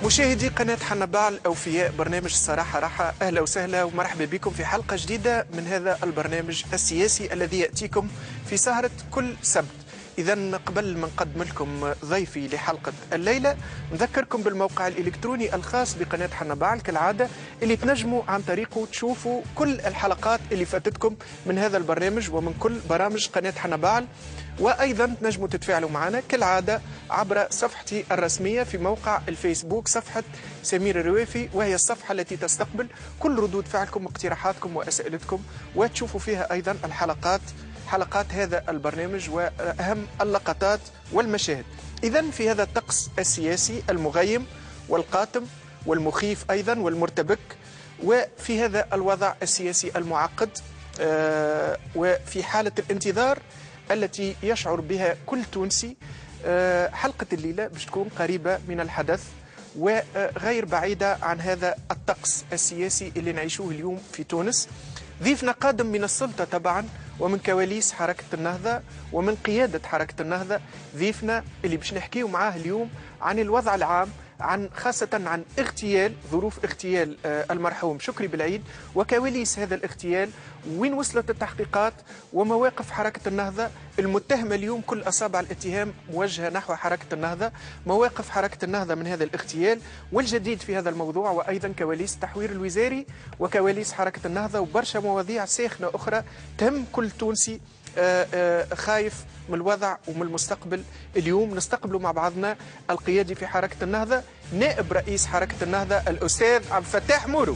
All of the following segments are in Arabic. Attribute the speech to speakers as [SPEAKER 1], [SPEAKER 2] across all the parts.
[SPEAKER 1] مشاهدي قناة حنبال الأوفياء، برنامج الصراحة راحة، أهلا وسهلا ومرحبا بكم في حلقة جديدة من هذا البرنامج السياسي الذي يأتيكم في سهرة كل سبت. إذا قبل ما نقدم لكم ضيفي لحلقة الليلة نذكركم بالموقع الإلكتروني الخاص بقناة حنبال كالعادة، اللي تنجموا عن طريقه تشوفوا كل الحلقات اللي فاتتكم من هذا البرنامج ومن كل برامج قناة حنبال. وأيضا تنجموا تتفاعلوا معنا كالعادة عبر صفحتي الرسمية في موقع الفيسبوك، صفحة سمير الرويفي، وهي الصفحة التي تستقبل كل ردود فعلكم واقتراحاتكم وأسئلتكم، وتشوفوا فيها أيضا حلقات هذا البرنامج وأهم اللقطات والمشاهد. إذن في هذا الطقس السياسي المغيم والقاتم والمخيف أيضا والمرتبك، وفي هذا الوضع السياسي المعقد، وفي حالة الانتظار التي يشعر بها كل تونسي، حلقة الليلة باش تكون قريبة من الحدث وغير بعيدة عن هذا الطقس السياسي اللي نعيشوه اليوم في تونس. ضيفنا قادم من السلطة طبعا ومن كواليس حركة النهضة ومن قيادة حركة النهضة. ضيفنا اللي باش نحكيه معاه اليوم عن الوضع العام، خاصة عن ظروف اغتيال المرحوم شكري بالعيد وكواليس هذا الاغتيال، وين وصلت التحقيقات ومواقف حركة النهضة المتهمة اليوم، كل أصابع الاتهام موجهة نحو حركة النهضة، مواقف حركة النهضة من هذا الاغتيال والجديد في هذا الموضوع، وأيضا كواليس التحوير الوزاري وكواليس حركة النهضة وبرشا مواضيع ساخنة أخرى تهم كل تونسي خايف من الوضع ومن المستقبل. اليوم نستقبلوا مع بعضنا القيادي في حركة النهضة، نائب رئيس حركة النهضة الأستاذ عبد الفتاح مورو.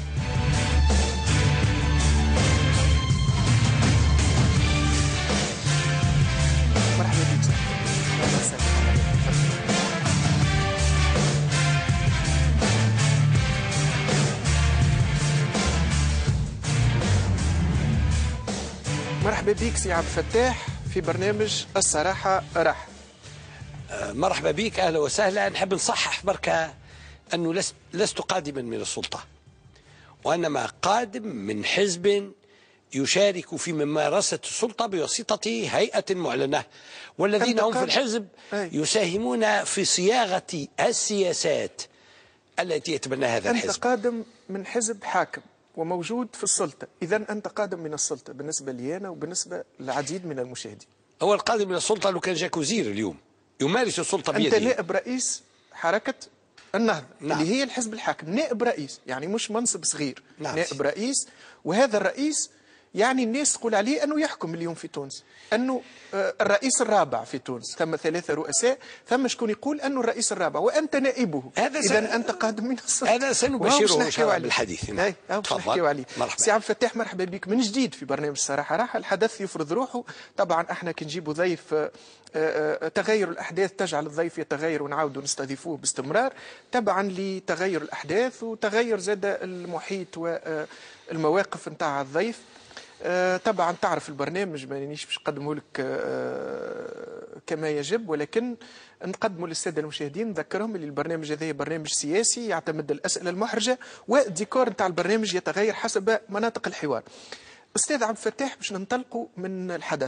[SPEAKER 1] مرحبا بك. مرحبا بك سي عبد الفتاح في برنامج الصراحة راحة.
[SPEAKER 2] مرحبا بك، أهلا وسهلا. نحب نصحح بركة أنه لست قادما من السلطة، وإنما قادم من حزب يشارك في ممارسة السلطة بواسطة هيئة معلنة، والذين هم في الحزب يساهمون في صياغة السياسات التي يتبناها هذا الحزب.
[SPEAKER 1] أنت قادم من حزب حاكم وموجود في السلطة، إذا أنت قادم من السلطة بالنسبة لي أنا وبالنسبة للعديد من المشاهدين.
[SPEAKER 2] هو القادم من السلطة لو كان جاك وزير اليوم يمارس السلطة بيده.
[SPEAKER 1] أنت نائب رئيس حركة النهضة،
[SPEAKER 2] نعم.
[SPEAKER 1] اللي هي الحزب الحاكم، نائب رئيس يعني مش منصب صغير.
[SPEAKER 2] نعم.
[SPEAKER 1] نائب رئيس، وهذا الرئيس يعني الناس تقول عليه أنه يحكم اليوم في تونس، أنه الرئيس الرابع في تونس. ثم 3 رؤساء، ثم شكون يقول أنه الرئيس الرابع وأنت نائبه.
[SPEAKER 2] إذا
[SPEAKER 1] أنت قادم من السلطة.
[SPEAKER 2] هذا سنبشره إن شاء الله بالحديث.
[SPEAKER 1] تفضل. سي عبد الفتاح مرحبا بك من جديد في برنامج الصراحة راحة. الحدث يفرض روحه طبعا، احنا كي نجيبوا ضيف تغير الأحداث تجعل الضيف يتغير ونعاودوا نستضيفوه باستمرار، تبعا لتغير الأحداث وتغير زاد المحيط والمواقف نتاع الضيف. طبعا تعرف البرنامج مانيش باش نقدمه لك كما يجب، ولكن نقدمه للساده المشاهدين، نذكرهم اللي البرنامج هذا برنامج سياسي يعتمد الاسئله المحرجه، والديكور نتاع البرنامج يتغير حسب مناطق الحوار. استاذ عبد الفتاح، باش ننطلقوا من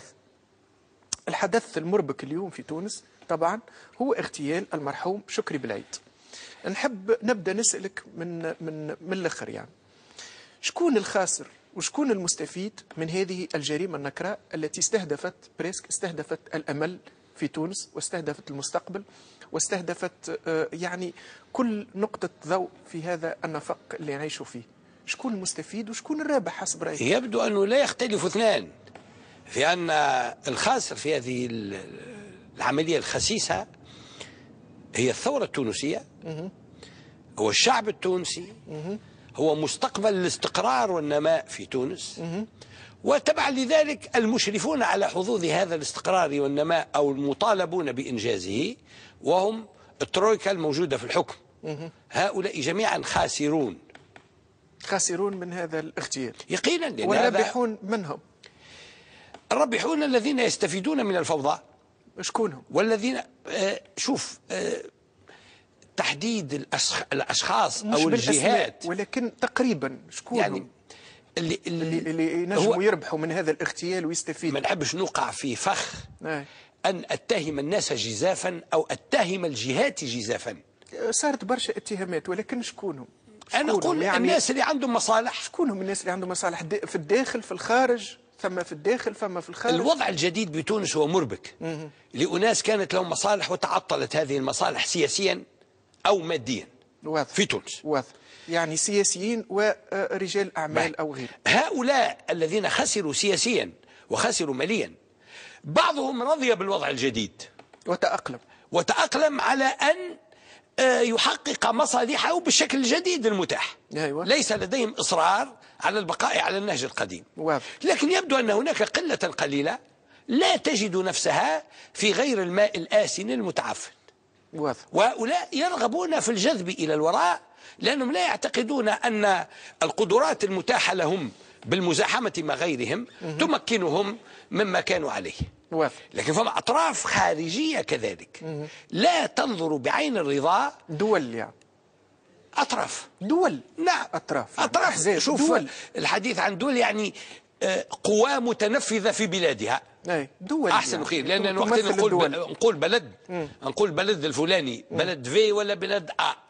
[SPEAKER 1] الحدث المربك اليوم في تونس طبعا هو اغتيال المرحوم شكري بالعيد. نحب نبدا نسالك من الاخر، يعني شكون الخاسر وشكون المستفيد من هذه الجريمة النكراء التي استهدفت الأمل في تونس، واستهدفت المستقبل، واستهدفت يعني كل نقطة ضوء في هذا النفق اللي نعيشه فيه. شكون المستفيد وشكون الرابح حسب رأيك؟
[SPEAKER 2] يبدو أنه لا يختلف اثنان في أن الخاسر في هذه العملية الخسيسة هي الثورة التونسية، هو الشعب التونسي، هو مستقبل الاستقرار والنماء في تونس، وتبعا لذلك المشرفون على حظوظ هذا الاستقرار والنماء أو المطالبون بإنجازه، وهم الترويكا الموجودة في الحكم. هؤلاء جميعا خاسرون
[SPEAKER 1] من هذا الاغتيال
[SPEAKER 2] يقينا.
[SPEAKER 1] والرابحون منهم
[SPEAKER 2] الرابحون الذين يستفيدون من الفوضى.
[SPEAKER 1] شكونهم؟
[SPEAKER 2] والذين شوف تحديد الأشخاص أو الجهات،
[SPEAKER 1] ولكن تقريبا شكون
[SPEAKER 2] يعني
[SPEAKER 1] اللي ينجموا يربحوا من هذا الاغتيال ويستفيدوا.
[SPEAKER 2] ما نحبش نوقع في فخ أن أتهم الناس جزافا أو أتهم الجهات جزافا.
[SPEAKER 1] صارت برشا اتهامات، ولكن شكونهم؟
[SPEAKER 2] انا اقول يعني الناس اللي عندهم مصالح.
[SPEAKER 1] شكونهم الناس اللي عندهم مصالح في الداخل في الخارج؟ ثم في الداخل ثم في الخارج.
[SPEAKER 2] الوضع الجديد بتونس هو مربك لأناس كانت لهم مصالح وتعطلت هذه المصالح سياسيا أو ماديا.
[SPEAKER 1] واضح.
[SPEAKER 2] في تونس
[SPEAKER 1] واضح. يعني سياسيين ورجال أعمال أو غيره.
[SPEAKER 2] هؤلاء الذين خسروا سياسيا وخسروا ماليا بعضهم رضي بالوضع الجديد وتأقلم على أن يحقق مصالحه بالشكل الجديد المتاح.
[SPEAKER 1] أيوة.
[SPEAKER 2] ليس لديهم إصرار على البقاء على النهج القديم.
[SPEAKER 1] واضح.
[SPEAKER 2] لكن يبدو أن هناك قلة قليلة لا تجد نفسها في غير الماء الآسن المتعفن.
[SPEAKER 1] واضح.
[SPEAKER 2] وهؤلاء يرغبون في الجذب إلى الوراء لأنهم لا يعتقدون أن القدرات المتاحة لهم بالمزاحمة مع غيرهم تمكنهم مما كانوا عليه.
[SPEAKER 1] واضح.
[SPEAKER 2] لكن فما أطراف خارجية كذلك لا تنظر بعين الرضا.
[SPEAKER 1] دول يعني
[SPEAKER 2] أطراف.
[SPEAKER 1] دول.
[SPEAKER 2] نعم.
[SPEAKER 1] أطراف.
[SPEAKER 2] شوف
[SPEAKER 1] دول.
[SPEAKER 2] الحديث عن دول يعني قوى متنفذة في بلادها.
[SPEAKER 1] أي دول
[SPEAKER 2] أحسن
[SPEAKER 1] يعني.
[SPEAKER 2] خير، لأن وقت نقول بلد نقول بلد الفلاني بلد في ولا بلد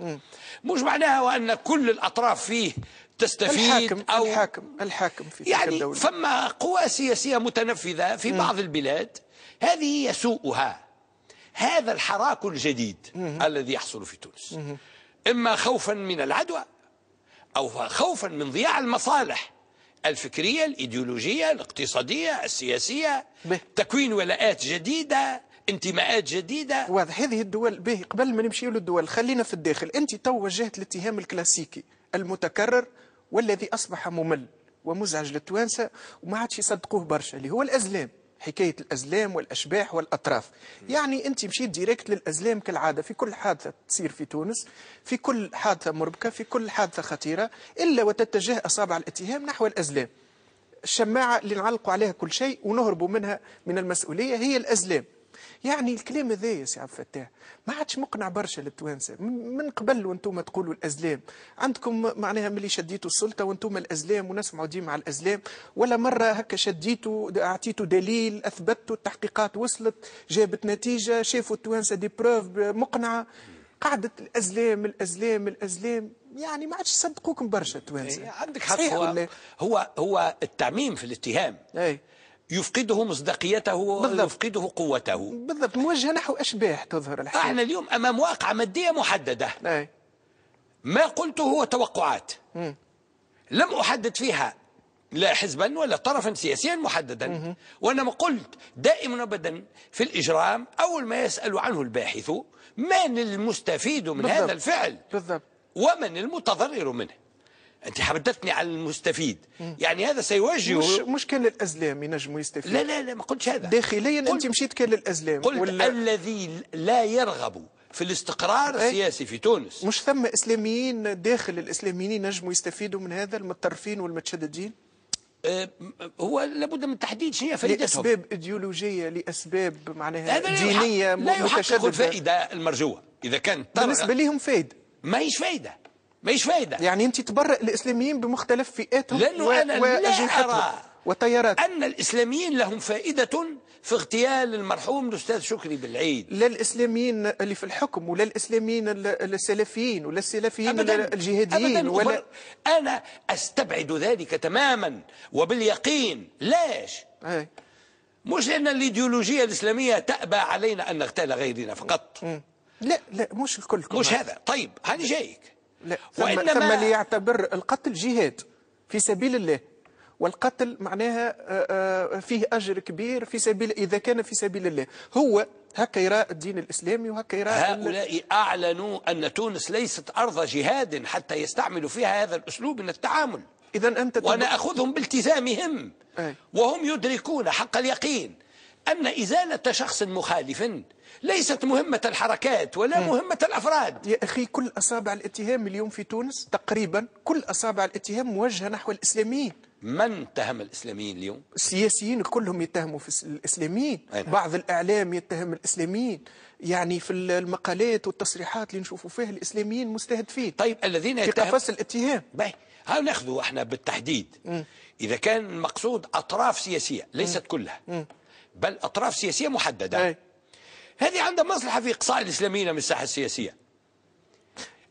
[SPEAKER 2] مش معناها وأن كل الأطراف فيه تستفيد أو
[SPEAKER 1] الحاكم في
[SPEAKER 2] يعني
[SPEAKER 1] الدولة.
[SPEAKER 2] فما قوى سياسية متنفذة في بعض البلاد هذه يسوءها هذا الحراك الجديد الذي يحصل في تونس، إما خوفا من العدوى أو خوفا من ضياع المصالح الفكرية الإيديولوجية الاقتصادية السياسية تكوين ولاءات جديدة انتماءات جديدة.
[SPEAKER 1] واضح. هذه الدول به قبل ما نمشي للدول خلينا في الداخل. أنت تو وجهت الاتهام الكلاسيكي المتكرر والذي أصبح ممل ومزعج للتوانسة وما عادش يصدقوه برشا، اللي هو الأزلام. حكاية الأزلام والأشباح والأطراف. يعني أنت مشيت ديريكت للأزلام كالعادة في كل حادثة تصير في تونس، في كل حادثة مربكة، في كل حادثة خطيرة، إلا وتتجه أصابع الاتهام نحو الأزلام. الشماعة اللي نعلقوا عليها كل شيء ونهربوا منها من المسؤولية هي الأزلام. يعني الكلام هذا يا سي عبد الفتاح ما عادش مقنع برشا للتوانسه. من قبل وانتم تقولوا الازلام عندكم معناها ملي شديتوا السلطه وانتم الازلام ونسمعوا ديما على الازلام، ولا مره هكا شديتوا اعطيتوا دليل اثبتوا التحقيقات وصلت جابت نتيجه شافوا التوانسه دي بروف مقنعه. قعدت الازلام يعني ما عادش يصدقوكم برشا التوانسه.
[SPEAKER 2] عندك حق. هو التعميم في الاتهام يفقده مصداقيته ويفقده قوته.
[SPEAKER 1] بالضبط. موجه نحو أشباح تظهر الحياة.
[SPEAKER 2] احنا اليوم أمام واقعة مادية محددة. ما قلته هو توقعات لم أحدد فيها لا حزبا ولا طرفا سياسيا محددا، وإنما قلت دائما أبدا في الإجرام أول ما يسأل عنه الباحث من المستفيد من هذا الفعل ومن المتضرر منه. أنت حدثتني عن المستفيد، يعني هذا سيوجه
[SPEAKER 1] مش كان الأزلام ينجموا يستفيد.
[SPEAKER 2] لا ما قلتش هذا.
[SPEAKER 1] داخليا أنت مشيت كان للأزلام.
[SPEAKER 2] قلت الذي لا يرغب في الاستقرار السياسي في تونس.
[SPEAKER 1] مش ثم إسلاميين داخل الإسلاميين ينجموا يستفيدوا من هذا المتطرفين والمتشددين؟
[SPEAKER 2] هو لابد من تحديد شنو فائدتهم.
[SPEAKER 1] لأسباب إيديولوجية، لأسباب معناها دينية
[SPEAKER 2] لا يحقق
[SPEAKER 1] متشددة.
[SPEAKER 2] الفائدة المرجوة إذا كانت
[SPEAKER 1] بالنسبة لهم فائدة.
[SPEAKER 2] ماهيش فائدة.
[SPEAKER 1] يعني أنت تبرأ الإسلاميين بمختلف فئاتهم
[SPEAKER 2] لأنه أنا لا أرى
[SPEAKER 1] وتيارات
[SPEAKER 2] أن الإسلاميين لهم فائدة في اغتيال المرحوم الأستاذ شكري بالعيد.
[SPEAKER 1] لا الإسلاميين اللي في الحكم ولا الإسلاميين السلفيين ولا السلفيين الجهاديين ولا
[SPEAKER 2] أنا أستبعد ذلك تماما وباليقين. ليش؟ مش لأن الإيديولوجية الإسلامية تأبى علينا أن نغتال غيرنا فقط.
[SPEAKER 1] لا مش الكل
[SPEAKER 2] مش هذا. طيب هاني جايك.
[SPEAKER 1] لا ثم اللي يعتبر القتل جهاد في سبيل الله، والقتل معناها فيه أجر كبير في سبيل إذا كان في سبيل الله. هو هكا يرى الدين الإسلامي وهكا يرى
[SPEAKER 2] هؤلاء أعلنوا أن تونس ليست أرض جهاد حتى يستعملوا فيها هذا الأسلوب من التعامل.
[SPEAKER 1] إذا أنت
[SPEAKER 2] وأنا أخذهم بالتزامهم وهم يدركون حق اليقين أن إزالة شخص مخالف ليست مهمة الحركات ولا مهمة الأفراد.
[SPEAKER 1] يا أخي كل أصابع الاتهام اليوم في تونس تقريبا كل أصابع الاتهام موجهة نحو الإسلاميين.
[SPEAKER 2] من اتهم الإسلاميين اليوم؟
[SPEAKER 1] السياسيين كلهم يتهموا في الإسلاميين. بعض الإعلام يتهم الإسلاميين، يعني في المقالات والتصريحات اللي نشوفوا فيها الإسلاميين مستهدفين.
[SPEAKER 2] طيب الذين
[SPEAKER 1] في قفص الاتهام.
[SPEAKER 2] ها ناخذوا احنا بالتحديد. إذا كان المقصود أطراف سياسية ليست كلها بل أطراف سياسية محددة، هذه عندها مصلحة في إقصاء الإسلاميين من الساحة السياسية.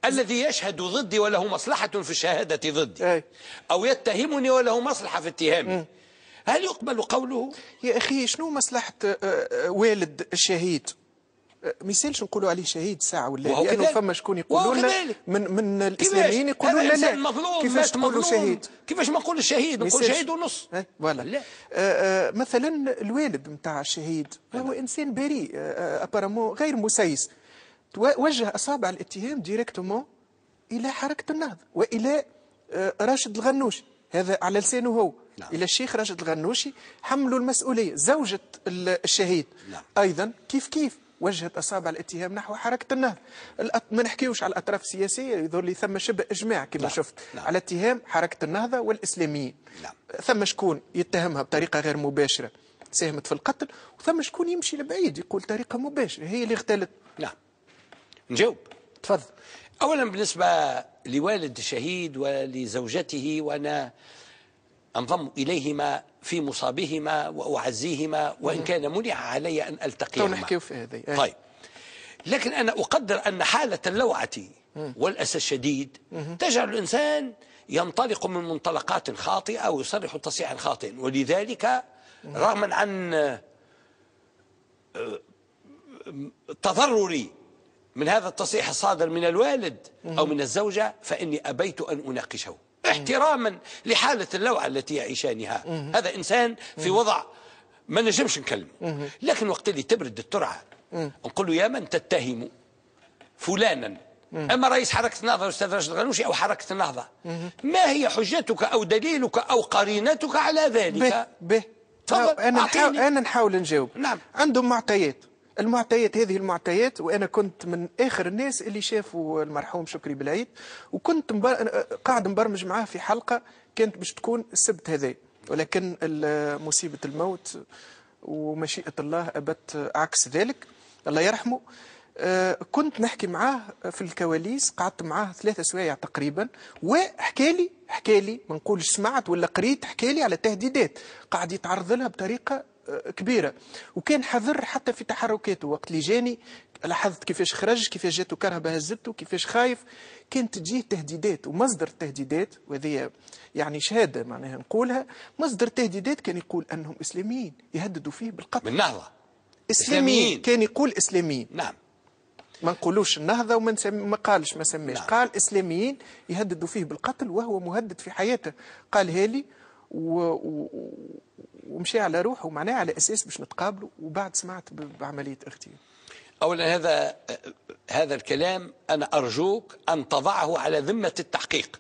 [SPEAKER 2] الذي يشهد ضدي وله مصلحة في الشهادة ضدي
[SPEAKER 1] أي.
[SPEAKER 2] أو يتهمني وله مصلحة في اتهامي، هل يقبل قوله؟
[SPEAKER 1] يا أخي شنو مصلحة والد الشهيد؟ ما يسالش نقولوا عليه شهيد ساعة ولا، لأنه فما شكون يقولون من الإسلاميين يقولون لا
[SPEAKER 2] مظلوم،
[SPEAKER 1] كيفاش تقولوا شهيد؟
[SPEAKER 2] كيفاش ما نقول الشهيد؟ نقول شهيد ونص.
[SPEAKER 1] فوالا. مثلا الوالد نتاع الشهيد هو إنسان بريء أبارامون غير مسيس، وجه أصابع الاتهام ديريكتومون إلى حركة النهضة وإلى راشد الغنوشي، هذا على لسانه هو. نعم. إلى الشيخ راشد الغنوشي حملوا المسؤولية. زوجة الشهيد نعم. أيضا كيف وجهت أصابع الاتهام نحو حركة النهضة. ما نحكيوش على الأطراف السياسية، يظهر لي ثم شبه إجماع كما نعم. شفت نعم. على اتهام حركة النهضة والإسلاميين. نعم. ثم شكون يتهمها بطريقة غير مباشرة ساهمت في القتل، وثم شكون يمشي لبعيد يقول طريقة مباشرة هي اللي اغتالت.
[SPEAKER 2] نعم. نجاوب.
[SPEAKER 1] تفضل.
[SPEAKER 2] أولا بالنسبة لوالد الشهيد ولزوجته، وأنا أنضم إليهما في مصابهما وأعزيهما، وإن كان منع علي أن ألتقيهما.
[SPEAKER 1] نحكيو في هذه.
[SPEAKER 2] طيب، لكن أنا أقدر أن حالة اللوعة والأسى الشديد تجعل الإنسان ينطلق من منطلقات خاطئة ويصرح تصريحا خاطئا، ولذلك رغما عن تضرري من هذا التصريح الصادر من الوالد أو من الزوجة، فإني أبيت أن أناقشه احتراما لحالة اللوعة التي يعيشانها. هذا إنسان في وضع ما نجمش نكلمه، لكن وقت اللي تبرد الترعة نقول له يا من تتهم فلانا، أما رئيس حركة النهضة الأستاذ راشد الغنوشي أو حركة النهضة، ما هي حجتك أو دليلك أو قرينتك على ذلك؟
[SPEAKER 1] أنا نحاول نجاوب.
[SPEAKER 2] نعم.
[SPEAKER 1] عندهم معطيات، المعطيات هذه المعطيات، وأنا كنت من آخر الناس اللي شافوا المرحوم شكري بالعيد، وكنت قاعد مبرمج معاه في حلقة كانت باش تكون السبت هذا، ولكن مصيبة الموت ومشيئة الله أبت عكس ذلك، الله يرحمه. كنت نحكي معاه في الكواليس، قعدت معاه 3 سوايع تقريبا، وحكى لي ما نقولش سمعت ولا قريت، حكى لي على تهديدات قاعد يتعرض لها بطريقة كبيرة، وكان حذر حتى في تحركاته. وقت اللي جاني لاحظت كيفاش خرج، كيفاش جاته كرهبة هزته، كيفاش خايف، كانت تجيه تهديدات. ومصدر التهديدات، وهذه يعني شهادة معناها نقولها، مصدر التهديدات كان يقول أنهم إسلاميين يهددوا فيه بالقتل.
[SPEAKER 2] من نهضة
[SPEAKER 1] إسلاميين، كان يقول إسلاميين.
[SPEAKER 2] نعم. ما
[SPEAKER 1] نقولوش النهضة ما قالش ما سماش. نعم. قال إسلاميين يهددوا فيه بالقتل وهو مهدد في حياته. قالها لي ومشي على روحه معناها على أساس باش نتقابلوا، وبعد سمعت بعملية اغتيال.
[SPEAKER 2] أولا هذا الكلام أنا أرجوك أن تضعه على ذمة التحقيق.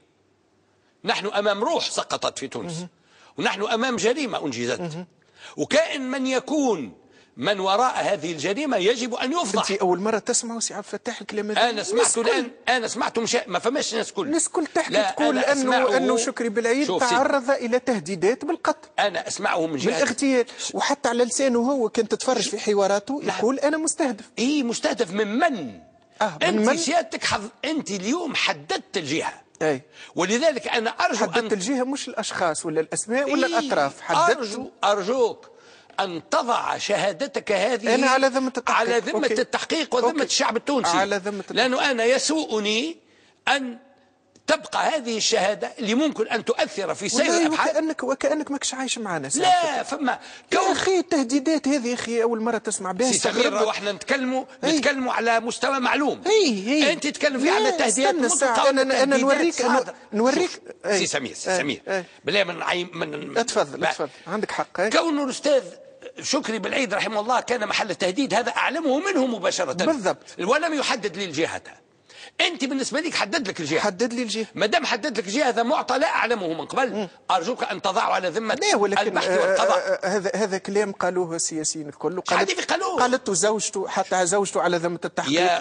[SPEAKER 2] نحن أمام روح سقطت في تونس، ونحن أمام جريمة أنجزت، وكائن من يكون من وراء هذه الجريمة يجب أن يفضح.
[SPEAKER 1] أنت أول مرة تسمع سي عبد الفتاح الكلام هذا؟
[SPEAKER 2] أنا سمعته الآن، أنا سمعته ما فماش الناس كل
[SPEAKER 1] تحكي تقول أنه شكري بالعيد تعرض إلى تهديدات بالقتل.
[SPEAKER 2] أنا أسمعه من جهة
[SPEAKER 1] بالاغتيال، وحتى على لسانه هو كنت تتفرج في حواراته يقول أنا مستهدف.
[SPEAKER 2] إيه مستهدف من؟ أنت سيادتك أنت اليوم حددت الجهة.
[SPEAKER 1] أي.
[SPEAKER 2] ولذلك أنا أرجو
[SPEAKER 1] حددت الجهة، مش الأشخاص ولا الأسماء ولا الأطراف. حددت.
[SPEAKER 2] أرجوك أن تضع شهادتك هذه
[SPEAKER 1] أنا على ذمة التحقيق،
[SPEAKER 2] على ذمة التحقيق وذمة الشعب التونسي،
[SPEAKER 1] على ذمة التحقيق.
[SPEAKER 2] لأنه أنا يسوءني أن تبقى هذه الشهادة اللي ممكن أن تؤثر في سير الأبحاث.
[SPEAKER 1] وكأنك ماكش عايش معنا.
[SPEAKER 2] لا فما
[SPEAKER 1] يا أخي التهديدات هذه يا أخي أول مرة تسمع بها.
[SPEAKER 2] سي سمير وإحنا نتكلموا على مستوى معلوم. أنت تتكلم فيه على تهديدات.
[SPEAKER 1] أنا نوريك
[SPEAKER 2] سي سمير بالله من
[SPEAKER 1] اتفضل عندك حق.
[SPEAKER 2] كونه الأستاذ شكري بالعيد رحمه الله كان محل التهديد، هذا أعلمه منه مباشرة
[SPEAKER 1] بالضبط،
[SPEAKER 2] ولم يحدد لي الجهة. أنت بالنسبة لك حدد لك الجهة.
[SPEAKER 1] حدد لي الجهة.
[SPEAKER 2] ما دام حدد لك الجهة، هذا معطى لا أعلمه من قبل. أرجوك أن تضعه على ذمة البحث والقضاء.
[SPEAKER 1] هذا كلام قالوه السياسيين الكل.
[SPEAKER 2] قالته
[SPEAKER 1] زوجته، حتى زوجته على ذمة التحقيق.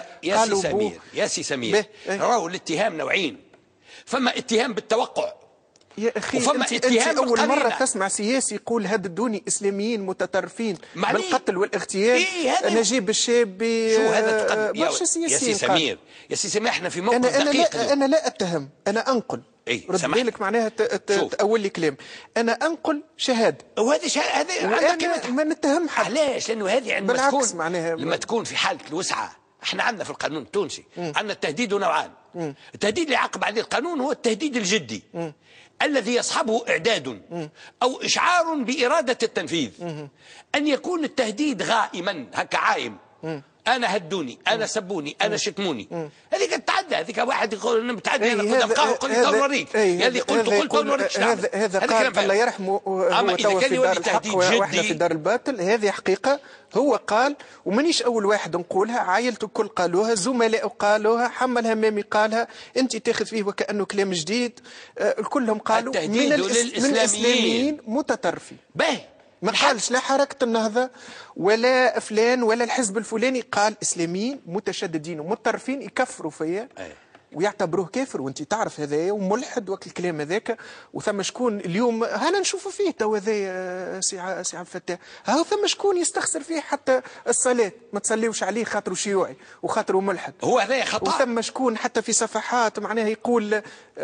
[SPEAKER 2] يا سي سمير راهو الاتهام نوعين. فما اتهام بالتوقع
[SPEAKER 1] يا أخي، أنت أول مرة تسمع سياسي يقول هددوني إسلاميين متطرفين بالقتل والاغتيال. نجيب الشابي.
[SPEAKER 2] شو هذا
[SPEAKER 1] برشا سياسيين.
[SPEAKER 2] يا سي سمير احنا في موقف دقيق.
[SPEAKER 1] أنا لا أتهم، أنا أنقل. رد بالك معناها تأول لي كلام. أنا أنقل شهادة،
[SPEAKER 2] وهذه شهادة
[SPEAKER 1] ما نتهم حد.
[SPEAKER 2] علاش؟ لأنه هذه عندما
[SPEAKER 1] بالعكس معناها
[SPEAKER 2] لما تكون في حالة الوسعة احنا عندنا في القانون التونسي عندنا التهديد نوعان. التهديد اللي يعاقب عليه القانون هو التهديد الجدي الذي يصحبه إعداد أو إشعار بإرادة التنفيذ. أن يكون التهديد غائما هكا عايم، أنا هدوني، أنا سبوني، أنا شتموني، هذيك تتعدى، هذيك واحد يقول متعدى، أنا كنت أبقاه وقلت نوريك، اللي قلت ونوريك.
[SPEAKER 1] هذا قال الله يرحمه هو توا في دار الحق واحنا في دار الباطل. هذه حقيقة هو قال، ومانيش أول واحد نقولها، عائلته الكل قالوها، زملاء قالوها، حمل همامي قالها، أنت تاخذ فيه وكأنه كلام جديد. الكلهم قالوا من الإسلاميين متطرفين. ما قالش لا حركة النهضة ولا فلان ولا الحزب الفلاني، قال إسلاميين متشددين ومتطرفين يكفروا فيا ويعتبروه كافر، وانت تعرف هذايا وملحد وقت الكلام هذاك. وثم شكون اليوم هانا نشوفوا فيه تو هذايا سي عبد الفتاح، ها ثم شكون يستخسر فيه حتى الصلاة ما تصليوش عليه خاطره شيوعي وخاطره ملحد،
[SPEAKER 2] هو هذايا خطأ.
[SPEAKER 1] وثم شكون حتى في صفحات معناها يقول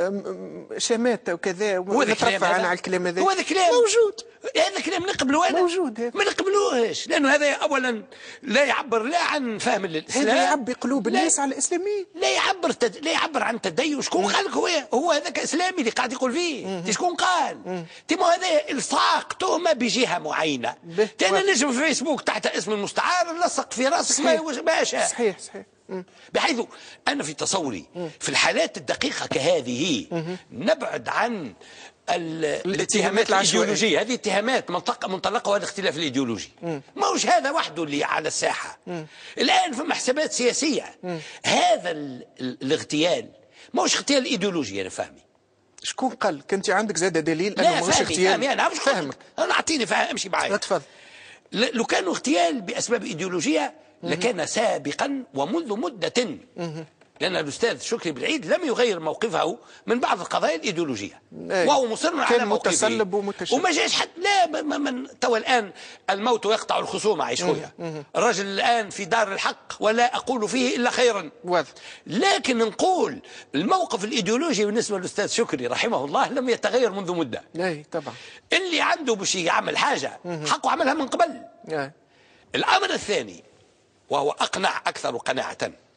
[SPEAKER 1] شماتة وكذا، ونترفع عن على الكلام هذا.
[SPEAKER 2] هو هذا كلام
[SPEAKER 1] موجود،
[SPEAKER 2] هذا كلام نقبلوه، أنا
[SPEAKER 1] موجود هذا
[SPEAKER 2] ما نقبلوهش، لأنه هذا أولا لا يعبر لا عن فهم للإسلام،
[SPEAKER 1] هذا يعبي قلوب الناس على الإسلاميين،
[SPEAKER 2] لا يعبر عن تدين. شكون قال لك هو هذاك إسلامي اللي قاعد يقول فيه؟ شكون قال؟ تيمو هذا إلصاق تهمة بجهة معينة. أنا نجم في فيسبوك تحت اسم المستعار نلصق في راسك ما شاء.
[SPEAKER 1] صحيح.
[SPEAKER 2] بحيث أنا في تصوري في الحالات الدقيقة كهذه نبعد عن الاتهامات الايديولوجيه. هذه اتهامات منطلقها الاختلاف الايديولوجي، ماهوش هذا وحده اللي على الساحه. الان فما حسابات سياسيه. هذا الاغتيال ماهوش اغتيال ايديولوجي، انا فاهمي.
[SPEAKER 1] شكون قال؟ كنت عندك زاد دليل انه ماهوش اغتيال؟
[SPEAKER 2] انا فاهمك، انا اعطيني امشي معايا.
[SPEAKER 1] تفضل.
[SPEAKER 2] لو كان اغتيال باسباب ايديولوجيه لكان سابقا ومنذ مده، لأن الأستاذ شكري بالعيد لم يغير موقفه من بعض القضايا الإيديولوجية، وهو مصر على موقفه،
[SPEAKER 1] متسلب ومتشدد،
[SPEAKER 2] وما جاش حد. لا من توا الآن الموت يقطع الخصومة، عيش خويا. الرجل الآن في دار الحق ولا أقول فيه إلا خيرا، لكن نقول الموقف الإيديولوجي بالنسبة للأستاذ شكري رحمه الله لم يتغير منذ مدة.
[SPEAKER 1] طبعا
[SPEAKER 2] اللي عنده باش يعمل حاجة حقه عملها من قبل. الأمر الثاني وهو أقنع أكثر قناعة،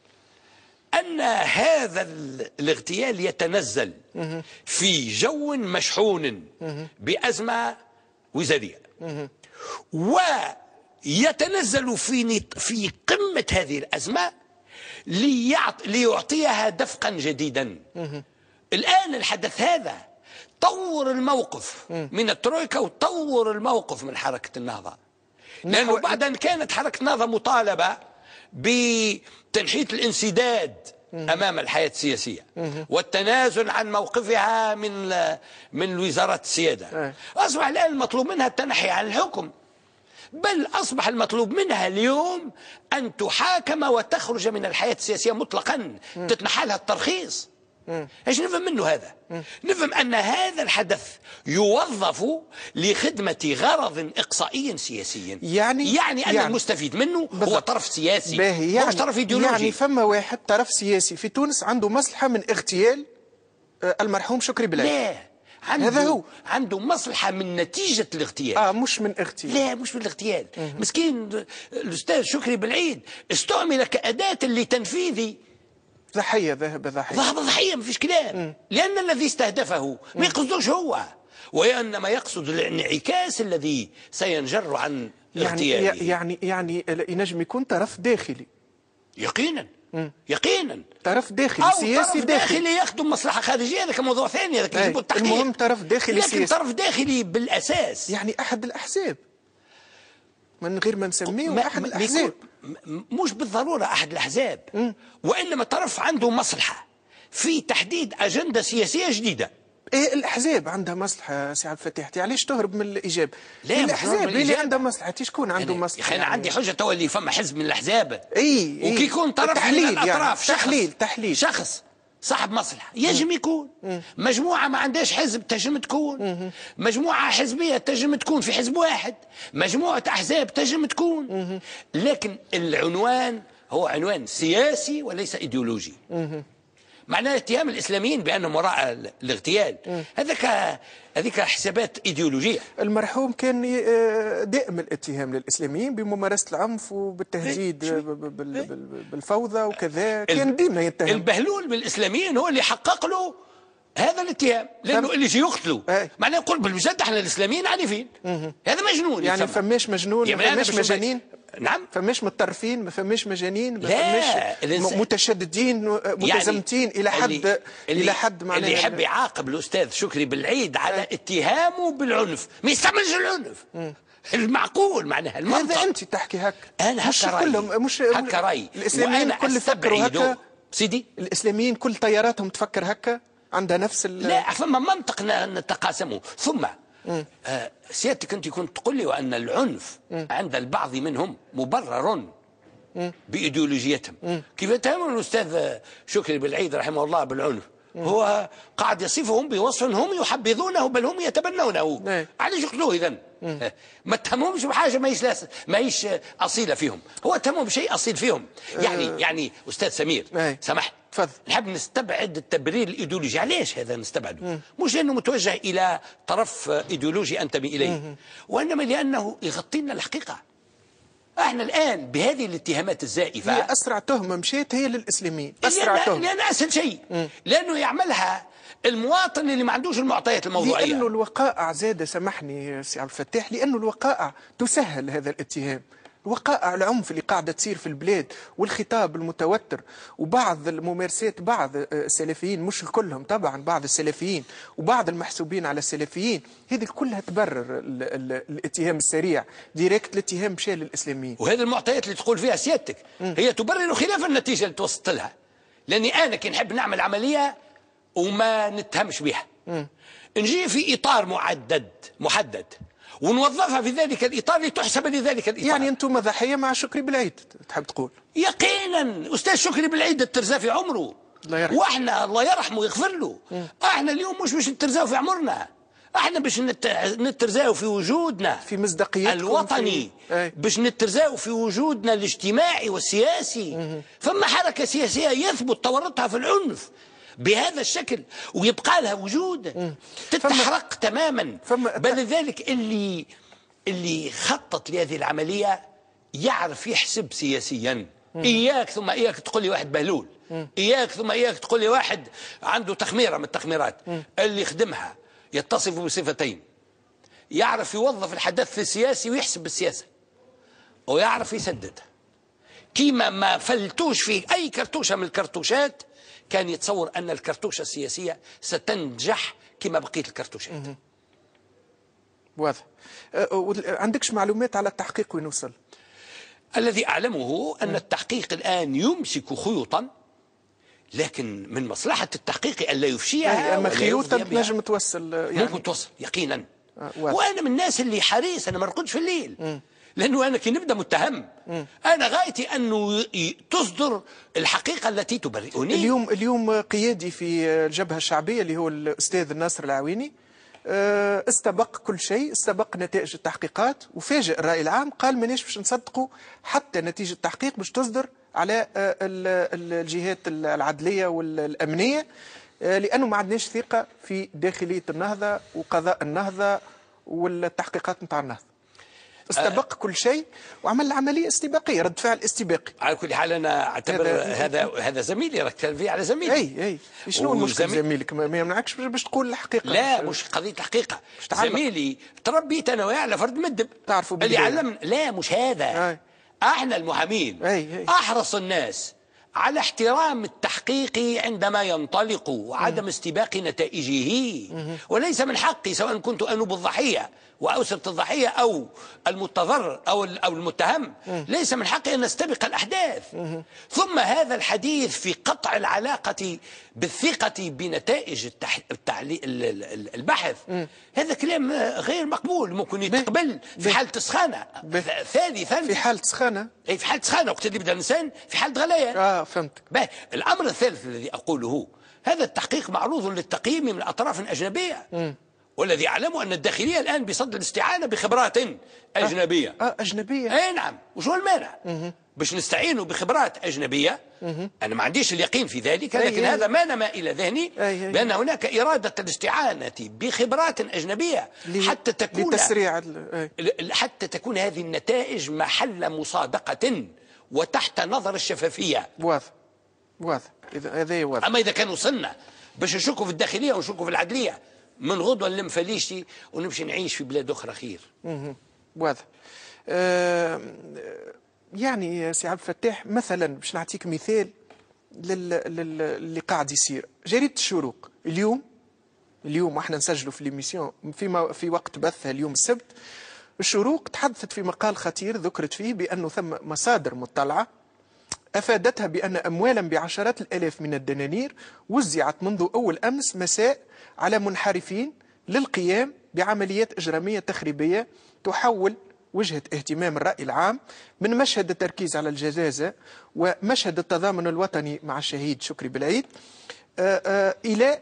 [SPEAKER 2] أن هذا الاغتيال يتنزل في جو مشحون بأزمة وزارية، ويتنزل في قمة هذه الأزمة ليعطيها دفقا جديدا. الآن الحدث هذا طور الموقف من الترويكا وطور الموقف من حركة النهضة، لأنه بعد أن كانت حركة النهضة مطالبة بتنحية الانسداد أمام الحياة السياسية والتنازل عن موقفها من وزارات السيادة، أصبح الآن المطلوب منها التنحي عن الحكم، بل أصبح المطلوب منها اليوم أن تحاكم وتخرج من الحياة السياسية مطلقا، تتنحى لها الترخيص. ايش نفهم منه هذا؟ نفهم أن هذا الحدث يوظف لخدمة غرض إقصائي سياسي، يعني أن المستفيد منه هو طرف سياسي مش طرف إيديولوجي.
[SPEAKER 1] يعني فما واحد طرف سياسي في تونس عنده مصلحة من اغتيال المرحوم شكري بالعيد.
[SPEAKER 2] لا، هذا هو عنده مصلحة من نتيجة الاغتيال،
[SPEAKER 1] مش من اغتيال.
[SPEAKER 2] لا، مش من الاغتيال. مسكين الأستاذ شكري بالعيد استعمل كأداة لتنفيذ
[SPEAKER 1] ضحية، ذهب
[SPEAKER 2] ضحية، ما فيش كلام. لأن الذي استهدفه ما يقصدوش هو، وإنما يقصد الانعكاس الذي سينجر عن اغتياله.
[SPEAKER 1] يعني ينجم يكون طرف داخلي.
[SPEAKER 2] يقينا
[SPEAKER 1] طرف داخلي سياسي
[SPEAKER 2] داخلي يخدم مصلحة خارجية، هذا موضوع ثاني، هذاك يجب التحقيق.
[SPEAKER 1] المهم طرف داخلي
[SPEAKER 2] لكن
[SPEAKER 1] سياسي،
[SPEAKER 2] طرف داخلي بالأساس،
[SPEAKER 1] يعني أحد الأحزاب، من غير ما نسميه أحد الأحزاب.
[SPEAKER 2] مش بالضرورة أحد الأحزاب، وإنما طرف عنده مصلحة في تحديد أجندة سياسية جديدة.
[SPEAKER 1] الأحزاب عندها مصلحة سي عبد الفتاح، علاش تهرب من الإجابة؟
[SPEAKER 2] لا،
[SPEAKER 1] الأحزاب اللي عندها مصلحة، شكون عنده مصلحة؟
[SPEAKER 2] أنا عندي حجة توا اللي فما حزب من الأحزاب وكي يكون طرف من الأطراف،
[SPEAKER 1] تحليل
[SPEAKER 2] شخص صاحب مصلحة يجم يكون. مجموعة ما عندهاش حزب تجم تكون، مجموعة حزبية تجم تكون في حزب واحد، مجموعة أحزاب تجم تكون، لكن العنوان هو عنوان سياسي وليس إيديولوجي. معناه اتهام الاسلاميين بانهم وراء الاغتيال. هذيك حسابات ايديولوجيه.
[SPEAKER 1] المرحوم كان دائم الاتهام للاسلاميين بممارسه العنف وبالتهديد بالفوضى وكذا، كان ديما يتهم.
[SPEAKER 2] البهلول بالاسلاميين هو اللي حقق له هذا الاتهام، لانه اللي يجي يقتلوا معناه يقول بالمجد احنا الاسلاميين عنيفين. هذا مجنون.
[SPEAKER 1] يعني فماش مجنون، ما فماش مجانين.
[SPEAKER 2] نعم،
[SPEAKER 1] فماش متطرفين، ما فماش مجانين، ما فماش متشددين متزمتين يعني الى حد معناه.
[SPEAKER 2] اللي يحب يعاقب الاستاذ شكري بالعيد على اتهامه بالعنف ما يستعملش العنف. المعقول معناها المنطق.
[SPEAKER 1] هذا انت تحكي هكا.
[SPEAKER 2] انا
[SPEAKER 1] مش
[SPEAKER 2] هكا
[SPEAKER 1] كلهم، مش
[SPEAKER 2] هكا رايي.
[SPEAKER 1] الاسلاميين كل يفكروا هكا
[SPEAKER 2] سيدي.
[SPEAKER 1] الاسلاميين كل طياراتهم تفكر هكا، عندها نفس
[SPEAKER 2] لا، فما منطق نتقاسمه. ثم سيادتك انت كنت تقول لي وان العنف عند البعض منهم مبرر بايديولوجيتهم. كيف يتهم الاستاذ شكري بالعيد رحمه الله بالعنف؟ هو قاعد يصفهم بوصف هم يحبذونه بل هم يتبنونه. علاش يقتلوه اذا؟ ما تهمهمش بحاجه ماهيش اصيله فيهم، هو تهمهم بشيء اصيل فيهم. يعني استاذ سمير سامحني، نحب نستبعد التبرير الايديولوجي. علاش هذا نستبعده؟ مش لانه متوجه الى طرف ايديولوجي انتمي اليه، وانما لانه يغطي لنا الحقيقه. احنا الان بهذه الاتهامات الزائفه،
[SPEAKER 1] هي اسرع تهمه مشيت هي للاسلاميين، اسرع تهمه،
[SPEAKER 2] لان اسهل شيء، لانه يعملها المواطن اللي ما عندوش المعطيات الموضوعيه.
[SPEAKER 1] لانه الوقائع زاد، سامحني سي عبد الفتاح، لانه الوقائع تسهل هذا الاتهام. وقائع العنف اللي قاعدة تصير في البلاد والخطاب المتوتر وبعض الممارسات، بعض السلفيين، مش كلهم طبعا، بعض السلفيين وبعض المحسوبين على السلفيين، هذه كلها تبرر الاتهام السريع ديريكت، الاتهام مشى للاسلاميين.
[SPEAKER 2] وهذه المعطيات اللي تقول فيها سيادتك هي تبرر خلاف النتيجه اللي توصلت لها. لاني انا كي نحب نعمل عمليه وما نتهمش بها، نجي في اطار محدد ونوظفها في ذلك الإطار لتحسب لذلك الإطار.
[SPEAKER 1] يعني أنتم ضحية مع شكري بالعيد تحب تقول؟
[SPEAKER 2] يقينا. أستاذ شكري بالعيد الترزاه في عمره،
[SPEAKER 1] الله يرحمه،
[SPEAKER 2] وإحنا الله يرحمه ويغفر له. إحنا اليوم مش باش نترزاو في عمرنا، إحنا باش نترزاو في وجودنا،
[SPEAKER 1] في مصداقيتكم
[SPEAKER 2] الوطني، باش نترزاو في وجودنا الاجتماعي والسياسي. فما حركة سياسية يثبت تورطها في العنف بهذا الشكل ويبقى لها وجود، تتحرق تماما. بل ذلك اللي خطط لهذه العملية يعرف يحسب سياسيا. إياك ثم إياك تقول لي واحد بهلول، إياك ثم إياك تقول لي واحد عنده تخميرة من التخميرات. اللي يخدمها يتصف بصفتين: يعرف يوظف الحدث السياسي ويحسب بالسياسة، ويعرف يسدد. كيما ما فلتوش فيه أي كرتوشة من الكرتوشات كان يتصور أن الكرتوشة السياسية ستنجح كما بقية الكرتوشات.
[SPEAKER 1] واضح. عندكش معلومات على التحقيق وين وصل؟
[SPEAKER 2] الذي أعلمه أن التحقيق الآن يمسك خيوطا، لكن من مصلحة التحقيق ألا يفشيها.
[SPEAKER 1] أما خيوطا تنجم توصل، يعني
[SPEAKER 2] ممكن توصل يقينا. وأنا من الناس اللي حريص أنا ما نرقدش في الليل، لأنه أنا كي نبدأ متهم أنا غايتي أنه تصدر الحقيقة التي تبرئني.
[SPEAKER 1] اليوم قيادي في الجبهة الشعبية اللي هو الأستاذ ناصر العويني استبق كل شيء، استبق نتائج التحقيقات، وفاجئ الرأي العام، قال ماناش باش نصدقوا حتى نتيجة التحقيق باش تصدر على الجهات العدلية والأمنية، لأنه ما عندناش ثقة في داخلية النهضة وقضاء النهضة والتحقيقات نتاع النهضة. استبق كل شيء وعمل عمليه استباقيه، رد فعل استباقي.
[SPEAKER 2] على كل حال انا اعتبر هذا زميلي، راك تلفي على زميلي.
[SPEAKER 1] اي شنو المشكل؟ زميلك ما يمنعكش باش تقول الحقيقه.
[SPEAKER 2] لا مش قضيه الحقيقه، زميلي تربيت انا وياه على فرد مدب
[SPEAKER 1] تعرفوا
[SPEAKER 2] اللي علمنا. لا مش هذا. احنا المحامين احرص الناس على احترام التحقيق عندما ينطلق وعدم استباق نتائجه، وليس من حقي سواء كنت أنوب الضحية وأسرة الضحية أو المتضرر أو المتهم، ليس من حقي أن نستبق الأحداث. ثم هذا الحديث في قطع العلاقة بالثقة بنتائج البحث، هذا كلام غير مقبول. ممكن يتقبل في حالة سخانة. ثالثا
[SPEAKER 1] في حالة سخانة،
[SPEAKER 2] أي في حالة سخانة وقت اللي يبدأ الإنسان في حالة غليان.
[SPEAKER 1] فهمتك.
[SPEAKER 2] الأمر الثالث الذي أقوله، هذا التحقيق معروض للتقييم من أطراف أجنبية، والذي أعلمه أن الداخلية الآن بصدد الاستعانة بخبرات أجنبية.
[SPEAKER 1] أجنبية؟
[SPEAKER 2] أي نعم. وشو المانع؟ باش نستعينوا بخبرات أجنبية. أنا ما عنديش اليقين في ذلك، لكن هذا ما نما إلى ذهني بأن هناك إرادة الاستعانة بخبرات أجنبية حتى تكون
[SPEAKER 1] لتسريع
[SPEAKER 2] حتى تكون هذه النتائج محل مصادقة وتحت نظر الشفافية.
[SPEAKER 1] واضح واضح، هذا واضح.
[SPEAKER 2] أما إذا كان وصلنا باش نشكوا في الداخلية ونشكوا في العدلية، من غدوة نلم فليشتي ونمشي نعيش في بلاد أخرى خير.
[SPEAKER 1] واضح. يعني سي عبد الفتاح، مثلا باش نعطيك مثال اللي قاعد يصير. جريدة الشروق اليوم واحنا نسجلوا في ليميسيون في وقت بثها اليوم السبت، الشروق تحدثت في مقال خطير ذكرت فيه بأنه ثم مصادر مطلعة أفادتها بأن أموالا بعشرات الآلاف من الدنانير وزعت منذ أول أمس مساء على منحرفين للقيام بعمليات إجرامية تخريبية تحول وجهة اهتمام الرأي العام من مشهد التركيز على الجزازة ومشهد التضامن الوطني مع الشهيد شكري بالعيد إلى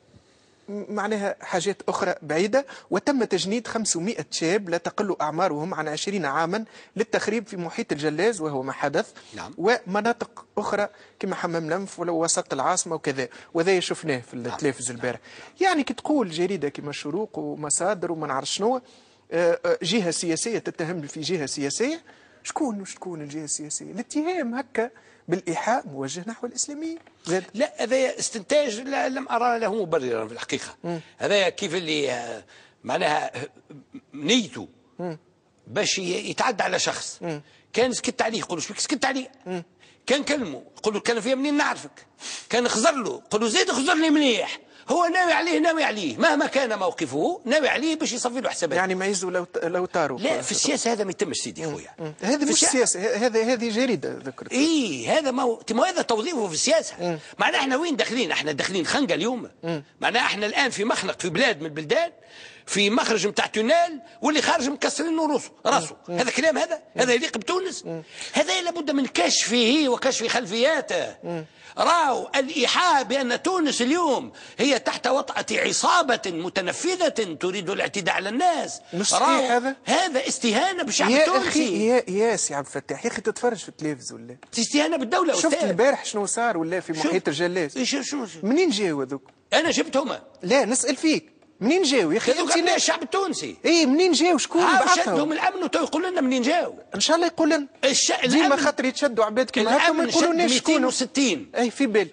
[SPEAKER 1] معناها حاجات أخرى بعيدة. وتم تجنيد 500 شاب لا تقل أعمارهم عن 20 عاما للتخريب في محيط الجلاز وهو ما حدث.
[SPEAKER 2] نعم.
[SPEAKER 1] ومناطق أخرى كما حمام لنف ولو وسط العاصمة وكذا، وذا شفناه في التلفزيون البارح. يعني كي تقول جريدة كما الشروق ومصادر وما نعرف شنو جهة سياسية تتهم في جهة سياسية، شكون الجهة السياسية؟ الاتهام هكا بالإيحاء موجه نحو الإسلاميين.
[SPEAKER 2] لا، هذا استنتاج لم أرى له مبررا في الحقيقة. هذا كيف اللي معناها نيته باش يتعدى على شخص، كان سكت عليه يقولوا شبيك سكت عليه، كان كلمه يقولوا كان فيها منين نعرفك، كان خزر له يقولوا زيد خزرني مليح، هو ناوي عليه مهما كان موقفه، ناوي عليه باش يصفي له حسابات.
[SPEAKER 1] يعني ما يزوا لو طاروا.
[SPEAKER 2] لا، في السياسة هذا ما يتمش سيدي خويا.
[SPEAKER 1] هذه مش سياسة، هذه جريدة ذكرت.
[SPEAKER 2] هذا ما هذا توظيفه في السياسة. معناها احنا وين داخلين؟ احنا داخلين خنقة اليوم. معناها احنا الآن في مخنق في بلاد من البلدان، في مخرج نتاع تونال واللي خارج مكسرين راسه. هذا كلام هذا يليق بتونس؟ هذا لابد من كشفه وكشف خلفياته. راوا الإيحاء بأن تونس اليوم هي تحت وطأة عصابة متنفذة تريد الاعتداء على الناس. هذا استهانة بالشعب التونسي.
[SPEAKER 1] يا سي عبد الفتاح، يا أخي تتفرج في التلفزيون ولا
[SPEAKER 2] استهانة بالدولة.
[SPEAKER 1] شفت البارح شنو صار ولا في محيط الجلاس؟ منين جاوا ذوك؟
[SPEAKER 2] أنا جبتهم.
[SPEAKER 1] لا نسأل فيك، منين جاوا يا اخي؟
[SPEAKER 2] هذوك ابناء الشعب التونسي.
[SPEAKER 1] منين جاوا؟ شكون بعثهم؟
[SPEAKER 2] شدهم الامن ويقول لنا منين جاوا.
[SPEAKER 1] ان شاء الله يقول لنا. ديما خاطر يتشدوا عباد كيما هكا ما يقولوناش شكون.
[SPEAKER 2] 260
[SPEAKER 1] في بالي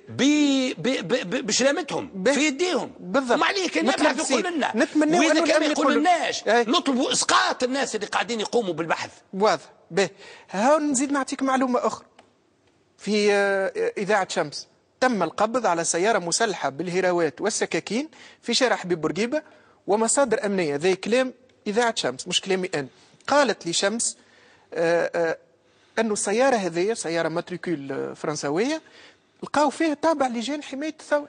[SPEAKER 2] بشلامتهم في يديهم
[SPEAKER 1] بالضبط.
[SPEAKER 2] ما عليك النبي يقول لنا.
[SPEAKER 1] نتمنى
[SPEAKER 2] واذا كان ما يقولناش نطلبوا اسقاط الناس اللي قاعدين يقوموا بالبحث.
[SPEAKER 1] واضح. باهي، ها نزيد نعطيك معلومه اخرى. في اذاعه شمس تم القبض على سيارة مسلحة بالهراوات والسكاكين في شارع حبيب بورقيبة، ومصادر أمنية، ذي كلام إذاعة شمس مش كلامي أنا. قالت لشمس أنه السيارة هذه سيارة ماتريكول فرنسوية لقاو فيها تابع لجان حماية الثورة.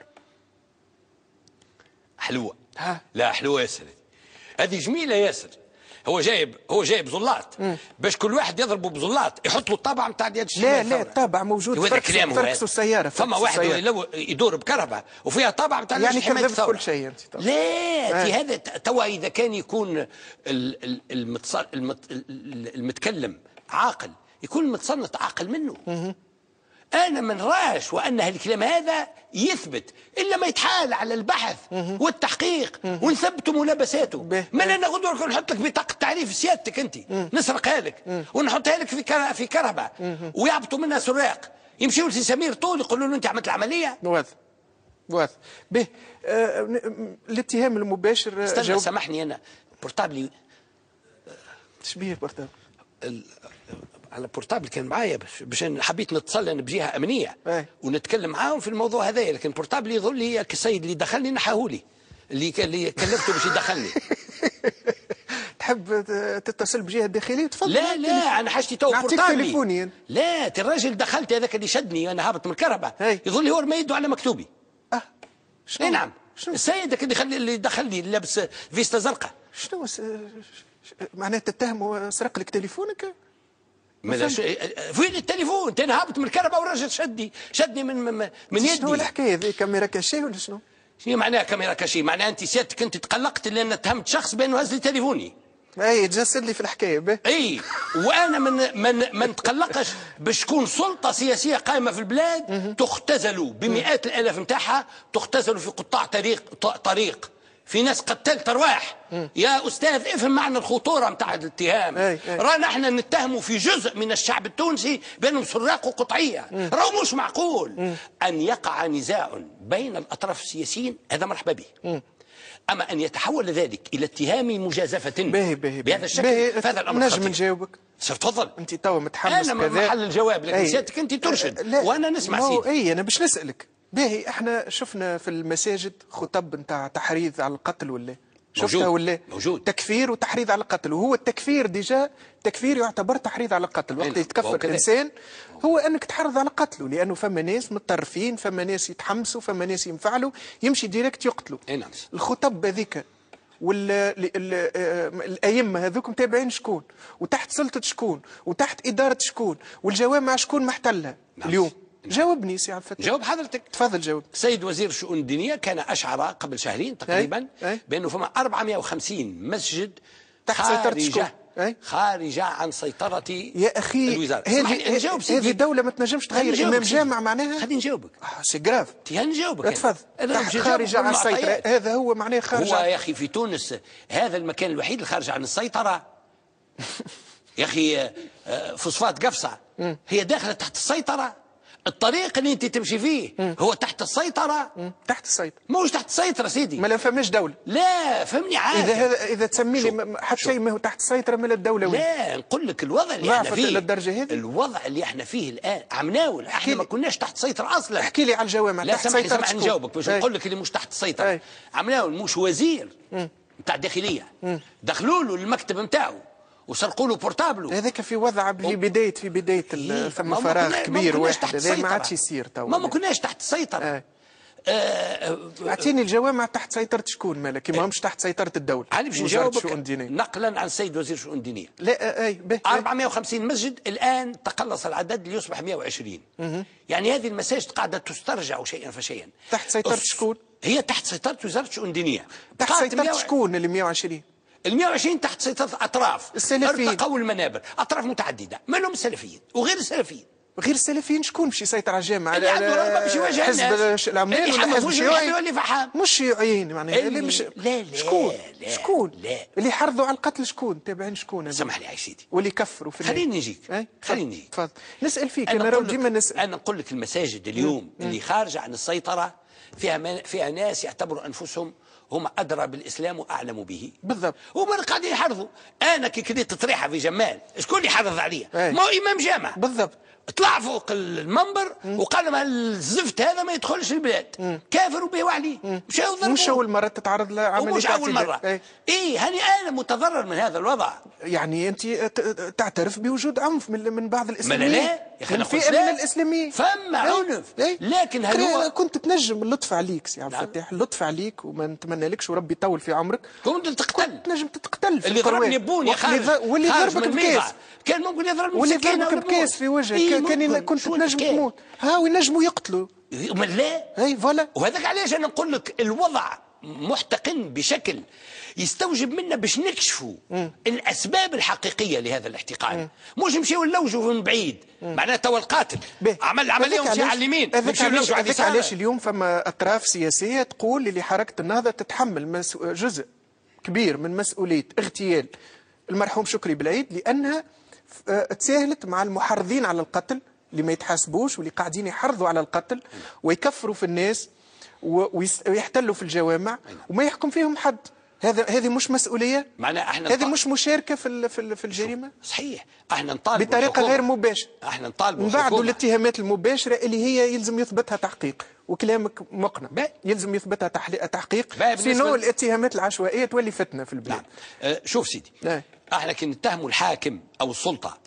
[SPEAKER 2] حلوة. لا حلوة ياسر، هذه جميلة ياسر. هو جايب زلات باش كل واحد يضربه بزلات يحط له الطابع نتاع ديال الشمال.
[SPEAKER 1] لا الطابع موجود.
[SPEAKER 2] فركسوا
[SPEAKER 1] السياره.
[SPEAKER 2] فما واحد يدور بكهرباء وفيها طابع نتاع
[SPEAKER 1] يعني كذبت كل شيء انت.
[SPEAKER 2] لا في هذا توا اذا كان يكون المتكلم عاقل يكون المتصنت عاقل منه. أنا من راش وأن الكلام هذا يثبت إلا ما يتحال على البحث والتحقيق ونثبت ملابساته. ما أنا غدوة نحط لك بطاقة تعريف سيادتك أنت نسرقها لك ونحطها لك في كهرباء ويعبطوا منها سراق يمشيوا لسي سمير طول يقولوا له أنت عملت العملية.
[SPEAKER 1] واضح. به الاتهام المباشر.
[SPEAKER 2] استنى سامحني أنا بورتابلي.
[SPEAKER 1] شبيه بورتابل؟
[SPEAKER 2] على بورتابل كان معايا باش حبيت نتصل انا بجهه امنيه ونتكلم معاهم في الموضوع هذايا، لكن بورتابل يظل لي السيد اللي دخلني نحاهولي اللي كلفته باش يدخلني.
[SPEAKER 1] تحب تتصل بجهه داخليه؟ تفضل.
[SPEAKER 2] لا انا حاجتي تو بورتابلي. لا الراجل دخلت هذاك اللي شدني انا هابط من الكهرباء يظل لي هو ما يده على مكتوبي.
[SPEAKER 1] شنو؟
[SPEAKER 2] نعم السيد اللي دخلني لابس فيستا زرقاء.
[SPEAKER 1] شنو معناه تتهم سرق لك تليفونك؟
[SPEAKER 2] فين التليفون؟ انا هابط من الكهرباء والراجل شدني من يدي.
[SPEAKER 1] شنو الحكايه ذي؟ كاميرا كاشي ولا شنو؟
[SPEAKER 2] شنو معناها كاميرا كاشي؟ معناها انت سيادتك انت تقلقت لان اتهمت شخص بانه هز لي تليفوني.
[SPEAKER 1] اي تجسد لي في الحكايه به.
[SPEAKER 2] اي وانا ما نتقلقش باش تكون سلطه سياسيه قائمه في البلاد تختزل بمئات الالاف نتاعها، تختزل في قطاع طريق في ناس قتلت ارواح. يا استاذ افهم معنى الخطوره نتاع الاتهام. رانا احنا نتهموا في جزء من الشعب التونسي بانهم سراق قطعيه، راهو مش معقول ان يقع نزاع بين الاطراف السياسيين، هذا مرحبا به. اما ان يتحول ذلك الى اتهام مجازفه بهذا الشكل فهذا الامر
[SPEAKER 1] نجم نجاوبك.
[SPEAKER 2] تفضل.
[SPEAKER 1] انت توا متحمس
[SPEAKER 2] انا
[SPEAKER 1] كذا
[SPEAKER 2] محل الجواب، لكن سيادتك انت ترشد وانا نسمع سيدي.
[SPEAKER 1] اي انا باش نسالك. باهي احنا شفنا في المساجد خطب نتاع تحريض على القتل ولا شفتها ولا؟
[SPEAKER 2] موجود.
[SPEAKER 1] تكفير وتحريض على القتل، وهو التكفير ديجا تكفير يعتبر تحريض على القتل. وقت يتكفر الانسان هو انك تحرض على قتله، لانه فما ناس متطرفين، فما ناس يتحمسوا، فما ناس ينفعلوا يمشي ديريكت يقتلوا.
[SPEAKER 2] نعم.
[SPEAKER 1] الخطب هذيك الأئمة هذوك متابعين شكون، وتحت سلطة شكون، وتحت إدارة شكون، والجوامع شكون محتلها اليوم؟ جاوبني سي عبد الفتاح.
[SPEAKER 2] جاوب حضرتك.
[SPEAKER 1] تفضل جاوب.
[SPEAKER 2] سيد وزير الشؤون الدينية كان أشعر قبل شهرين تقريبا بأنه فما 450 مسجد
[SPEAKER 1] تحت سيطرة شكون؟
[SPEAKER 2] خارجة عن سيطرة
[SPEAKER 1] يا أخي
[SPEAKER 2] الوزارة.
[SPEAKER 1] هذه دولة ما تنجمش تغير إمام جامع معناها؟
[SPEAKER 2] خليني نجاوبك.
[SPEAKER 1] سي جراف.
[SPEAKER 2] نجاوبك.
[SPEAKER 1] تفضل. خارجة عن السيطرة، هذا هو معناه خارج.
[SPEAKER 2] هو يا أخي في تونس هذا المكان الوحيد الخارج عن السيطرة. يا أخي فوسفات قفصة هي داخلة تحت السيطرة. الطريق اللي انت تمشي فيه هو تحت السيطرة.
[SPEAKER 1] تحت السيطرة.
[SPEAKER 2] موش تحت السيطرة سيدي.
[SPEAKER 1] ما لا فماش دولة.
[SPEAKER 2] لا فهمني عادي.
[SPEAKER 1] إذا تسمي لي حتى شيء ما هو تحت السيطرة من الدولة.
[SPEAKER 2] لا نقول لك الوضع اللي احنا فيه.
[SPEAKER 1] للدرجة هذه.
[SPEAKER 2] الوضع اللي احنا فيه الآن عمناول، احنا ما كناش تحت سيطرة أصلا.
[SPEAKER 1] احكي لي على الجوامع.
[SPEAKER 2] لا سامحني نجاوبك باش نقول لك اللي مش تحت السيطرة. عمناول مش وزير نتاع الداخلية دخلوا له المكتب نتاعو وسرقوا له بورتابلو.
[SPEAKER 1] هذاك في وضع في بداية ثم فراغ كبير واحد، هذا ما عادش يصير تو.
[SPEAKER 2] ما كناش تحت السيطرة.
[SPEAKER 1] اعطيني الجوامع تحت سيطرة شكون مالك؟ كيما همش تحت سيطرة الدولة.
[SPEAKER 2] أنا باش نجاوبك نقلا عن السيد وزير الشؤون الدينية.
[SPEAKER 1] لا
[SPEAKER 2] 450 مسجد الآن تقلص العدد ليصبح 120. يعني هذه المساجد قاعدة تسترجع شيئا فشيئا.
[SPEAKER 1] تحت سيطرة شكون؟
[SPEAKER 2] هي تحت سيطرة وزارة الشؤون الدينية.
[SPEAKER 1] تحت سيطرة شكون ال 120؟
[SPEAKER 2] ال 120 تحت سيطرة أطراف
[SPEAKER 1] السلفيين.
[SPEAKER 2] ارتقوا المنابر، أطراف متعددة، منهم السلفيين وغير السلفيين.
[SPEAKER 1] غير السلفيين شكون باش يسيطر على الجامعة؟
[SPEAKER 2] اللي عنده رغبة باش يواجه
[SPEAKER 1] حزب العمال ولا حزب الشيوعي؟ مش شيوعيين معناها.
[SPEAKER 2] لا
[SPEAKER 1] شكون؟ اللي حرضوا على القتل شكون؟ تابعين شكون؟
[SPEAKER 2] سمح لي يا سيدي.
[SPEAKER 1] واللي كفروا في
[SPEAKER 2] خليني نجيك.
[SPEAKER 1] تفضل. نسأل فيك أنا راهو ديما نسأل.
[SPEAKER 2] أنا نقول لك المساجد اليوم اللي خارجة عن السيطرة فيها ناس يعتبروا أنفسهم هم أدرى بالإسلام وأعلم به.
[SPEAKER 1] بالضبط.
[SPEAKER 2] هما قاعدين يحرضوا. أنا كي كديت تطريحة في جمال شكون اللي حرض عليا؟ ما هو إمام جامع.
[SPEAKER 1] بالضبط.
[SPEAKER 2] طلع فوق المنبر وقال لهم الزفت هذا ما يدخلش البلاد. كافر وبه وعليه. مشاو ضربوه.
[SPEAKER 1] مش أول مرة تتعرض لعملية.
[SPEAKER 2] مش أول مرة. إيه هاني أنا متضرر من هذا الوضع.
[SPEAKER 1] يعني أنت تعترف بوجود عنف من بعض الإسلاميين.
[SPEAKER 2] لا يا أخي
[SPEAKER 1] من فئة من الإسلاميين.
[SPEAKER 2] فما عنف. لكن هل هو
[SPEAKER 1] كنت تنجم اللطف عليك سي عبد الفتاح، اللطف عليك وما نتمنى لكش وربي يطول في عمرك.
[SPEAKER 2] كنت تقتل.
[SPEAKER 1] تنجم تتقتل.
[SPEAKER 2] اللي ضربني بوني
[SPEAKER 1] واللي ضربك بكاس.
[SPEAKER 2] كان ممكن يضربني
[SPEAKER 1] واللي ضربك بكاس في وجهك. كنت تنجم تموت. وينجموا يقتلوا.
[SPEAKER 2] لا.
[SPEAKER 1] اي فوالا.
[SPEAKER 2] وهذاك علاش انا نقول لك الوضع محتقن بشكل يستوجب منا باش نكشفوا الاسباب الحقيقيه لهذا الاحتقان. مش نمشيو نلوجوا من بعيد. معناها توا القاتل عمل عمليه ومشي على اليمين.
[SPEAKER 1] هذاك علاش اليوم فما اطراف سياسيه تقول اللي حركه النهضه تتحمل جزء كبير من مسؤوليه اغتيال المرحوم شكري بالعيد، لانها تساهلت مع المحرضين على القتل اللي ما يتحاسبوش واللي قاعدين يحرضوا على القتل ويكفروا في الناس ويحتلوا في الجوامع وما يحكم فيهم حد. هذه مش مسؤوليه؟ هذه مش مشاركه في الجريمه؟
[SPEAKER 2] صحيح. احنا نطالب
[SPEAKER 1] بطريقه غير مباشره.
[SPEAKER 2] احنا نطالب
[SPEAKER 1] من بعد الاتهامات المباشره اللي هي يلزم يثبتها تحقيق، وكلامك مقنع. يلزم يثبتها تحقيق، سينو الاتهامات العشوائيه تولي فتنه في البلاد.
[SPEAKER 2] شوف سيدي. احنا كي نتهموا الحاكم او السلطه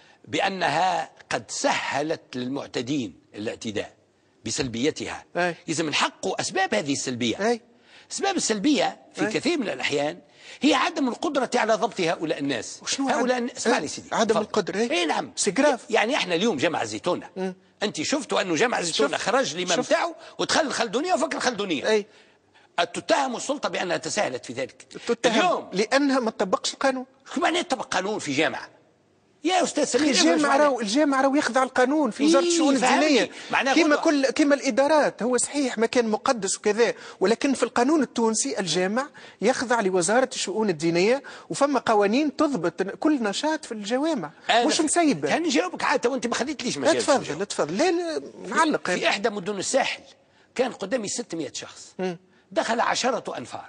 [SPEAKER 2] بانها قد سهلت للمعتدين الاعتداء بسلبيتها، لازم نحققوا اسباب هذه السلبيه. الاسباب السلبيه في كثير من الاحيان هي عدم القدره على ضبط هؤلاء الناس.
[SPEAKER 1] هؤلاء
[SPEAKER 2] اسمعني سيدي.
[SPEAKER 1] عدم القدره.
[SPEAKER 2] اي نعم.
[SPEAKER 1] سجراف.
[SPEAKER 2] يعني احنا اليوم جامع الزيتونه انت شفتوا انه جامع الزيتونه خرج الامام تاعو ودخل الخلدونيه وفك الخلدونيه. تتهم السلطة بأنها تساهلت في ذلك.
[SPEAKER 1] تتهم اليوم لأنها ما تطبقش القانون.
[SPEAKER 2] شو معناه تطبق قانون في جامعة؟ يا أستاذ سمير،
[SPEAKER 1] الجامعة راهو يخضع القانون في وزارة الشؤون الدينية كما الإدارات. هو صحيح مكان مقدس وكذا، ولكن في القانون التونسي الجامع يخضع لوزارة الشؤون الدينية، وفما قوانين تضبط كل نشاط في الجوامع. مش مسيبة.
[SPEAKER 2] يعني نجاوبك عاد وأنت ما خليتليش مجال.
[SPEAKER 1] تفضل. لا نعلق.
[SPEAKER 2] في إحدى مدن الساحل كان قدامي 600 شخص، دخل 10 أنفار.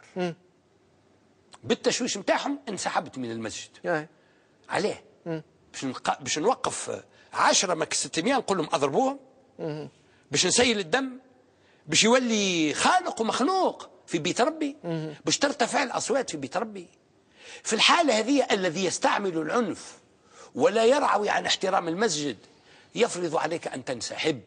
[SPEAKER 2] بالتشويش نتاعهم انسحبت من المسجد. عليه؟ باش نوقف 10 ماك 600 نقول لهم اضربوهم، باش نسيل الدم، باش يولي خالق ومخلوق في بيت ربي، باش ترتفع الاصوات في بيت ربي. في الحاله هذه الذي يستعمل العنف ولا يرعوي عن احترام المسجد يفرض عليك ان تنسحب.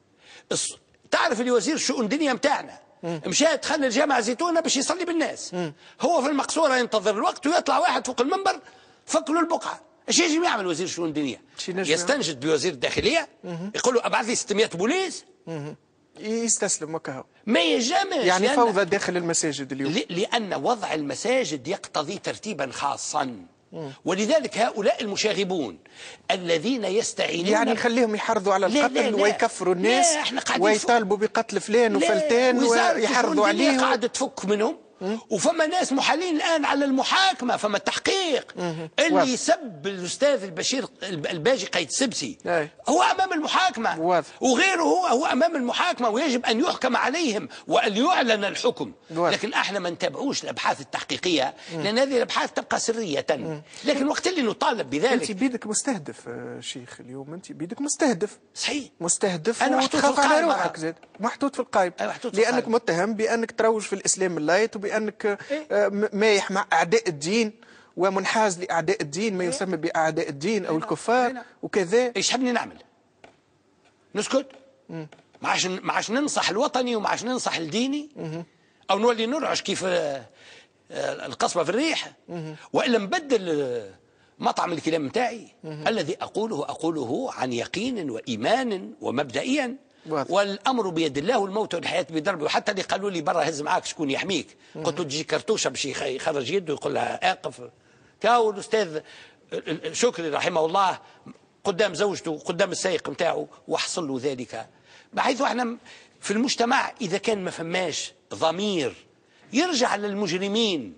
[SPEAKER 2] تعرف اللي وزير الشؤون الدينيه نتاعنا مشى خلى الجامعه زيتونه باش يصلي بالناس، هو في المقصوره ينتظر الوقت ويطلع واحد فوق المنبر فكلوا البقعه. ايش يجي يعمل وزير الشؤون الدينيه؟ يستنجد بوزير الداخليه يقول له ابعث لي 600 بوليس،
[SPEAKER 1] يستسلم وكهو.
[SPEAKER 2] ما يجامش.
[SPEAKER 1] يعني فوضى داخل المساجد اليوم،
[SPEAKER 2] لان وضع المساجد يقتضي ترتيبا خاصا. ولذلك هؤلاء المشاغبون الذين يستعينون،
[SPEAKER 1] يعني خليهم يحرضوا على القتل ويكفروا الناس ويطالبوا بقتل فلان وفلتان ويحرضوا عليهم.
[SPEAKER 2] قاعدة تفك منهم. وفما ناس محالين الآن على المحاكمة، فما تحقيق. اللي يسب الأستاذ البشير الباجي قايد سبسي هو أمام المحاكمة، وغيره هو أمام المحاكمة، ويجب أن يحكم عليهم وأن يعلن الحكم. لكن احنا ما نتابعوش الأبحاث التحقيقية، لأن هذه الأبحاث تبقى سرية. لكن وقت اللي نطالب بذلك.
[SPEAKER 1] أنت بيدك مستهدف شيخ اليوم، أنت بيدك مستهدف.
[SPEAKER 2] صحيح
[SPEAKER 1] مستهدف، وتخاف على روحك زاد، محطوط في القائمة، لأنك متهم بأنك تروج في الإسلام اللايت، وبأنك مايح مع أعداء الدين ومنحاز لأعداء الدين، ما يسمى بأعداء الدين أو الكفار وكذا.
[SPEAKER 2] إيش حبني نعمل؟ نسكت؟ ما عادش ننصح الوطني وما عادش ننصح الديني، أو نولي نرعش كيف القصبة في الريح، وإلا نبدل مطعم الكلام نتاعي. الذي أقوله عن يقين وإيمان ومبدئيا، والامر بيد الله والموت والحياه بيد ربي. وحتى اللي قالوا لي برا هز معاك شكون يحميك، قلت له تجي كرتوشه باش يخرج يده يقول لها اقف. كاو الاستاذ شكري رحمه الله قدام زوجته وقدام السائق نتاعو وحصل له ذلك. بحيث احنا في المجتمع اذا كان ما فماش ضمير يرجع للمجرمين،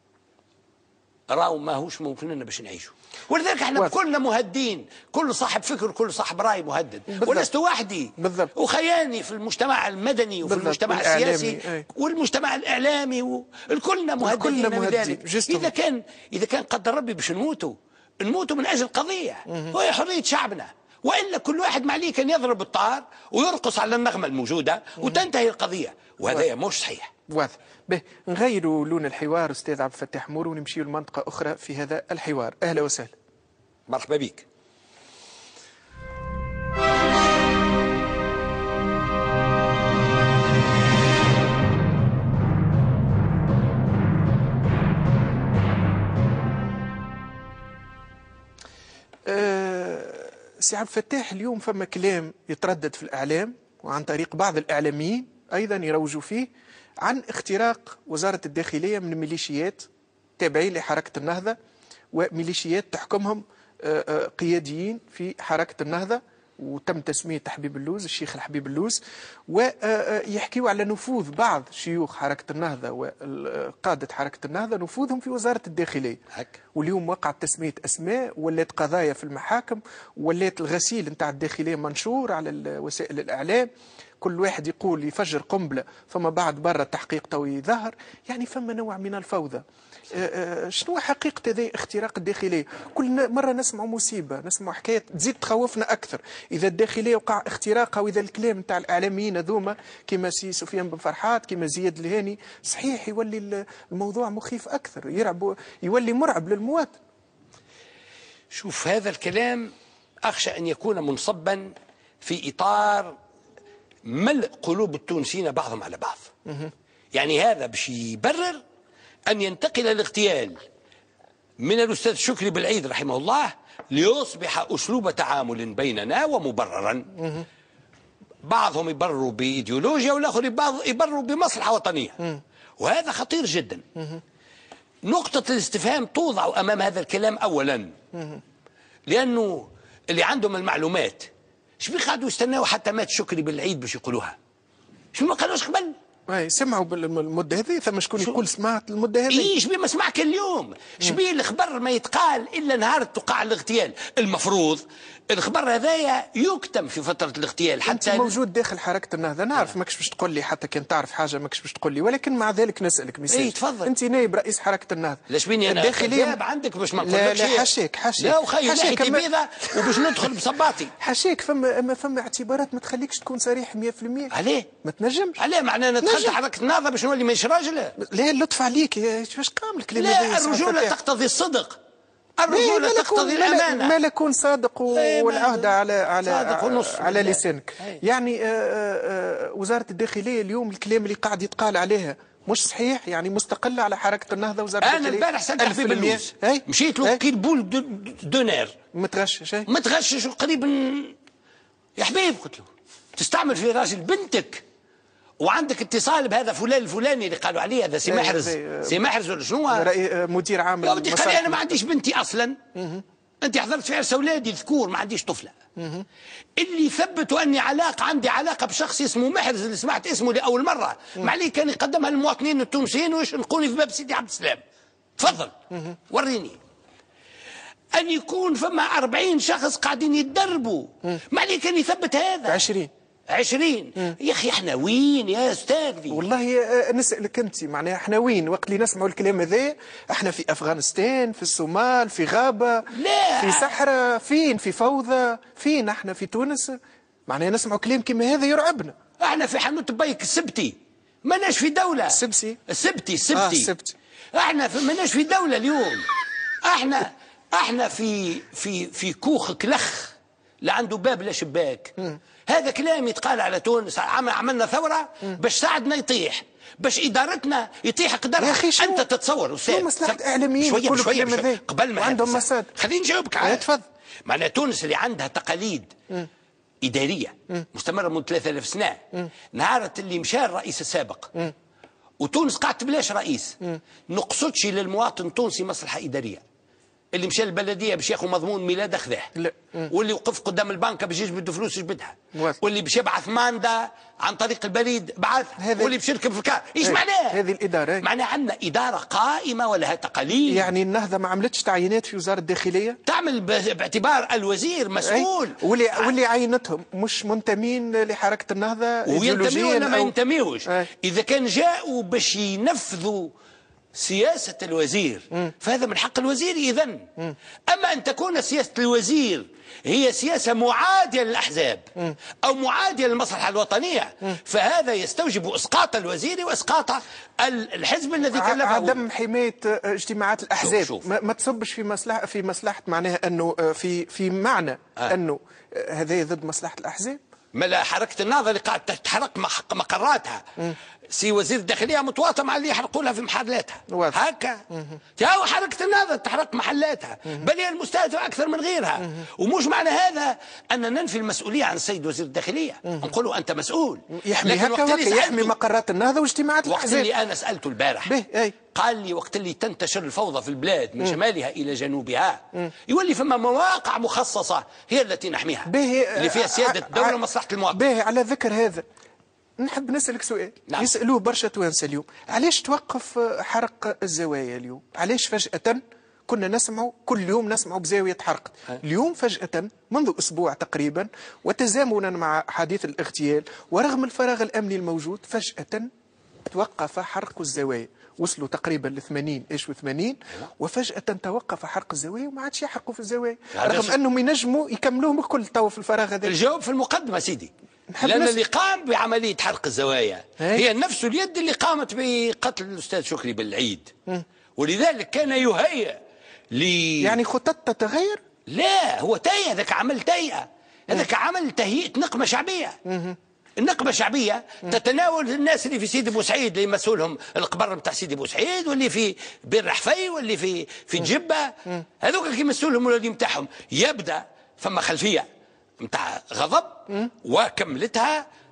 [SPEAKER 2] راهو ماهوش ممكن لنا باش نعيشوا. ولذلك احنا كلنا مهدين، كل صاحب فكر كل صاحب راي مهدد. ولست وحدي، وخياني في المجتمع المدني وفي المجتمع السياسي والمجتمع الاعلامي كلنا مهددين بذلك. اذا كان قدر ربي باش نموتوا من اجل قضيه وهي حريه شعبنا، والا كل واحد ما عليه كان يضرب الطار ويرقص على النغمه الموجوده وتنتهي القضيه، وهذا مش صحيح.
[SPEAKER 1] واضح. به نغيروا لون الحوار أستاذ عبد الفتاح مور ونمشي لمنطقة أخرى في هذا الحوار. أهلا وسهلا.
[SPEAKER 2] مرحبا بك.
[SPEAKER 1] سي عبد الفتاح، اليوم فما كلام يتردد في الإعلام وعن طريق بعض الإعلاميين أيضا يروجوا فيه عن اختراق وزارة الداخلية من ميليشيات تابعين لحركة النهضة، وميليشيات تحكمهم قياديين في حركة النهضة، وتم تسمية حبيب اللوز، الشيخ الحبيب اللوز، ويحكيوا على نفوذ بعض شيوخ حركة النهضة وقادة حركة النهضة، نفوذهم في وزارة الداخلية. واليوم وقعت تسمية أسماء، ولات قضايا في المحاكم، ولات الغسيل نتاع الداخلية منشور على وسائل الإعلام، كل واحد يقول يفجر قنبلة فما بعد برا التحقيق توي ظهر. يعني فما نوع من الفوضى. شنو حقيقة هذا اختراق الداخلية؟ كل مرة نسمع مصيبة، نسمع حكاية تزيد تخوفنا أكثر. إذا الداخلية وقع اختراقها، وإذا الكلام نتاع الإعلاميين هذوما كما سي سفيان بن فرحات كما زياد الهاني صحيح يولي الموضوع مخيف أكثر، يولي مرعب للمواطن.
[SPEAKER 2] شوف، هذا الكلام أخشى أن يكون منصبا في إطار ملء قلوب التونسيين بعضهم على بعض. يعني هذا باش يبرر أن ينتقل الاغتيال من الأستاذ شكري بالعيد رحمه الله ليصبح أسلوب تعامل بيننا ومبررا. بعضهم يبرروا بإيديولوجيا والآخر يبرروا بمصلحة وطنية. وهذا خطير جدا. نقطة الاستفهام توضع أمام هذا الكلام أولا، لأنه اللي عندهم المعلومات شبي قعدوا يستناوا حتى مات شكري بالعيد باش يقولوها؟ شبي ما قالوش قبل؟
[SPEAKER 1] سمعوا بالمده هذه، ثم شكون يقول سمعت المده هذه؟
[SPEAKER 2] اي شبي ما سمعك اليوم؟ شبي الخبر ما يتقال الا نهار توقع الاغتيال؟ المفروض الخبر هذايا يكتم في فتره الاغتيال. حتى
[SPEAKER 1] انت موجود داخل حركه النهضه، نعرف ماكش باش تقول لي، حتى كان تعرف حاجه ماكش باش تقول لي، ولكن مع ذلك نسالك مثال.
[SPEAKER 2] اي تفضل.
[SPEAKER 1] انت نائب رئيس حركه النهضه.
[SPEAKER 2] لاش بيني انا كذاب عندك باش ما نقولكش؟
[SPEAKER 1] لا حاشاك
[SPEAKER 2] لا وخي ناحيتي بيضه وباش ندخل بصباطي.
[SPEAKER 1] حاشاك، فما اعتبارات ما تخليكش تكون صريح 100%.
[SPEAKER 2] عليه؟
[SPEAKER 1] ما تنجمش.
[SPEAKER 2] عليه؟ معناه انا دخلت حركه النهضه باش نولي مانيش راجل؟
[SPEAKER 1] لا اللطف عليك، كيفاش قام الكلام هذا؟
[SPEAKER 2] لا، الرجوله تقتضي الصدق، الرجوله تقتضي الامانه.
[SPEAKER 1] ما لكون صادق والعهد على لسانك. يعني وزاره الداخليه اليوم الكلام اللي قاعد يتقال عليها مش صحيح، يعني مستقله على حركه النهضه وزاره الداخليه.
[SPEAKER 2] انا البارح سالت حبيب اللوز، مشيت له كيل بول دونير متغشش قريب. يا حبيب قلت له تستعمل في راجل بنتك وعندك اتصال بهذا فلان الفلاني اللي قالوا عليه هذا سي محرز، سي محرز ولا شنو؟
[SPEAKER 1] مدير عام.
[SPEAKER 2] يا ودي قال لي انا ما عنديش بنتي اصلا. انت حضرت في عرس اولادي ذكور، ما عنديش طفله. اللي ثبتوا اني عندي علاقه بشخص اسمه محرز اللي سمعت اسمه لاول مره، ما عليه كان يقدمها للمواطنين التونسيين ويشنقوني في باب سيدي عبد السلام. تفضل وريني. ان يكون فما 40 شخص قاعدين يتدربوا، ما عليه كان يثبت هذا. 20 يا اخي احنا وين يا استاذي؟
[SPEAKER 1] والله نسالك انت، معناها احنا وين وقت اللي نسمعوا الكلام هذا؟ احنا في افغانستان، في الصومال، في غابه،
[SPEAKER 2] لا
[SPEAKER 1] في صحراء، فين؟ في فوضى، فين؟ احنا في تونس، معناها نسمعوا كلام كما هذا يرعبنا.
[SPEAKER 2] احنا في حانوت بيك السبتي، ماناش في دوله. السبتي احنا ماناش في دوله اليوم. احنا في كوخ كلخ لا عنده باب لا شباك. هذا كلام يتقال على تونس. عملنا ثوره باش ساعدنا يطيح، باش ادارتنا يطيح قدرها.
[SPEAKER 1] انت
[SPEAKER 2] تتصور استاذ
[SPEAKER 1] مصلحه اعلاميين
[SPEAKER 2] شويه قبل ما
[SPEAKER 1] عندهم مساد.
[SPEAKER 2] خليني نجاوبك على تفضل. معناها تونس اللي عندها تقاليد اداريه مستمره منذ 3000 سنه. نهار اللي مشى الرئيس السابق وتونس قعدت بلاش رئيس، نقصدش للمواطن التونسي مصلحه اداريه. اللي مشى للبلديه باش ياخذ مضمون ميلاد اخذه، واللي وقف قدام البنكه باش يجبد فلوس يجبدها، واللي باش يبعث ماندا عن طريق البريد بعثها، واللي باش يركب في الكار. ايش معناه؟
[SPEAKER 1] هذه الاداره
[SPEAKER 2] معناها عندنا اداره قائمه ولها تقاليد.
[SPEAKER 1] يعني النهضه ما عملتش تعيينات في وزاره الداخليه؟
[SPEAKER 2] تعمل باعتبار الوزير مسؤول.
[SPEAKER 1] واللي عينتهم مش منتمين لحركه النهضه
[SPEAKER 2] وينتميوا ولا ما ينتميوش. اذا كان جاءوا باش ينفذوا سياسة الوزير فهذا من حق الوزير إذن. أما أن تكون سياسة الوزير هي سياسة معادية للأحزاب أو معادية للمصلحة الوطنية، فهذا يستوجب إسقاط الوزير وإسقاط الحزب الذي كلفه.
[SPEAKER 1] عدم حماية اجتماعات الأحزاب شوف. ما تصبش في مصلحة معناها أنه في معنى أنه هذا ضد مصلحة الأحزاب.
[SPEAKER 2] ما حركة النهضة اللي قاعدة تحرق مقراتها، سي وزير الداخلية متواطئ مع اللي يحرقوا لها في محلاتها هكا. هو حركة النهضة تحرق محلاتها، بل هي المستهدفة أكثر من غيرها. ومش معنى هذا أن ننفي المسؤولية عن السيد وزير الداخلية، نقولوا أنت مسؤول
[SPEAKER 1] يحمي هكا يحمي مقرات النهضة واجتماعات الأحزاب.
[SPEAKER 2] وقت اللي أنا سألته البارح قال لي وقت اللي تنتشر الفوضى في البلاد من شمالها إلى جنوبها يولي فما مواقع مخصصة هي التي نحميها، اللي فيها سيادة الدولة ومصلحة المواطن.
[SPEAKER 1] باهي، على ذكر هذا نحب نسألك سؤال. نعم. يسألوه برشا توانسة اليوم، علاش توقف حرق الزوايا اليوم؟ علاش فجأة كنا نسمع كل يوم نسمع بزاوية حرقت، اليوم فجأة منذ أسبوع تقريبا وتزامنا مع حديث الاغتيال ورغم الفراغ الأمني الموجود فجأة توقف حرق الزوايا، وصلوا تقريبا ل 80 و80 وفجأة توقف حرق الزوايا وما عادش يحرقوا في الزوايا رغم أنهم ينجموا يكملوهم الكل توا في الفراغ هذا.
[SPEAKER 2] الجواب في المقدمة سيدي، لأن اللي قام بعملية حرق الزوايا هي نفس اليد اللي قامت بقتل الأستاذ شكري بالعيد، ولذلك كان يهيئ
[SPEAKER 1] يعني خطط تتغير؟
[SPEAKER 2] لا، هو تاية، هذاك عمل تاية، هذاك عمل تهيئة نقمة شعبية. النقمة الشعبية تتناول الناس اللي في سيدي بوسعيد اللي مسؤولهم القبر نتاع سيدي بوسعيد، واللي في بير رحفي، واللي في جبة، هذوك اللي مسؤولهم الولي نتاعهم. يبدا فما خلفية نتاع غضب وكملتها